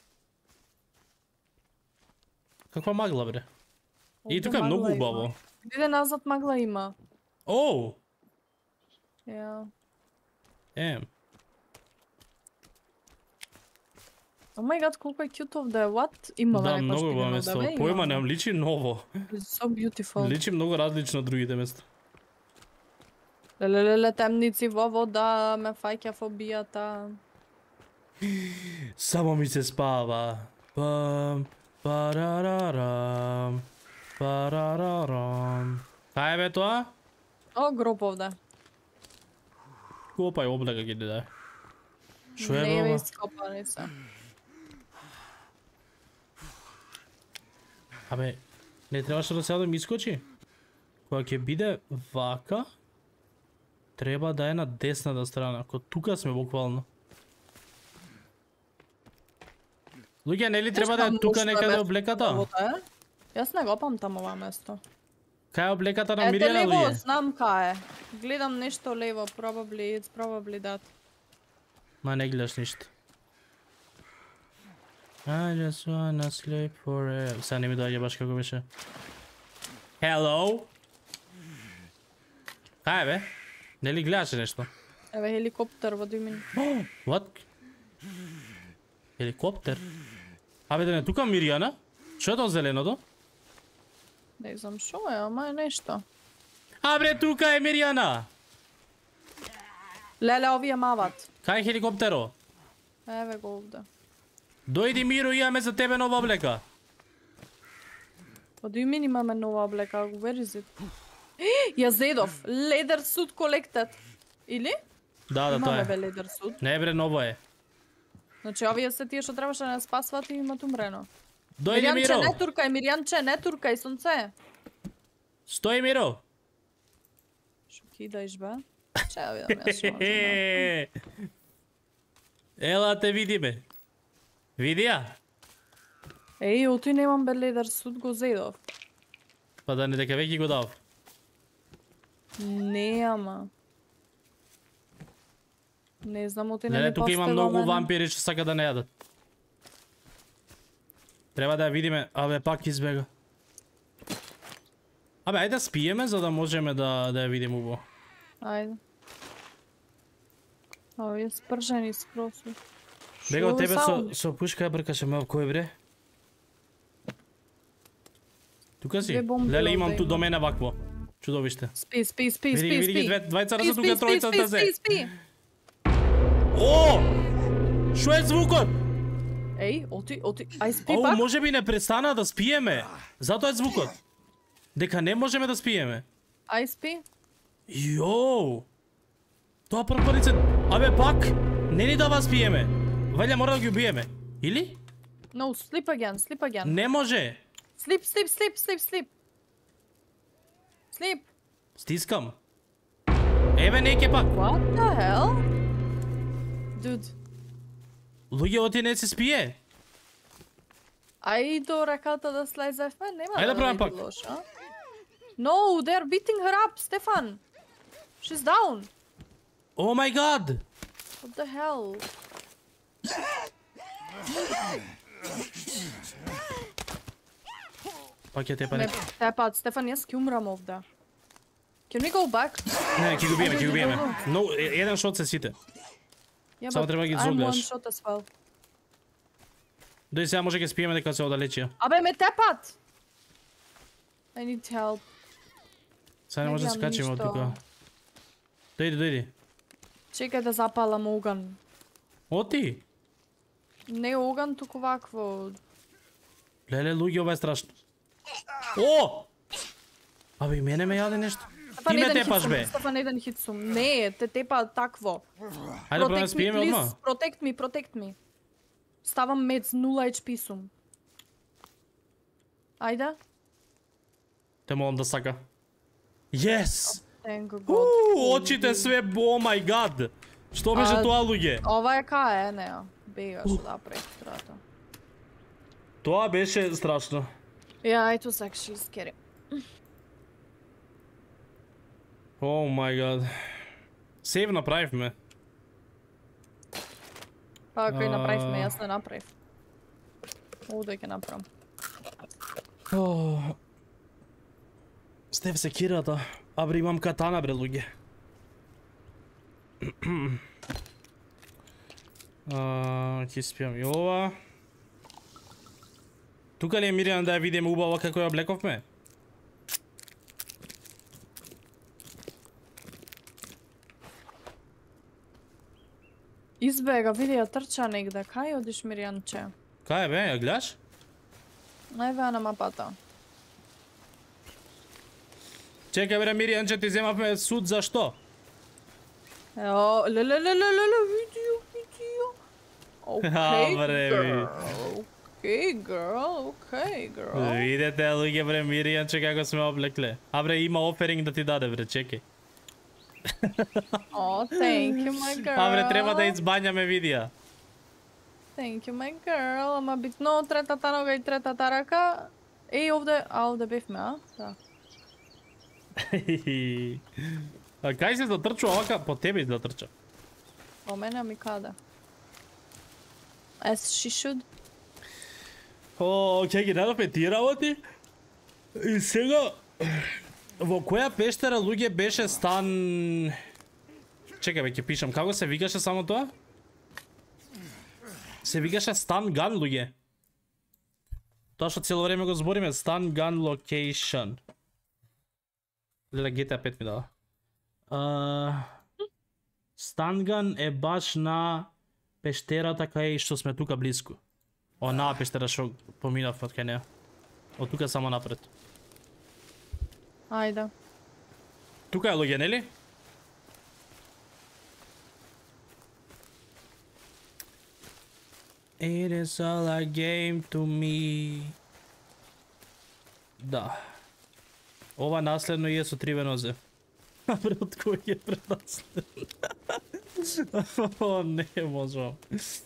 Каква магла, бре? И Овде тука е магла многу има. убаво. Иде назад магла има. Оу! Yeah. Oh my god, колку е cute овде. What? Има Да, некоја многу што убаво има место. овде, бе? Појма Има. немам, личи ново. It's so beautiful. Личи многу различно од другите места. Леле, темници во вода, ме фаќа фобијата. Само ми се спава. Па... Парарарам. Парарарам. Кај бе тоа? О, гроб овде. Копај облека ги дај. Шо е Не ова? е ископани се. Абе, не требаше да сега да ми искочи? Кога ќе биде вака, треба да е на десната страна. Ако тука сме буквално. Луѓе, нели треба да е тука некаде облеката? Јас не го памтам ова место. Кај е облеката на Ете Мирјана, лево, луѓе? знам кај е. Гледам нешто лево, it's probably that. Ма не гледаш ништо. I just wanna sleep forever. Сега не ми доаѓа баш како беше. Hello? Кај е бе? Нели гледаше нешто? Еве хеликоптер во 2 минути. What? Хеликоптер? Абе да не тука Мирјана? Што е тоа зеленото? Не знам шо е, ама е нешто. Абре тука е Мирјана! Леле, овие мават. Кај е хеликоптеро? Еве го овде. Дојди Миро, имаме за тебе нова облека. Во 2 минути имаме нова облека, where is it? Ја зедов, leather suit collected. Или? Да, тоа Имаме е. бе leather suit. Не бре, ново е. Значи овие се тие што требаше да не спасват и имат умрено. Дојди Мирјанче, Миро! не туркај, Мирјанче, не туркај, сонце. Стои Миро! Шо кидаиш бе? Че ја видам јас шо можам. Ела те видиме. Види ја? Еј, оти немам бе leather suit, го зедов. Па да не дека веќе го дав. Не, ама. Не знам, оти не Леле, ми тука има поставил многу мене. вампири што сака да не јадат. Треба да ја видиме. Абе, пак избега. Абе, ајде да спиеме за да можеме да ја видиме убаво. Ајде. Овие спржени спросу. Бега од тебе со пушка ја бркаше ме кој бре? Тука си? Две бомби Леле, овде имам ту има. до мене вакво. Чудовиште. Спи, спи, спи, Види, спи, види ги спи. двајца на Спи, тука спи, тројцата спи, се. спи, спи. О! Шо е звукот? Еј, оти, ај спи Ау, пак. може би не престана да спиеме. Затоа е звукот. Дека не можеме да спиеме. Ај спи. Јоу! Тоа првпарица... Абе, пак! Не ни дава спиеме. Вајде мора да ги убиеме. Или? No, sleep again, sleep again. Не може. Sleep, sleep, sleep, sleep, sleep. Sleep. Стискам. Еве неќе пак. What the hell? Dude. Луѓе, оти не се спие. Ај до раката да слезевме, нема Ајде да да пробам биде пак. лошо. No, they're beating her up, Stefan. She's down. О мај гад! What the hell? Пак ја тепа Не, не. тепат, Стефан, јас ќе умрам овде. Can we go back? Не, ќе го биеме, ќе го биеме. Но, еден шот се сите. Yeah, Само but треба да ги I'm one зогледаш. shot as well. Дој сега може ќе спиеме дека се одалечија. Абе, ме тепат! I need help. Сега не може да гледам скачиме од ништо. тука. Дојди, дојди. Чекај да запалам оган. Оти. Не оган, туку вакво. Леле, луѓе, ова е страшно. О! Абе, и мене ме јаде нешто. Ти ме тепаш, бе. Стефан, еден хит сум. Не, те тепа такво. Ајде да пробаме спиеме одма. Protect me. Ставам мец, 0 HP сум. Ајде. Те молам да сака. Yes! Thank God. Очите све, о мај гад. Што беше тоа, луѓе? Ова е кај, неа. Бегаш да престрата. Тоа беше страшно. Yeah, it was actually scary. О мај гад. Сейв направивме. Па кој направивме, јас не направив. Овде ќе направам. Стев секирата. Абре, имам катана, бре, луѓе. Ќе спијам и ова. Тука ли е Мирјана да ја видиме убаво како ја облековме? Избега, види ја трча негде. Кај одиш, Мирјанче? Кај е бе, ја гледаш? Највеа на мапата. Чекај бре Миријан, че ти земавме суд за што? Ео, видео. Okay, бре. Okay, girl. Видете луѓе бре Миријан, че како сме облекле. А бре има оферинг да ти даде бре, чекај. Oh, thank you, my girl. А бре треба да избањаме видеа. Thank you, my girl. Ама битно третата нога и третата рака. Овде бевме, а? Да. А кај се затрчува овака? По тебе затрча. По мене ми каде. As she should. О, ќе ги дадовме тие работи. И сега во која пештера луѓе беше стан? Чекај бе, ќе пишам како се викаше само тоа? Се викаше Stun Gun луѓе. Тоа што цело време го збориме, Stun Gun Location. Леле GTA 5 ми дава. Stun Gun е баш на пештерата кај што сме тука близко. Онаа пештера што поминав од кај неа. Од тука само напред. Ајде. Тука е луѓе, нели? It is all a game to me. Да. Ова наследно е со 3 венозе. А бре, од кој е пренаследно? О, не можам.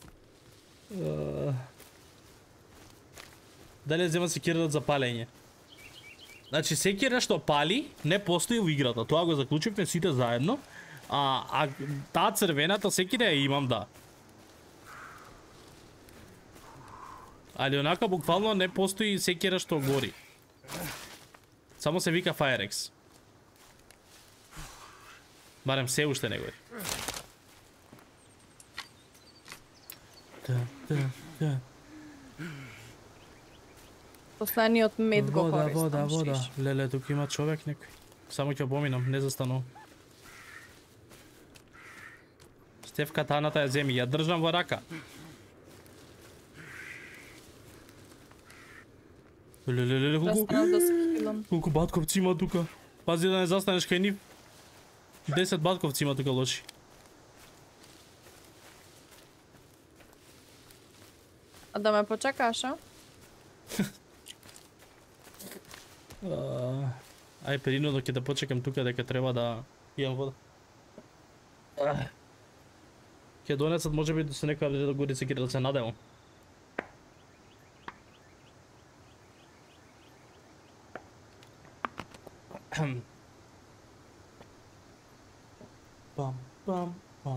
Дали зема секирата за палење? Значи, секира што пали, не постои во играта. Тоа го заклучивме сите заедно. А таа црвената секира ја имам, да. Али онака буквално не постои секира што гори. Само се вика Firex. Барем се уште не гори. Последниот мед го користам. Вода. Леле, тука има човек некој. Само ќе поминам, не застанувам. Стеф катаната ја земи, ја држам во рака. Леле, колку батковци има тука. Пази да не застанеш кај нив. 10 батковци има тука лоши. А да ме почекаш, а? Ај перинодо ќе да почекам тука дека треба да пијам вода. Ќе донесат можеби да се некоја да гори секира да се надевам. Пам.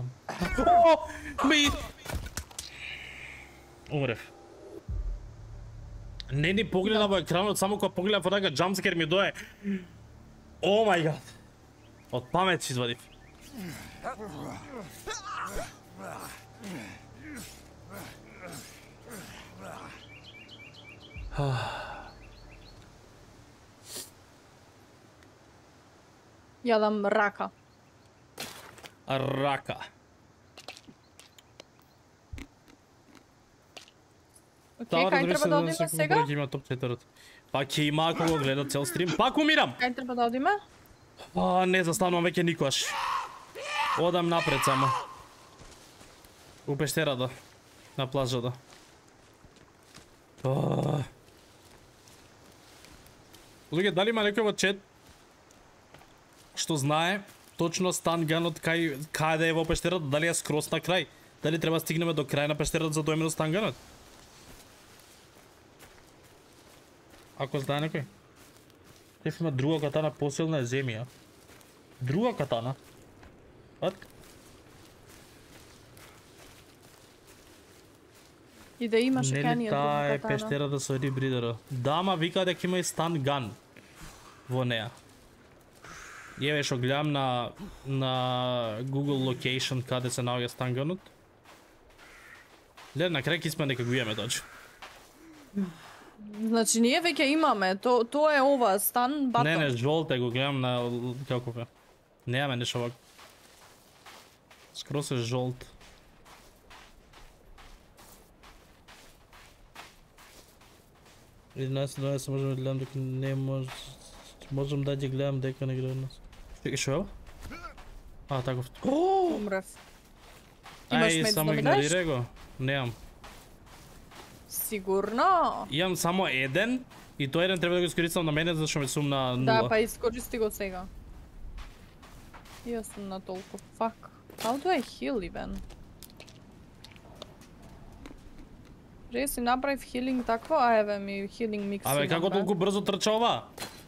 Ми умрев. Не ни погледа во екранот, само кога погледав во така джамскер ми дое. О мај гад. Од памет си извадив. Јадам рака. Рака. Океј, кај треба да одиме сега? Ќе има топ 4. Па ќе има ако го гледа цел стрим. Пак умирам. Кај треба да одиме? Не застанувам веќе никогаш. Одам напред само. У пештерата. На плажата. Луѓе, дали има некој во чет што знае точно Stun Gunот каде е во пештерата, дали е скрос на крај? Дали треба стигнеме до крај на пештерата за да дојме до Stun Gunот? Ако знае некој. Теф има друга катана посилна е земја. Друга катана? What? И да имаше Нели каниот таа е катана. пештерата со Рибридера? Дама вика дека има и Stun Gun во неа. Еве што гледам на Google Location каде се наоѓа Stun Gunот. Ле, на крај ќе сме дека го имаме точно. Значи ние веќе имаме, тоа е ова, Stun Button. Не, жолте го гледам на како е. Немаме нешто вако. Скрос е жолт. 11-12 можем да гледам дека не може... Можем да ги гледам дека не гледам нас. Чекай, шо е? А, таков. Умрев. Имаш Ај, меч само да ми дадеш? игнорирај го. Немам. Сигурно? Имам само еден и тој еден треба да го искористам на мене зашто ме сум на 0. Да, па искористи го сега. Јас сум на толку. Fuck. How do I heal even? Прije си направив хилинг такво, а еве ми хилинг микс. Абе, како толку брзо трча ова?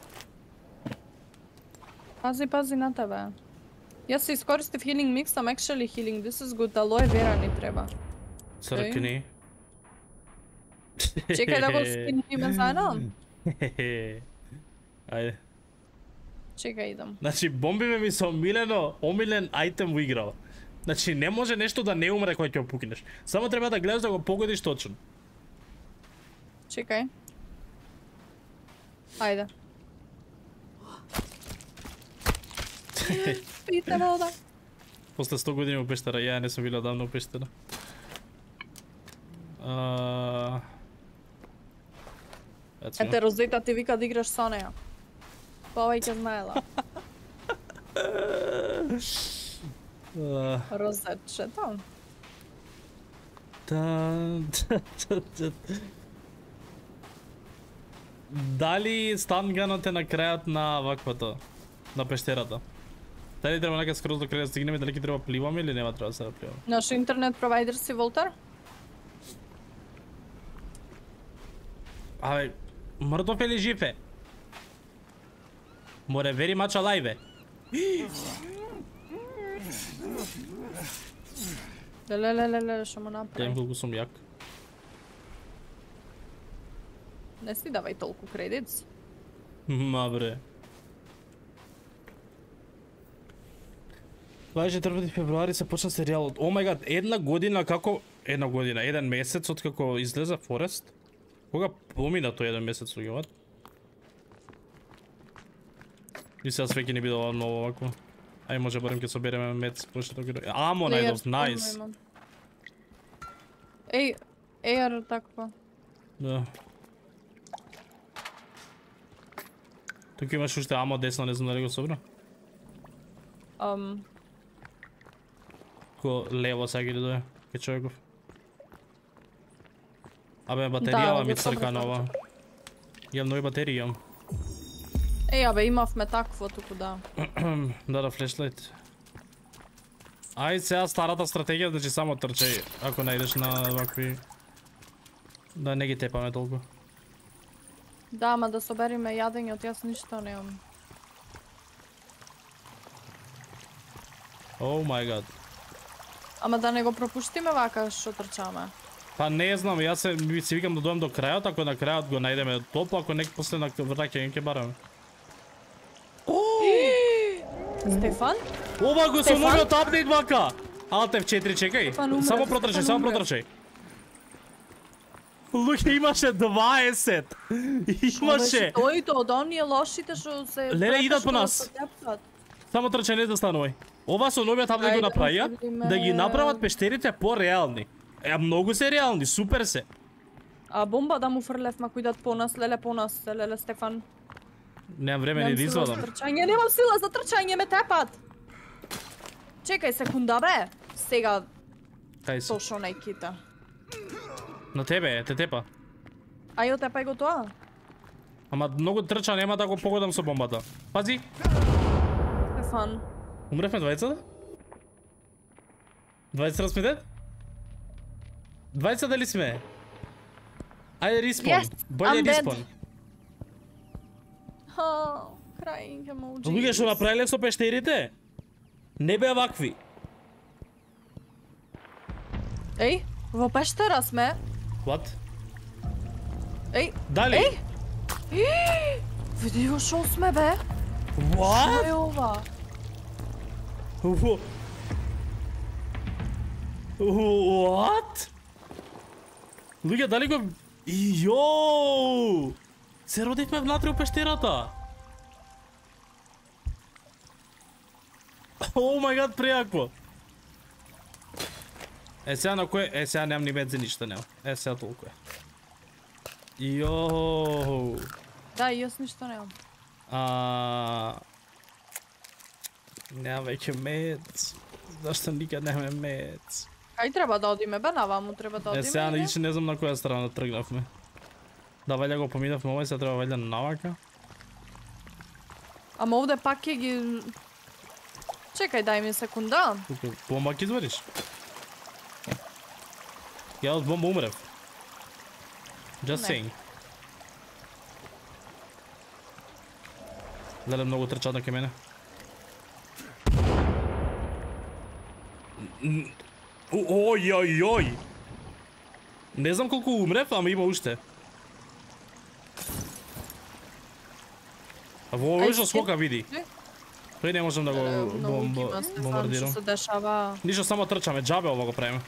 Пази, пази на тебе. Јас се искористив хилинг микс, am actually healing. This is good. Алоe вера ни треба. Цркни. Чекај да го скинеме заедно. Ајде. Чекај, идам. Значи, бомбиве ми се омилен ајтем во играва. Значи, не може нешто да не умре кога ќе го пукнеш. Само треба да гледаш да го погодиш точно. Чекај. Ајде. Пите вода. После 100 години во пештера, ја не сум била давно во пештера. Ете, Розета ти вика да играш со неја. Повеќе знаела. Розетчето. Дали станганот е на крајот на ваквото? На пештерата? Дали треба нека скроз до крај да стигнеме, дали ќе треба пливаме или нема треба да се пливаме? Наш интернет провайдер си Волтер? Абе, мртов или жив е? Море very much alive е. Лелелелеле, што му Гледам направи. колку сум јак. Не си давај толку кредитс. Ма бре. 24 февруари се почна серијалот. О мај гад, една година, еден месец од како излезе Форест? Кога помина тој еден месец луѓе? И сега свеќе не биде ова ново вако. Ај може барем ќе собереме мец, пошто тоа. Амо најдов, најс. Еј, AR таква. Да. Тука имаш уште амо десно, не знам дали го собра. Ко лево сега ги дојде, ке човеков. Абе, батеријава ми црка нова. Имам нови батерии, имам. Еј, абе, имавме такво туку, да. Да, флешлайт. Ајде сега старата стратегија, значи само трчај, ако најдеш на вакви... Да не ги тепаме толку. Да, ама да собериме јадењот, јас ништо немам. Oh my god. Ама да не го пропуштиме вака што трчаме. Па не знам, јас си викам да дојдам до крајот, ако на крајот го најдеме топло, ако не после на враќање ќе бараме. Стефан? Ова го со новиот апдейт вака! Алтев 4, чекај. Само протрчај, само протрчај. Луѓе, имаше 20! Имаше! Тој од оние лошите што се... Леле, идат по нас. Само трчај, не застанувај. Ова со новиот апдейт го направија, да ги направат пештерите пореални. Многу се реални, супер се. А бомба да му фрлевме, кој идат по нас, леле Стефан. Немам време ни да извадам. Немам сила за трчање, ме тепат. Чекај секунда, бе. Сега Кај си? тошо неките. На тебе, те тепа. Ајо, тепај го тоа. Ама многу трча, нема да го погодам со бомбата. Пази. Стефан. Умревме двајцата? Двајцата сме дед? Двајца дали сме? Ајде респон. Yes, Боле I'm dead. респон. Crying emoji. Луѓе што направиле со пештерите? Не беа вакви. Еј, во пештера сме. What? Еј. Дали? Еј! Види го шо сме, бе. What? Што е ова? What? Луѓе, дали го... Йоу! Се родивме внатре у пештерата. О мај гад, прејако. Сега на кој... сега немам ни мед за ништо, немам. Сега толку е. Йоу. Да, и јас ништо немам. Нема веќе мец. Зашто никад немаме мец? Кај треба да одиме, бе, наваму треба да одиме. Сега ничи не знам на која страна тргнавме. Да, ваља го поминавме овој, сега треба ваља навака. Ама овде пак ќе ги... Чекај, дај ми секунда. Тука бомба ќе извадиш? Ја од бомба умрев. Just saying. Леле многу трчат кај мене. Ој. Не знам колку умрев, ама има уште. А во овој што скока види. Тој не можам да го бомбардирам. Што се дешава? Ништо, само трчаме, џабе ова го правиме.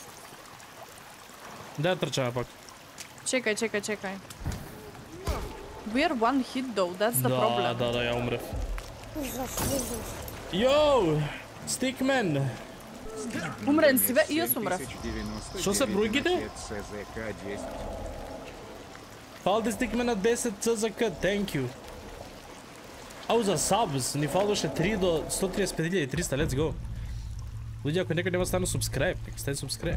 Да трчаме пак. Чекај. We are one hit though, that's the problem. Да, ја умрев. Йоу! Стикмен! Умрен си, бе, и јас умрев. Што се бројките? Фалди Стикмен на 10 CZK, thank you. Ау за subs, ни фалдоше 3 до 135.300, let's go. Луѓе, ако некој нема стану subscribe, нека стане subscribe.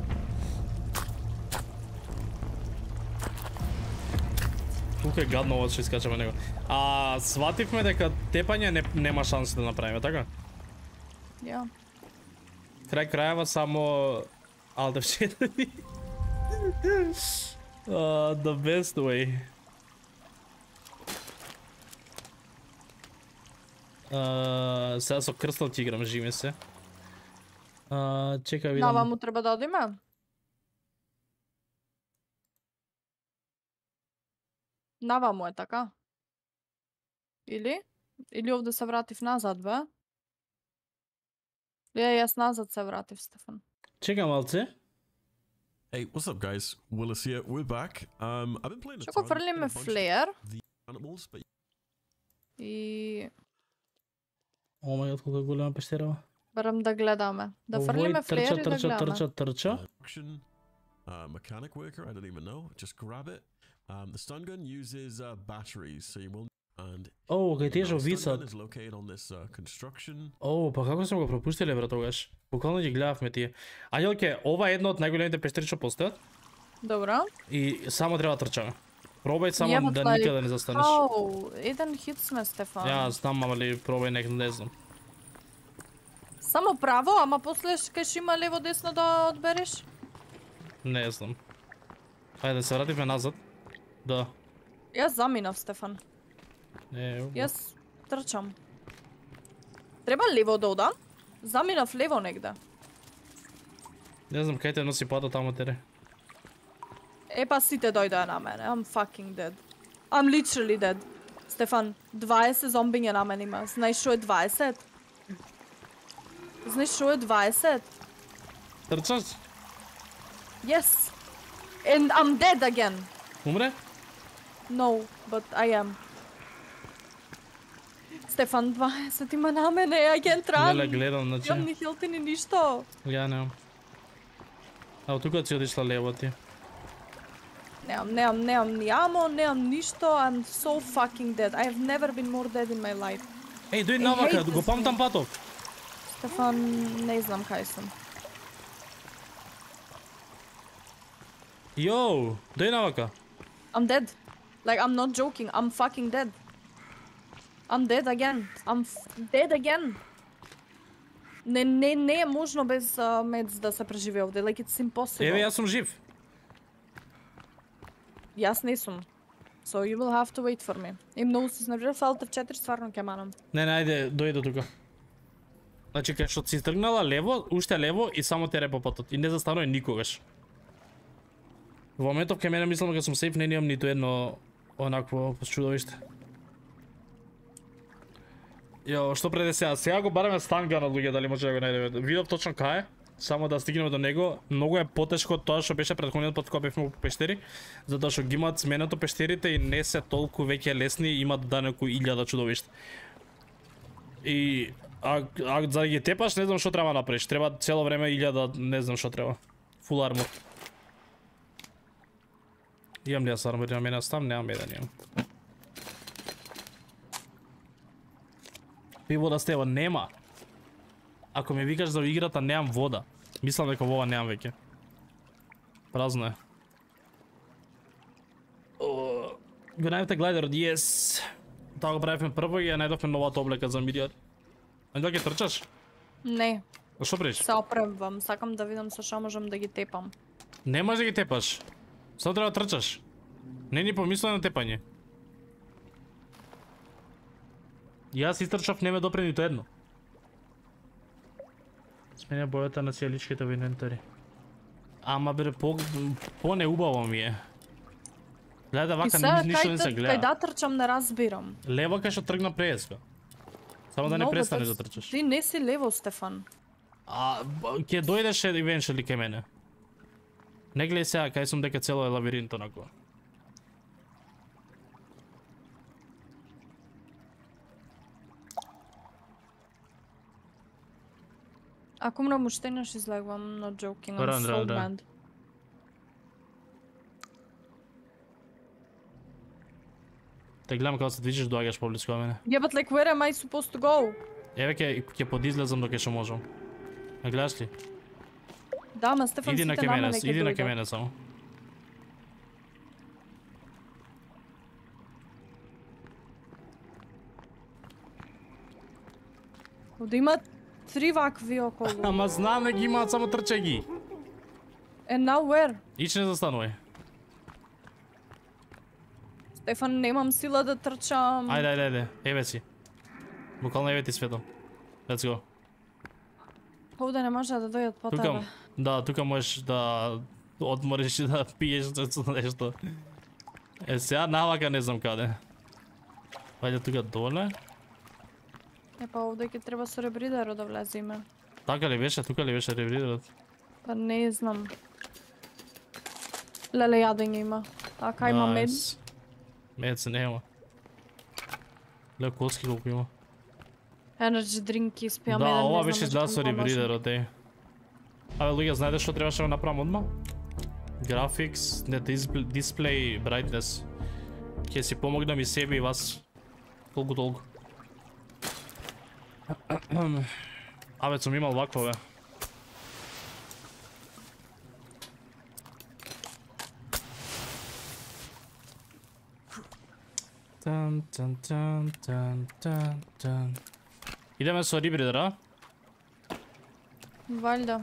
Тука е гадно ова што искачаме него. Свативме дека тепање нема шанси да направиме, така? Ја. Крај крајава само Alt F4. The best way. Сега со крстал ќе играм, живи се. Чекај видам. Наваму треба да одиме? Наваму е така? Или овде се вратив назад, бе? Јас назад се вратив, Стефан. Чекам малце. Hey, what's up, guys? Willis here. We're back. I've been playing a Што го ton фрлиме with a bunch of флеер the animals, but и О мај гад, колку е голема пещера. барам да гледаме. Да фрлиме флеер и да гледаме. Трча. action mechanic worker. I don't even know. Just grab it. The stun gun uses batteries, so you will. And Кај тие што the stun gun висат. is located on this construction. Па како сме го пропуштиле бре тогаш? Буквално ги гледавме тие. Ајелке, ова е една од најголемите пещери што постојат Добро. и само треба трчаме. Пробај само Јебот, да лари. никаде не застанеш. Еден хит сме, Стефан. Ја знам, ама ли пробај не знам. Само право, ама после кај има лево десно да одбереш? Не знам. Ајде се вратиме назад. Да. Јас заминав, Стефан. Јас Јас трчам. Треба лево да одам? Заминав лево негде. не знам кај те носи пата таму тере. Па сите дојдоа на мене. I'm fucking dead. I'm literally dead. Стефан, 20 зомбиња на мене има. Знаеш што е 20? Знаеш што е 20? Трчаш? Yes. And I'm dead again. Умре? No, but I am. Стефан, 20 има на мене. I can't run. Леле, гледам, значи. Имам ни хилти ни ништо. Ја немам. А од тука си одишла лево ти. Немам ни амо, немам ништо. I'm so fucking dead. I have never been more dead in my life. Еј, дојди I навака, hate го this памтам game. патов. Стефан, не знам кај сум. Йоу, дојди навака. I'm dead. Like, I'm not joking. I'm fucking dead. I'm dead again. Dead again. Не е можно без мец да се преживее овде. Like, it's impossible. Еве, јас сум жив. Јас не сум. So you will have to wait for me. И многу се изнервирав, Alt F4 стварно ќе манам. Не, ајде, дојди до тука. Значи, кај што си тргнала лево, уште лево и само тере по патот. И не застанува никогаш. Во моментов кај мене мислам дека сум сейф, не имам ниту едно онакво чудовиште. Јо, што преде сега? Сега го бараме станганот, луѓе, дали може да го најдеме. Видов точно кај е, само да стигнеме до него. Многу е потешко од тоа што беше претходниот пат кога бевме по пештери, затоа што ги имаат сменето пештерите и не се толку веќе лесни, имаат данеку 1000 чудовишта. И за да ги тепаш, не знам што треба направиш. Треба цело време 1000, не знам што треба. Full armor. Имам ли јас армори на мене, стам, немам еден имам. Пи вода стева, нема. Ако ме викаш за играта, немам вода. Мислам дека во ова немам веќе. Празно е. Го најавте глайдерот, yes. Тоа го правивме прво и ја најдовме новата облека за мидијат. А да ги трчаш? Не, А што правиш? се опремвам, сакам да видам со што можам да ги тепам. Не можеш да ги тепаш. Само треба да трчаш. Не ни помислам на тепање. Јас истрчав, не ме допре нито едно. Сменя бојата на цијаличките во инвентари. Ама бре, по неубаво ми е. Гледа вака, ништо не се гледа. Кај да трчам не разбирам. Лево кај што тргна преска. Само да не престанеш да трчаш. Ти не си лево, Стефан. Ќе дојдеш eventually кај мене. Не гледај сега, кај сум дека цело е лавиринт онако. Ако умрам уште еднаш излегвам, not joking, I'm Ран, so ран, bad. Те гледам како се движиш, доаѓаш поблиску од мене. Yeah, but like where am I supposed to go? Еве ќе подизлезам доке што можам. Ме гледаш ли? Да, ма Стефан, Иди на сите ке нама мене, неке иди на дојдат. ке мене само. Овде има 3 вакви околу. Ама знам, не ги имаат, само трчај ги. And now where? Ич не застанувај. Стефан, немам сила да трчам. Ајде, еве си. Буквално еве ти светом. Let's go. Овде не може да дојдат по тебе. Тука можеш да одмориш и да пиеш нешто. Сега навака не знам каде. Ајде тука доле. Па овде ќе треба со ребридерот да влеземе. Така ли беше? Тука ли беше ревридерот? Па не знам. Леле, јадење има. Така има мед. Мед се нема. Ле коски колку има. Energy drink испија Да, меден. ова беше изгледа со ревридерот, еј. Абе, луѓе, знаете што требаше да направам одма? Graphics, не display brightness. Ќе си помогнам и себе и вас. Колку толку. Абе, сум имал вакво, бе. Идеме со рибридера. Валјда.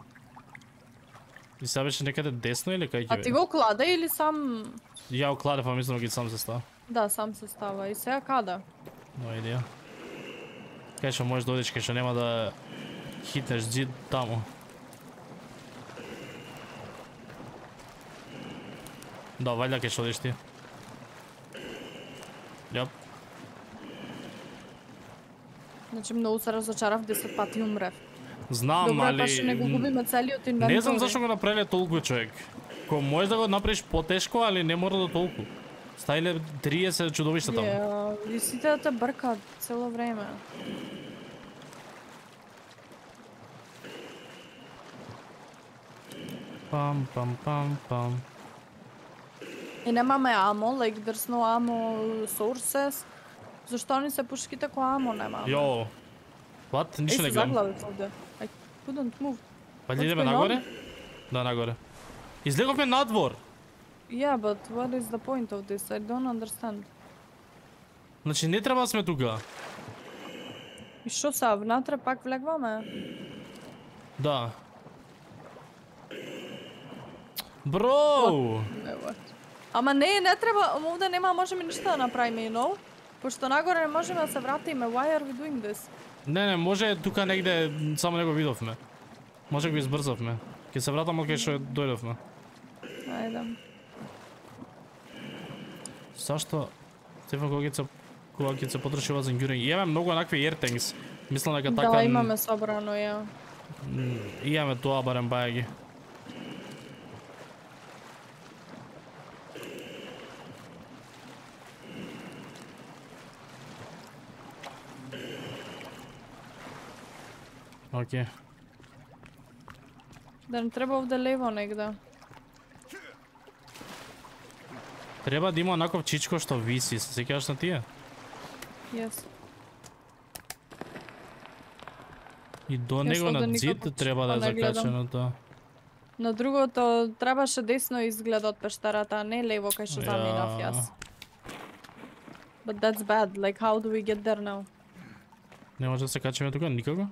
И сега беше некаде десно или кај ќе А ти го кладе или сам? Ја окладев, а мислам ги сам се става. Да, сам се става. И сега када? Но идеја. Кај што можеш да одиш, кај што нема да хитнеш зид таму. Да, валја кај што одиш ти. Јап. Значи многу се разочарав, 10 пати умрев. Знам, Добро, али... па што не го губиме целиот инвентар. Не знам зашто го направиле толку, човек. Ко можеш да го направиш потешко, али не мора да толку. Ставиле 30 чудовишта таму. И сите да те бркат цело време. Пам, пам, пам, пам. И немаме амо, like there's no ammo sources. Зашто ни се пушките кој амо немаме? Јо. What? Ништо не гледам. заглавив овде. I couldn't move. Па What's идеме going нагоре? Да, нагоре. Излеговме надвор. Yeah, but what is the point of this? I don't understand. Значи не треба да сме тука. И шо са, внатре пак влегваме? Да. Бро! Ама не треба, овде нема можеме ништа да направиме, you know? Пошто нагоре не можеме да се вратиме, why are we doing this? Не, може тука негде само него видовме. Може го избрзавме. Ќе се вратам кај што дојдовме. Ајде. Зашто? Стефан кога ќе се потроши ова за ингюринг? Имаме многу онакви airtanks. Мислам дека така... Да, имаме собрано, ја. Имаме тоа барем бајаги. Океј. Да не треба овде лево негде. Треба да има онаков чичко што виси, се сеќаваш на тие? Yes. И до Јас него овде на никако зид треба да е чичко не гледам. закачено тоа. На другото требаше десно изглед од пештарата, а не лево кај што заминав јас. But that's bad. Like how do we get there now? Не може да се качиме тука никако?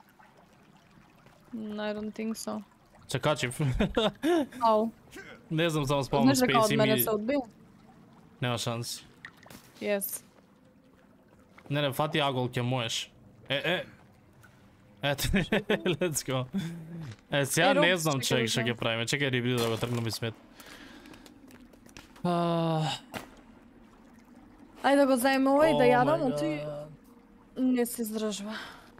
I don't think so. Се качив. How? Не знам, само спавам Знаеш дека од спейс и мене ми... се одби? Нема шанс. Yes. Не, фати агол ќе можеш. Ето, let's go. Сега Роб, не знам чекај да што ќе правиме. Чекај риби да го тргнам и смет. Ајде да го заеме овој да Oh јадам, my а ти не се издржува.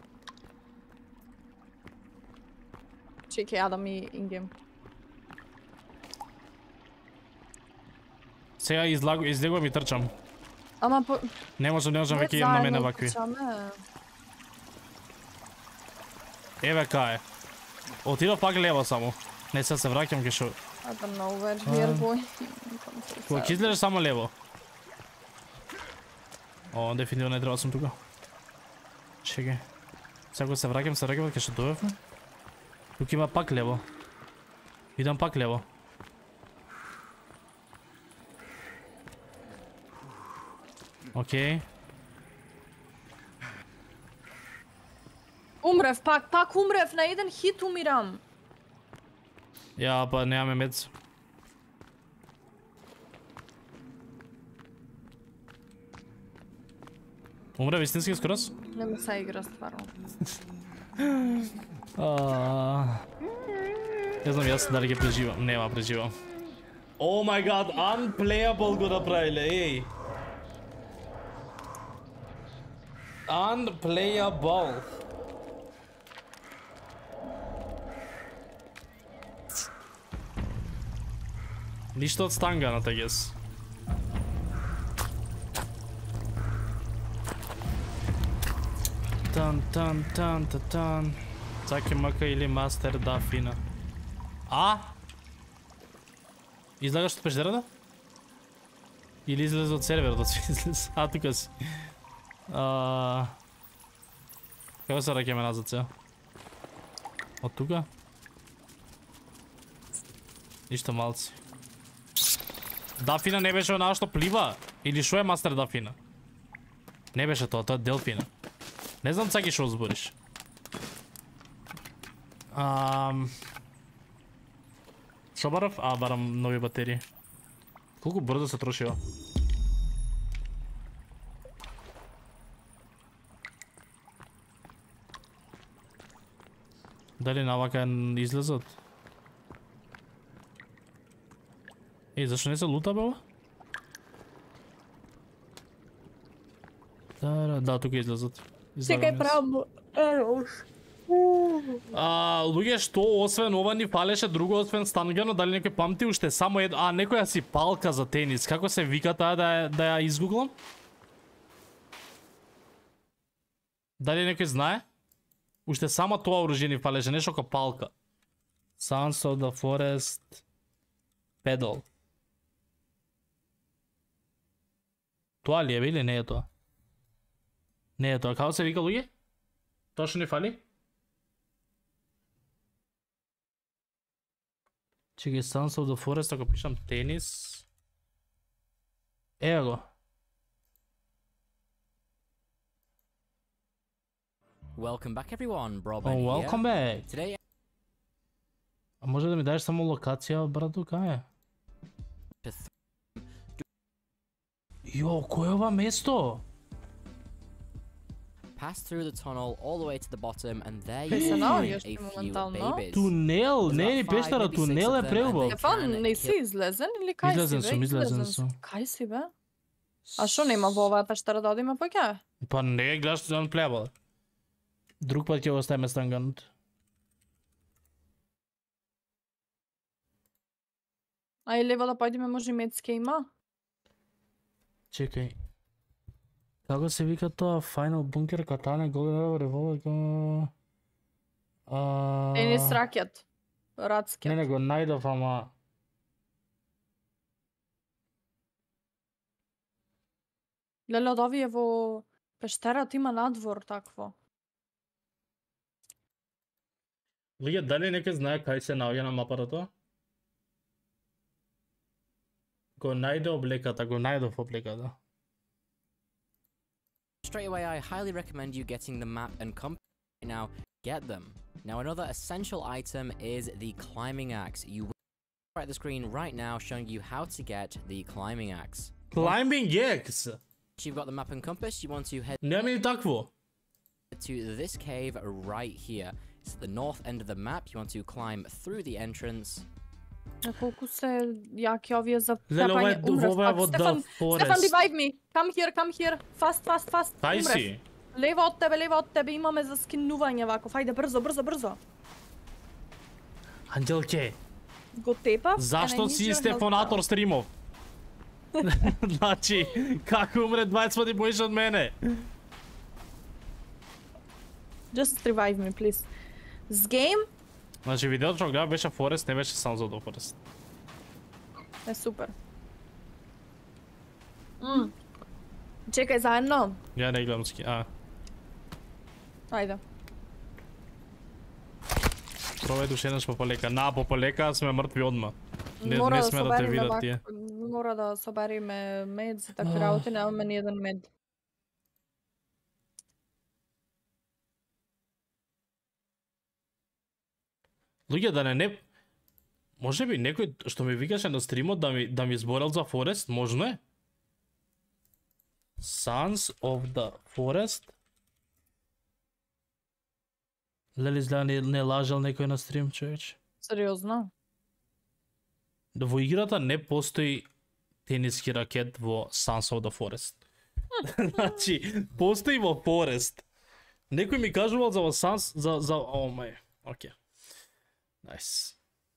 Чекај, јадам и ингем. Сега излегувам и трчам. Ама по... Не можам веќе имам на мене вакви. Еве кај. Отидов пак лево само. Не се враќам ке шо. I don't know where we're going. Кога ќе излезеш само лево. О, дефинитивно не треба да сум тука. Чекај. Сега се враќам ке што дојавме. Тука има пак лево. Идам пак лево. Океј. Умрев пак умрев, на еден хит умирам. Ја, па немаме мец. Умре вистински скорос? Не ме се игра стварно. Не знам јас дали ќе преживам. Нема преживам. Oh my god, unplayable го направиле, еј. Unplayable. Ништо од станганата, гес. Тан. Цаки мака или мастер дафина. Излагаш од пеждерата? Или излезе од серверот си излез? Тука си. Како се раќаме назад сега? Од тука? Ништо малци. Дафина не беше онаа што плива? Или шо е мастер дафина? Не беше тоа е делфина. Не знам цаки шо збориш. Шо барав? Барам нови батерии. Колку брзо се троши ова? Дали навака излезат? Зашто не се лута бе ова? Да, тука излезат. Чекај правам arrows. Луѓе, што освен ова ни фалеше друго освен стангано, дали некој памти уште само некоја си палка за тенис. Како се вика таа да ја изгуглам? Дали некој знае? Уште само тоа оружје ни фалеше, нешто како палка. Sons of the Forest Pedal. Тоа ли е или не е тоа? Не е тоа. Како се вика, луѓе? Тоа што ни фали? Чекај, Sons of the Forest, ако пишам тенис. Ево го. Welcome back everyone, Bro Oh, welcome back. Today А може да ми дадеш само локација, брату, кај е? Јо, кој е ова место? pass through the tunnel all the way to the bottom and there you Се will наоѓаш find a few моментално. babies. Тунел, не ни пештара, тунел е преубав. Стефан, не си излезен или кај Излезен си сум, бе? излезен сум. Кај си бе? А што нема во оваа пештара да одиме поќе? Па не, гледаш што он плева. Друг пат ќе го оставиме станганот. А и лево да појдеме може мецке има? Чекај. Како се вика тоа? Final Bunker, Катана, Golden Revolver, Тенис ракет. Не, Рацкет. не го најдов, ама... Леле, од овие во пештерата има надвор такво. Луѓе, дали некој знае кај се наоѓа на мапата тоа? Го најде облеката, го најдов облеката. Straight away, I highly recommend you getting the map and compass. Right now, get them. Now, another essential item is the climbing axe. You will see at the screen right now showing you how to get the climbing axe. Climbing axe! Once you've got the map and compass, you want to head Нема и такво. to this cave right here. It's the north end of the map. You want to climb through the entrance. Колку се јаки овие за Леле, ова е тепање. Умрев ова е пак. во Стефан, The Стефан, Forest. revive me. Come here. Fast. Кај Умрев. си? Лево од тебе имаме за скинување вако. Хајде брзо. Анđelke, Го тепав. зашто си Стефанатор стримов? Значи, како умре 20 пати поише од мене? Just revive me, please. This game Значи, видеото што гледав беше Forest, не беше Sons of the Forest. е супер. Чекај заедно. Ја не гледам ски, Ајде. Пробај уште еднаш пополека. Пополека сме мртви одма. Не Мора сме да те собериме видат вака- тие. Мора да собериме мед за такви работи, немаме ни еден мед. Луѓе, да не... Може би некој што ми викаше на стримот да ми зборел за Forest, можно е? Sons of the Forest? Лели изгледа не лажал некој на стрим, човеч? Сериозно? Да во играта не постои тениски ракет во Sons of the Forest. Значи, постои во Forest. Некој ми кажувал за во Sons, о мај, окей. Најс.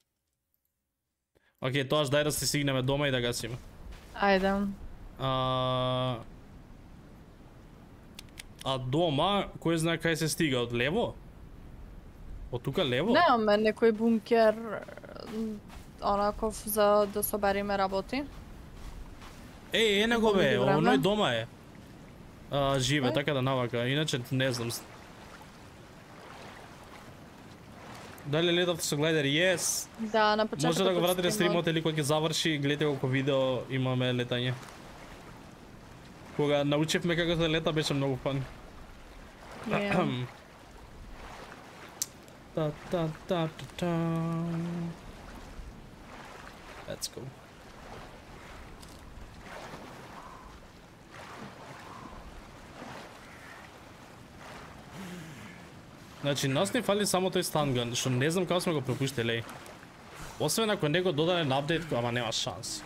Окей, тоаш дај да се стигнеме дома и да гасиме. Ајде. А дома, кој знае кај се стига, од лево? Од тука лево? Немаме некој бункер онаков за да собериме работи. Ене го бе, Време. оној дома е. Живе, така да навака, иначе не знам. Дали летавте со гледер? Yes! Да, на почетокот. Може да го од вратите стримот. стримот или кога ќе заврши, гледате колку видео имаме летање. Кога научивме како се лета беше многу фан. Yeah. Та. Let's go. Значи, нас не фали само тој станган, што не знам како сме го пропуштиле. Освен ако него додаде на апдейт, ама нема шанс.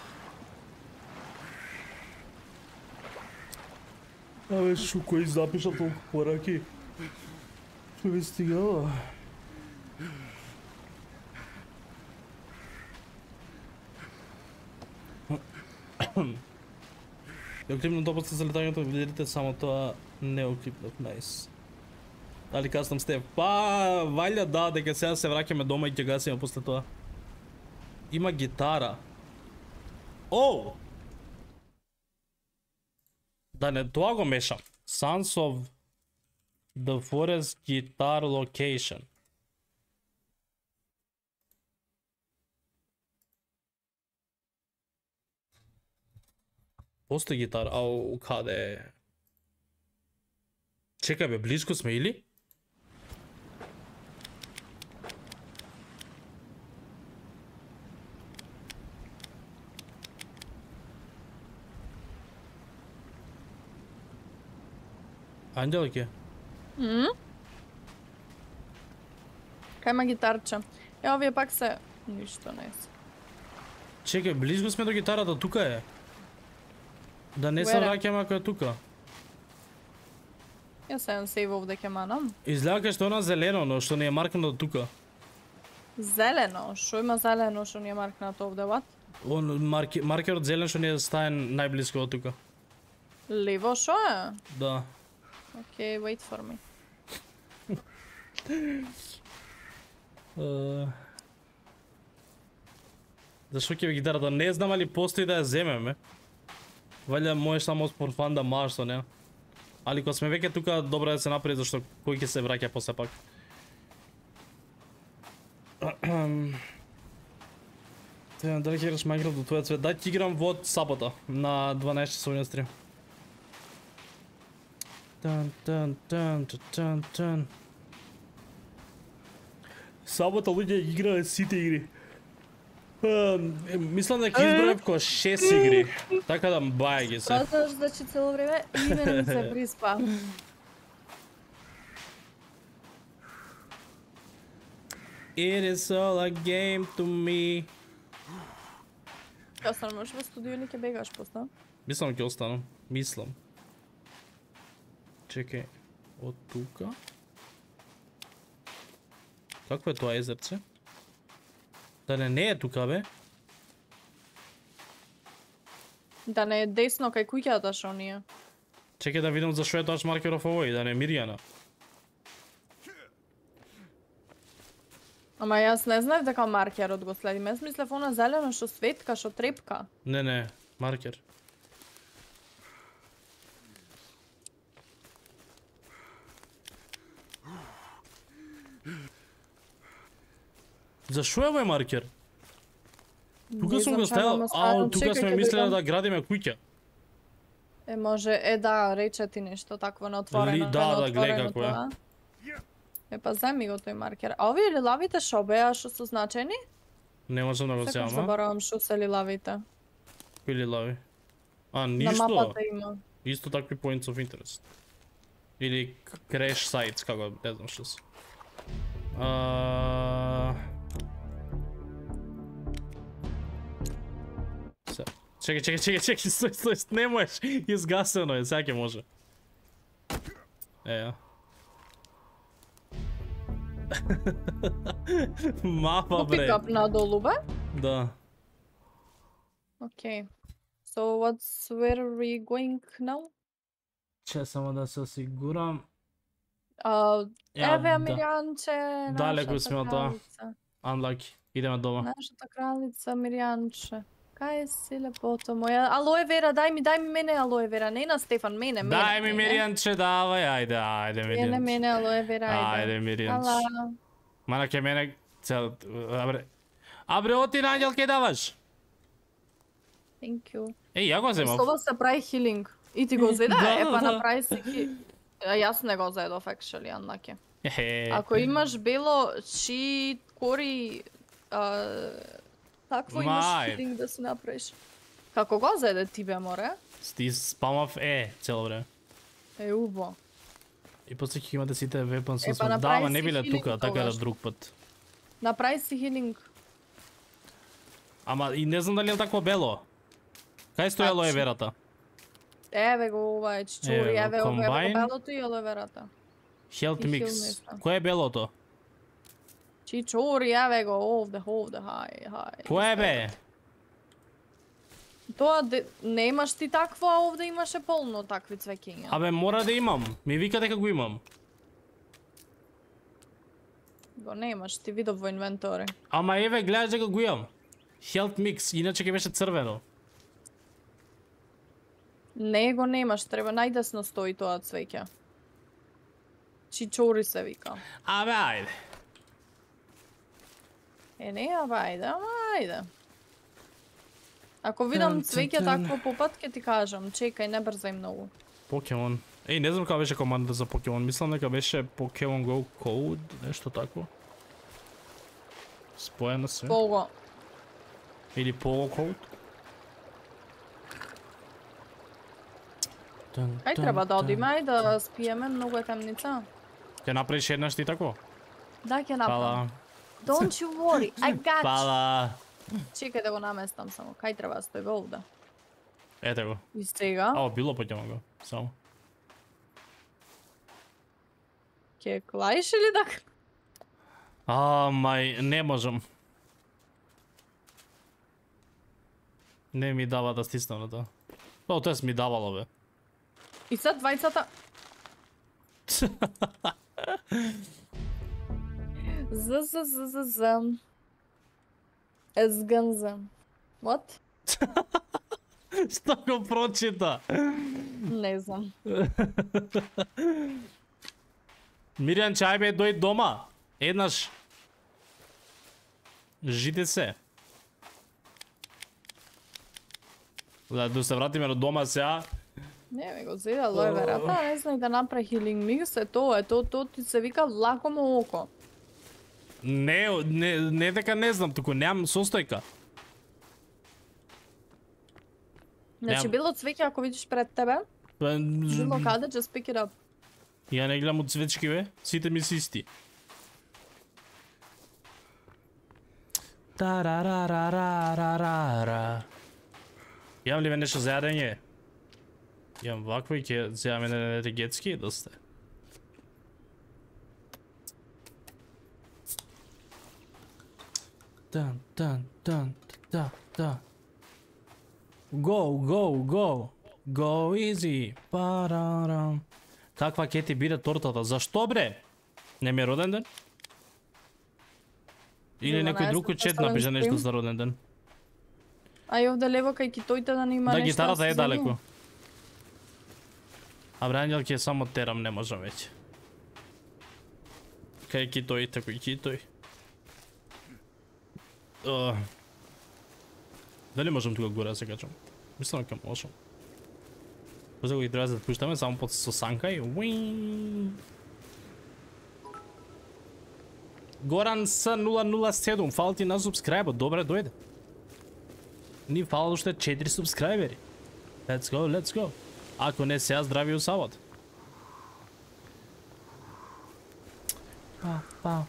Абе, шо кој запиша толку пораки? Што ви стигава? Ја клипнам допуста за летањето, видите само тоа не го клипнав, најс. Дали кастам Стеф? Па, валја да, дека сега се враќаме дома и ќе гасиме после тоа. Има гитара. Оу! Да не тоа го мешам. Sons of the Forest Guitar Location. Постои гитара, ау, каде е? Чекај бе, близко сме или? Анđелке? Кај има гитарче. Овие пак се ништо не се. Чекај, близко сме до гитарата, тука е. Да не се Where? враќаме ако е тука. Јас се сейвов дека манам. Изгледа кај што она зелено, но што не е маркнато тука. Зелено, шо има зелено што ни е маркнато овде, what? Он маркерот зелен што не е стаен најблиско од тука. Ливо шо е? Да. Okay, wait for me. Зашо ќе ви гитарата? Не знам али постои да ја земеме. Валја можеш само for fun да маш со неа. Али кога сме веќе тука, добро е да се направи зашто кој ќе се враќа после пак. Дали ќе играш Minecraft до твојот свет? Да, ќе играм во сабота на 12 часовниот стрим. Сабота луѓе играат сите игри. Мислам да ќе избројам ко 6 игри. Така да баја ги се. Праташ значи цело време и мене ми се приспа. It is all a game to me. Ќе останеш во студио или ќе бегаш после? Мислам ќе останам. Мислам. Чекај. Од тука? Какво е тоа езерце? Да не е тука, бе? Да не е десно кај куќата шо ние. Чекај да видам зашо е тоа маркеров овој, да не е Мирјана. Ама јас не знаев дека маркерот го следим. Јас мислев она зелено што светка, што трепка. Не, маркер. Зашо е овој маркер? Тука сум го ставил, тука сме мислеле да градиме куќа. Може, да, рече ти нешто такво на отворено. Да, гледа како е. Па земи го тој маркер. А овие лилавите шо беа што се значени? Не можам да го Секогаш сеам, заборавам шо се лилавите. Кои лилави? На Ништо. мапата има. Исто такви points of interest. Или crash sites, како не знам што се. Чекай, стой, не можеш. Изгасено е, сега ќе може. Еја. Мапа, бре. Пикап надолу, бе? Да. Окей. So where are we going now? Че само да се осигурам. Еве Мирјанче, Далеко сме од тоа. кралица. Unlucky. Идеме дома. Нашата кралица Мирјанче. Кај си лепото моја? Алоe вера, дај ми мене алоe вера, не на Стефан, мене. Дај ми Мирјанче, давај, ајде Мирјанче. Мене алоe вера, Ајде Мирјанче. Ала. Мана ке мене цел... Абре, оти на ангел ке даваш. Thank you. Ја го земав. Слова се прави хилинг. И ти го зеда? Да, Епа да. направи си Јас не го зедов, actually, unlucky. Ехе. Ако имаш бело чи, кори, такво имаш Мај. хилинг да си направиш. Како го зеде ти бе, море? Ти спамав цело време. Убо. И после ќе имате сите weapons Епа, со да, направи ама не си биле хилинг тука, така да тогаш. друг пат. Направи си хилинг. Ама и не знам дали е такво бело. Кај стои Значи. алоe верата? Еве го ова е чичури, Еве го, еве ова combine. е белото и алоe верата. Health И mix. хилнешта. Кој е белото? Чичури, еве го, овде, хај. Кој е бе? Тоа немаш ти такво, а овде имаше полно такви цвеќиња. Абе, мора да имам. Ми вика дека го имам. Го немаш, ти видов во инвентори. Ама еве, гледаш дека го имам. Health mix, иначе ќе беше црвено. Не го немаш, треба најдесно стои тоа цвеќе. Чичури се вика. Абе, ајде. Не, ама ајде. Ако видам цвеќе такво по пат, ќе ти кажам. Чекај, не брзај многу. Покемон. Не знам кога беше команда за Покемон. Мислам дека беше Pokemon Go Code, нешто такво. Споено се. Пого. Или Pogo Code. Ај треба да одиме, ај да спиеме, многу е темница. Ќе направиш еднаш ти тако? Да, ќе направам. Фала. Don't you worry, I got you. Фала. Чекај да го наместам само. Кај треба да стои овде? Ете го. И сега Ао, било Покемон Go. Само. ќе клаиш или да... Мај, не можам. Не ми дава да стиснам на тоа. Тоа ми давало, бе. И сад двајцата... Ezganza. What? Што го прочита? Не знам. Миријан, чај бе, дојд дома. Еднаш. Жите се. Да се вратиме до дома сега. Не ми го зеда лој верата, не знам да направи хилинг микс, тоа ти се вика лакомо око. Не дека не знам, туку немам состојка. Значи било цвеќе ако видиш пред тебе, било каде, just pick it up. Ја не гледам од цвечки, бе. Сите ми се исти. Тарарарарарара. Имам ли ме нешто за јадење? Имам вакво и ќе земаме на енергетски да сте. Да. Go. Go easy. Парарам. Каква ќе ти биде тортата? Зашто бре? Не ми е роден ден? Или некој друг чет напише нешто за роден ден? А и овде лево кај китоите да нема нешто. Да, гитарата е далеко. А Бранјел ќе само терам, не можам веќе. Кај китоите, кој китој. Дали можам тука горе да се качам? Мислам дека можам. После го ги треба да пуштаме само под сосанка и Горан С007, фала ти на субскрайбот, добре дојде. Ни фала уште 4 субскрайбери. Let's go. Ако не сега здрави у сабот. Па.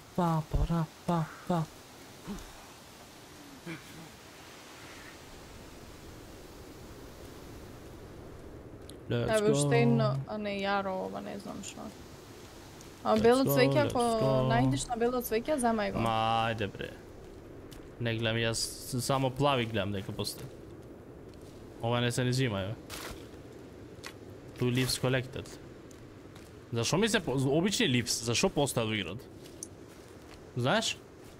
Еве уште едно, а не јаро ова, не знам што. А бело цвеќе, ако најдеш на бело цвеќе, земај го. Ма, ајде бре. Не гледам, јас само плави гледам дека постои. Ова не се не зима, бе. Two leaves collected. Зашо ми се обични leaves? Зашо постојат во играта? Знаеш?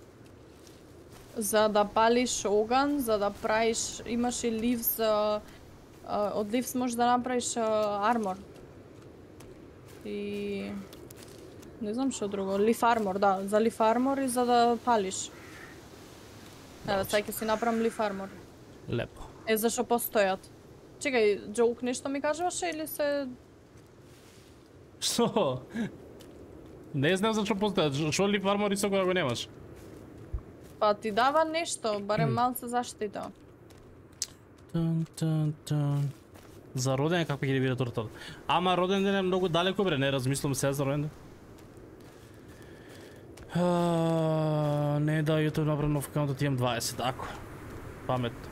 За да палиш оган, за да правиш, имаш и leaves, од leaves можеш да направиш армор. И не знам што друго, leaf armor, да, за leaf armor и за да палиш. Еве, сега ќе си направам leaf armor. Лепо. Зашо постојат? Чекај, Джоук нешто ми кажуваше или се... Што? Не знам зашо постојат, шо leaf armor и со кога го немаш? Па ти дава нешто, барем малце заштита. За роден ден како ќе биде тортата? Ама роден ден е многу далеко бре, не размислам се за роден ден. Не да YouTube направам нов акаунт, имам 20, ако. Паметно.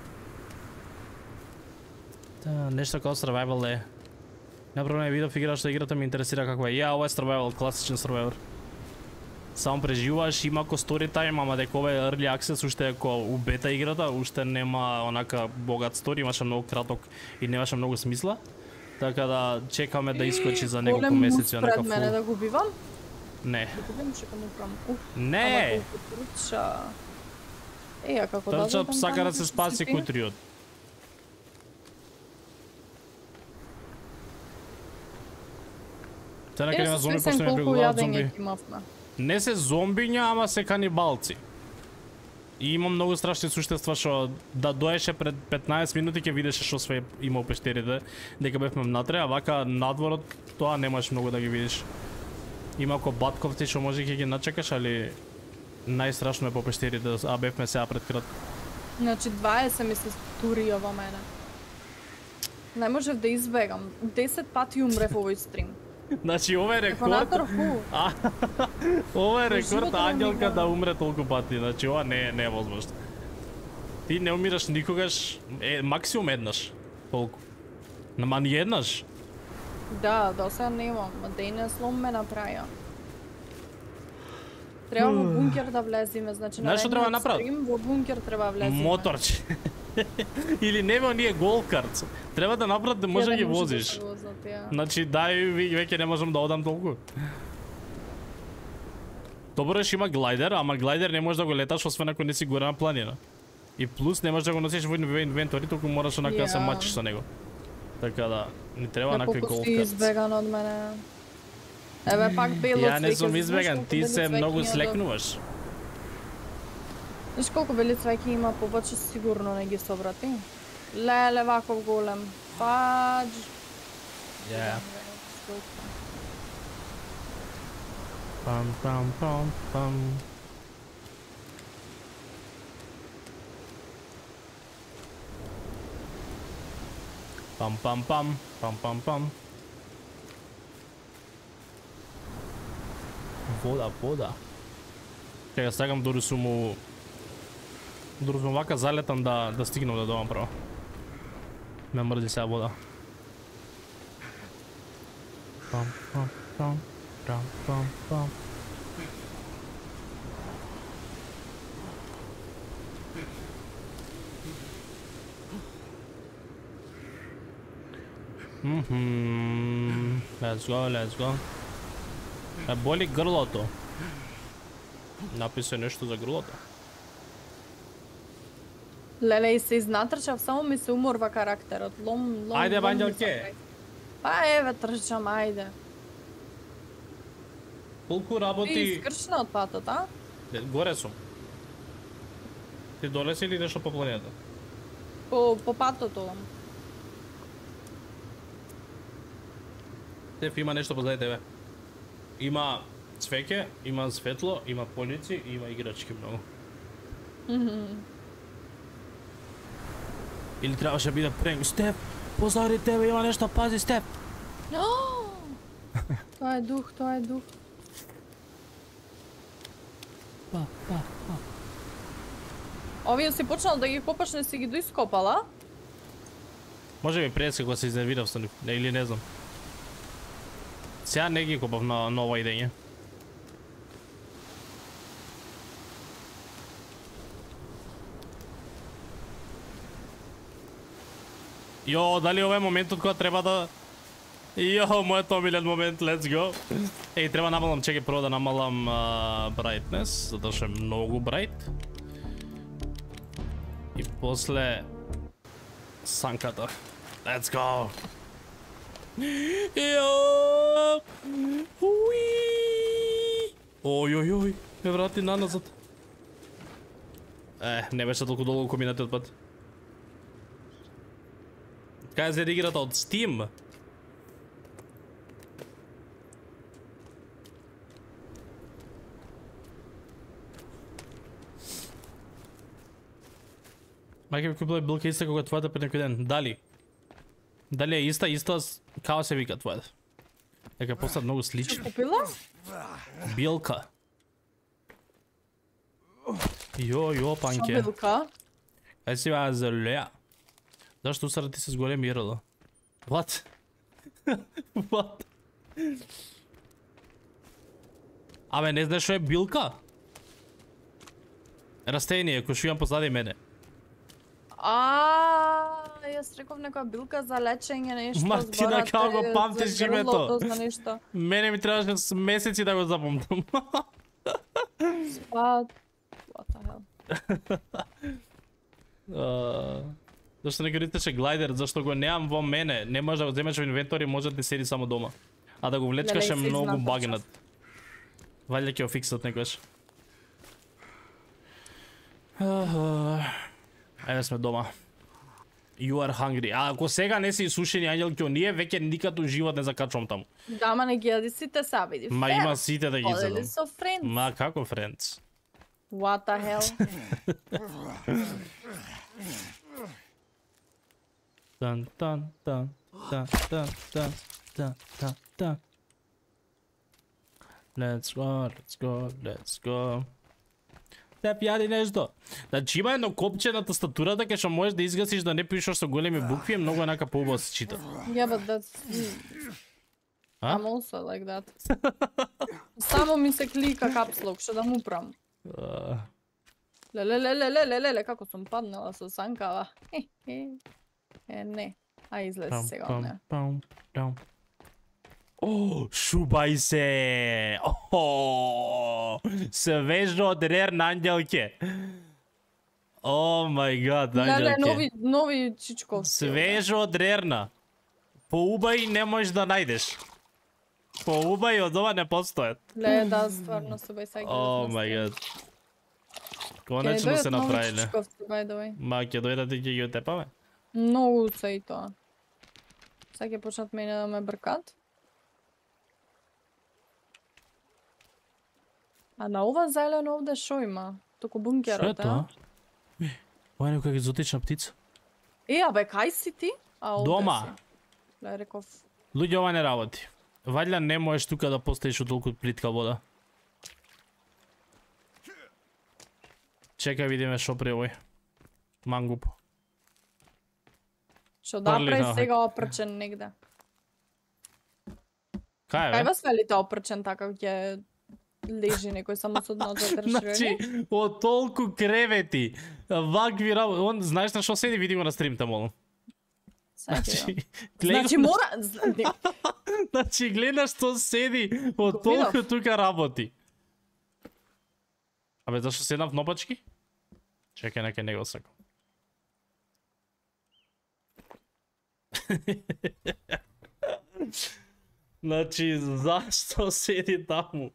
Нешто како survival е. Направам видео в игра што играта ме интересира каква е. Ова е survival, класичен survivor. Само преживуваш, има ко story time, ама дека ова е early access, уште е ко у бета играта, уште нема онака богат story, имаше многу краток и немаше многу смисла. Така да чекаме да искочи за неколку месеци онака пред мене да го убивам? Не. Да го убивам, чекам управам. Не! Трча. А како да Трча сака да се спаси кутриот. Те на има зомби, пошто ме пригледат зомби. Не се зомбиња, ама се канибалци. И има многу страшни суштества што да доеше пред 15 минути ќе видеше што све има у пештерите, дека бевме внатре, а вака надворот тоа немаш многу да ги видиш. Има ко батковци што може ќе ги начекаш, али најстрашно е по пештерите, а бевме сега пред крат. Значи 20 ми се стури ова мене. Не можев да избегам. 10 пати умрев овој стрим. Значи ова е рекорд. Ова е рекорд Ангелка да умре толку пати. Значи ова не е возможно. Ти не умираш никогаш, максимум еднаш. Толку. Ама ни еднаш. Да, до сега немам, дејне слом ме направија. Треба во бункер да влезиме, значи на едниот стрим во бункер треба влезиме. Моторче. Или не бе ние голкарт. Треба да направат да може да ги возиш. Значи дај веќе не можам да одам толку. Добро е што има глайдер, ама глайдер не може да го леташ освен ако не си горе на планина. И плюс не можеш да го носиш во инвентори, туку мораш онака да се мачиш со него. Така да, ни треба некој голф си карт. избеган од мене. Еве пак бело цвеќе. Ја не сум избеган, ти се многу слекнуваш. Знаеш колку бели цвеќе има, побаче сигурно не ги собрати. Леле, ваков голем. Фадж. Ја. Пам, пам, пам, пам. Пам, пам, пам, пам, пам, пам. Вода, вода. Чека, сакам дури сум вака залетам да стигнам до дома право. Ме мрзи сега вода. Пам, пам, пам, пам, пам, пам. Let's go, let's go. Боли грлото. Напише нешто за грлото. Леле, и се изнатрчав, само ми се уморва карактерот. Лом. Ајде, Банџелке. Па еве, трчам, ајде. Колку Ти работи... искршна од патот, а? Горе сум. Ти долеси или нешто по планината? По патот одам. Теф има нешто позади тебе. Има цвеќе, има светло, има полици, има играчки многу. Или требаше биде пренг. Степ, позади тебе има нешто, пази, Степ. Тоа е дух, тоа е дух. Па. Овие си почнал да ги копаш, не си ги доископала? Може би пред кога се изнервирав со нив, или не знам. Сега не ги копав на ново идење. Јо, дали ова е моментот кога треба да... Јо, мојот омилен момент, let's go. Еј, треба намалам, чекај прво да намалам brightness, затоа што е многу bright. И после... санката. Let's go. Јо! Уи! Ој, ме врати наназад. Не беше толку долго комбинатиот пат. Кај е за играта од Steam? Мајке ми купила билка иста кога твојата пред некој ден. Дали? Дали е иста као се вика твојата? Дека постат многу слични. Купила? Билка. Јо, панке. Што билка? Ај си баа за леа. Зашто усара ти се зголеми ирала? What? What? Абе, не знаеш што е билка? Растение, кој што имам позади мене. Јас реков некоја билка за лечење, нешто, Мартина, како го памтиш името? За нешто. Мене ми требаше месеци да го запомнам. What the hell? Зашто не користеше глайдер, зашто го немам во мене. Не може да го земеш во инвентори, може да седи само дома. А да го влечкаше многу багнат. Валјда ќе го фиксат некојаш. Ајде сме дома. You are hungry. А ако сега не си сушени ангелки оние, веќе никад у живот не закачувам таму. Да, ма не ги јади сите саби. Ма има сите да ги Одели изедам. со friends. Ма како friends? What the hell? Тан. Let's go. Те пјади нешто. Значи има едно копче на тастатурата кај што можеш да изгасиш да не пишеш со големи букви, е многу еднака поубаво се чита. Yeah, but that's... А? I'm also like that. Само ми се клика капслок, што да му прам. Леле, како сум паднала со санкава. Не. А излез сега од неа. О, шубај се! Свежо од рер на ангелке. О мај гад, Леле, Анđelke. нови чичковски. Свежо од Рерна. Поубај не можеш да најдеш. Поубај од ова не постојат. Ле, да, стварно се бај сај. О мај гад. Конечно се направиле. Чичковски, by the way. Ма ќе дојдат и ќе ги отепаме. Многу се и тоа. Сега ќе почнат мене да ме бркат. А на ова зелено овде шо има? Току Што е бункерот, тоа? Ова е некоја екзотична птица. Абе, кај си ти? А, овде Дома. си. Ле, реков. Луѓе, ова не работи. Вајда не можеш тука да поставиш од толку плитка вода. Чекај видиме шо при овој. Мангуп. Шо да Прлина, прави сега опрчен негде. Кај Кај бе? вас велите опрчен така ќе лежи некој само со дно задржирани? Значи, од толку кревети, вакви работи, он знаеш на шо седи, види го на стрим таму. Значи, Значи мора... Значи гледаш што седи, од толку тука работи. Абе, зашто седнав нопачки? Чекај, нека не го сакам. Значи, зашто седи таму?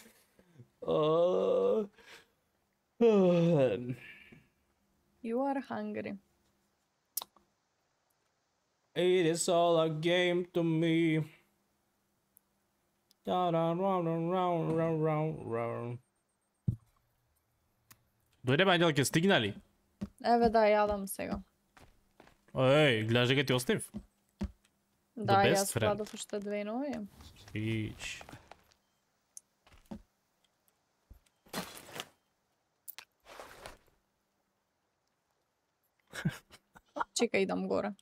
You are hungry. It is all a game to me. Дојде бе, Анđelke, стигнали? Еве да, јадам сега. Еј, гледаш дека ти оставив? Да, best јас friend. кладов уште две нови. Иш. Чекај, идам горе.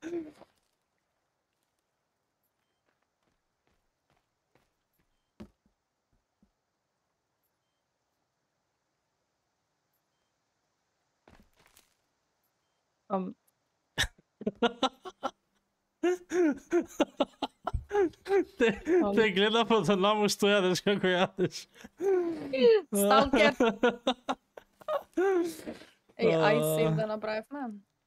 Те гледав од наму што јадеш, како јадеш. Сталкер. Ај сейв да направивме.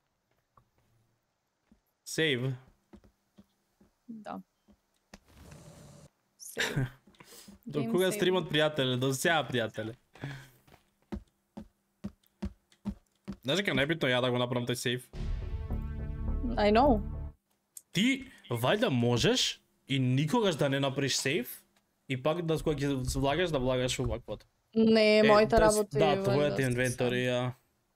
Сейв. Да. Сейв. До Game кога save. стримот, пријателе? До сега, пријателе. Знаеш дека најбитно ја да го направам тој сейв? I know. Ти вајда можеш и никогаш да не направиш сейв и пак да кога ќе влагаш да влагаш во ваквото. Не, моите работи. Да, вајда твојата се инвенторија.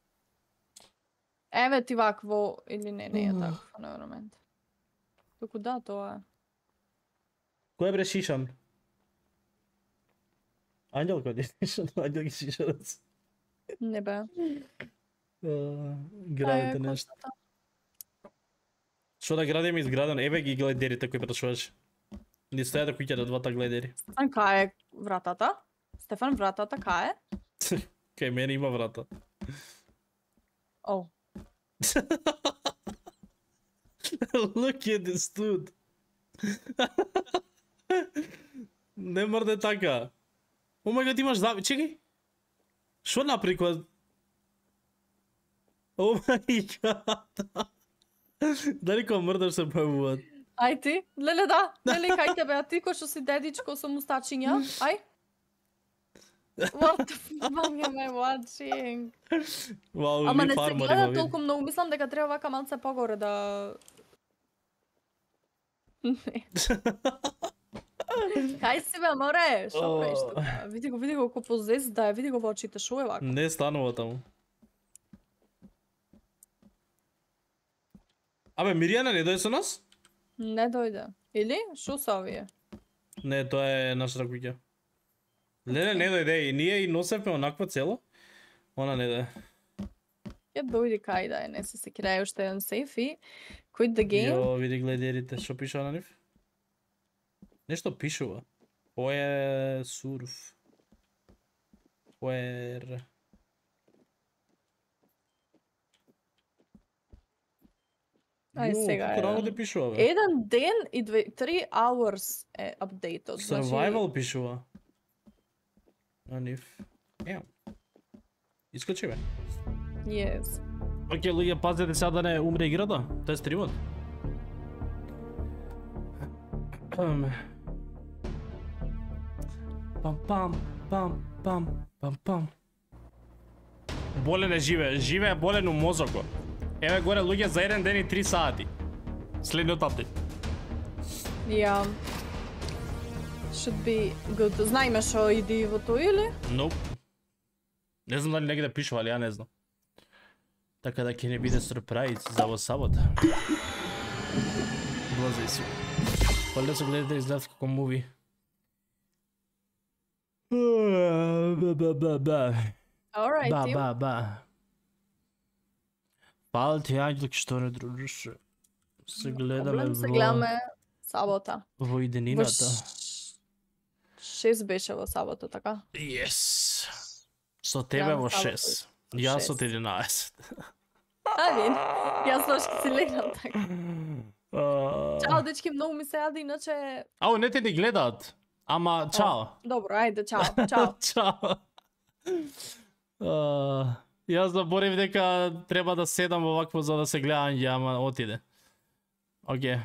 Еве ти вакво или не е такво на момент. Току да, тоа е. Кој бре шишан? Анđelko ти шишан, Анđелки шишарац. Не бе. Градите нешто. Што да градиме изграден? Еве ги гледерите кои прашуваш. Ни стојат куќата двата гледери. Стефан, кај е вратата? Стефан, вратата кај е? Кај мене има врата. О. Look at this dude. Не мрде така. О мај гад, имаш зави... Чекај. Шо направи кога... О мај гад. Дали кога мрдаш се појавуваат? Ај ти? Леле да. Леле кај тебе, а ти кој што си дедичко со мустачиња? Ај. What the fuck am I watching? Вау, Ама ли не се фармари гледа ма толку многу, мислам дека треба вака малце погоре да... Не. Кај си бе, море? Шо правиш тука? Види го како позезда, види го во очите, шо е вака? Не станува таму. Абе, Миријана не дојде со нас? Не дојде. Или? Шо са овие? Не, тоа е нашата куќа. Леле, не дојде и ние и носевме онаква цело. Она не дојде. Ќе дојде кај да е, не се секирај уште еден сейф и quit the game. Јо, види гледерите, што пишува на нив? Нешто пишува. Ова е сурф. Where? Ај сега Како работи е. пишува, бе? Еден ден и 3 hours е апдейтот. Survival пишува. На нив. Еу. Искочи, бе. Yes. Океј, луѓе, пазете сега да не умре играта. Тоа е стримот. Пам. Болен е живее болен у мозокот. Еве горе луѓе за 1 ден и 3 сати. Следниот апдейт. Yeah. Should be good. Знаеме што иди во тој или? Nope. Не знам дали негде пишува, али ја не знам. Така да ќе не биде сюрприз за во сабота. Блазај си. Поле се гледате изглед како муви. Alright, Ба. Пал ти ајдлик што не дружише. Се гледаме сабота. Во иденината. 6 беше во сабота, така? Yes. Со тебе во 6. Јас од 11. Вин, јас ношки си легнал така. Чао, дечки, многу ми се јаде, иначе... Ау, не те ни гледаат. Ама, чао. Добро, ајде, чао. Чао. Јас заборив дека треба да седам овакво за да се гледам, ама отиде. Океј.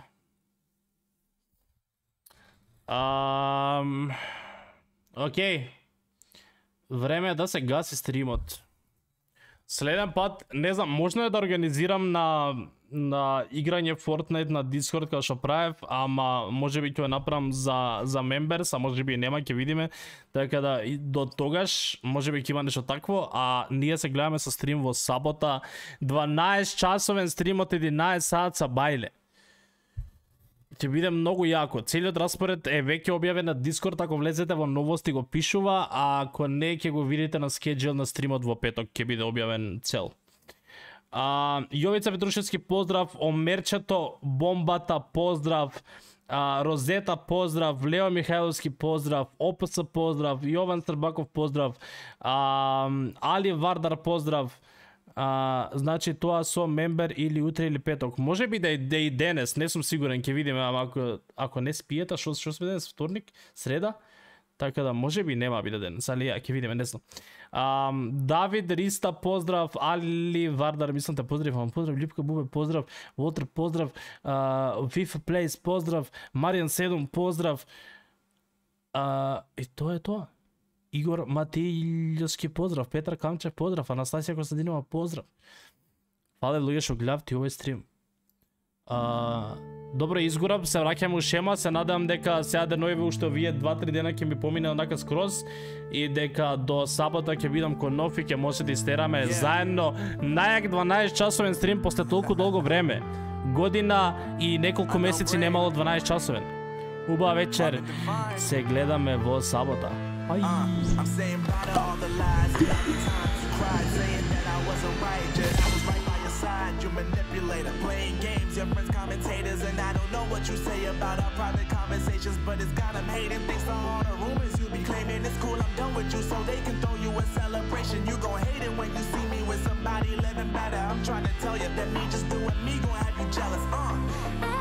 Океј. Време е да се гаси стримот. Следен пат, не знам, можно е да организирам на играње Fortnite на Discord како што правев, ама можеби ќе го направам за members, а можеби нема, ќе видиме. Така да до тогаш можеби ќе има нешто такво, а ние се гледаме со стрим во сабота, 12 часовен стрим од 11 сат са бајле. Ќе биде многу јако. Целиот распоред е веќе објавен на Discord, ако влезете во новости го пишува, а ако не ќе го видите на schedule на стримот во петок, ќе биде објавен цел. Јовица Петрушевски поздрав, Омерчето Бомбата поздрав, Розета поздрав, Лео Михајловски поздрав, ОПС поздрав, Јован Стрбаков поздрав, Али Вардар поздрав. Значи тоа со мембер или утре или петок. Може би да и денес, не сум сигурен, ќе видиме, ама ако не спиете, што сме денес, вторник, среда, така да може би нема биде денес, али ја ќе видиме, не знам. Давид Риста поздрав, Али Вардар, мислам те поздрав, Липка Бубе поздрав, Волтер поздрав, FIFA Plays поздрав, Маријан Седум поздрав. И тоа е тоа. Игор Матиљовски поздрав, Петра Камчев поздрав, Анастасија Костадинова поздрав. Фале луѓе што гледавте овој стрим. Добро, изгорав, се враќам у шема, се надам дека сега денојве уште овие 2-3 дена ќе ми помине онака скроз и дека до сабота ќе бидам кон нов и ќе може да истераме заедно најак 12 часовен стрим после толку долго време. Година и неколку месеци немало 12 часовен. Убава вечер, се гледаме во сабота. I'm saying bye to all the lies and all the times you cried, saying that I wasn't right, just I was right by your side. You manipulator, playing games, your friends commentators, and I don't know what you say about our private conversations, but it's got them hating. Thanks to all the rumors you be claiming, it's cool, I'm done with you, so they can throw you a celebration. You gon' hate it when you see me with somebody living better. I'm trying to tell you that me just doing me gon' have you jealous.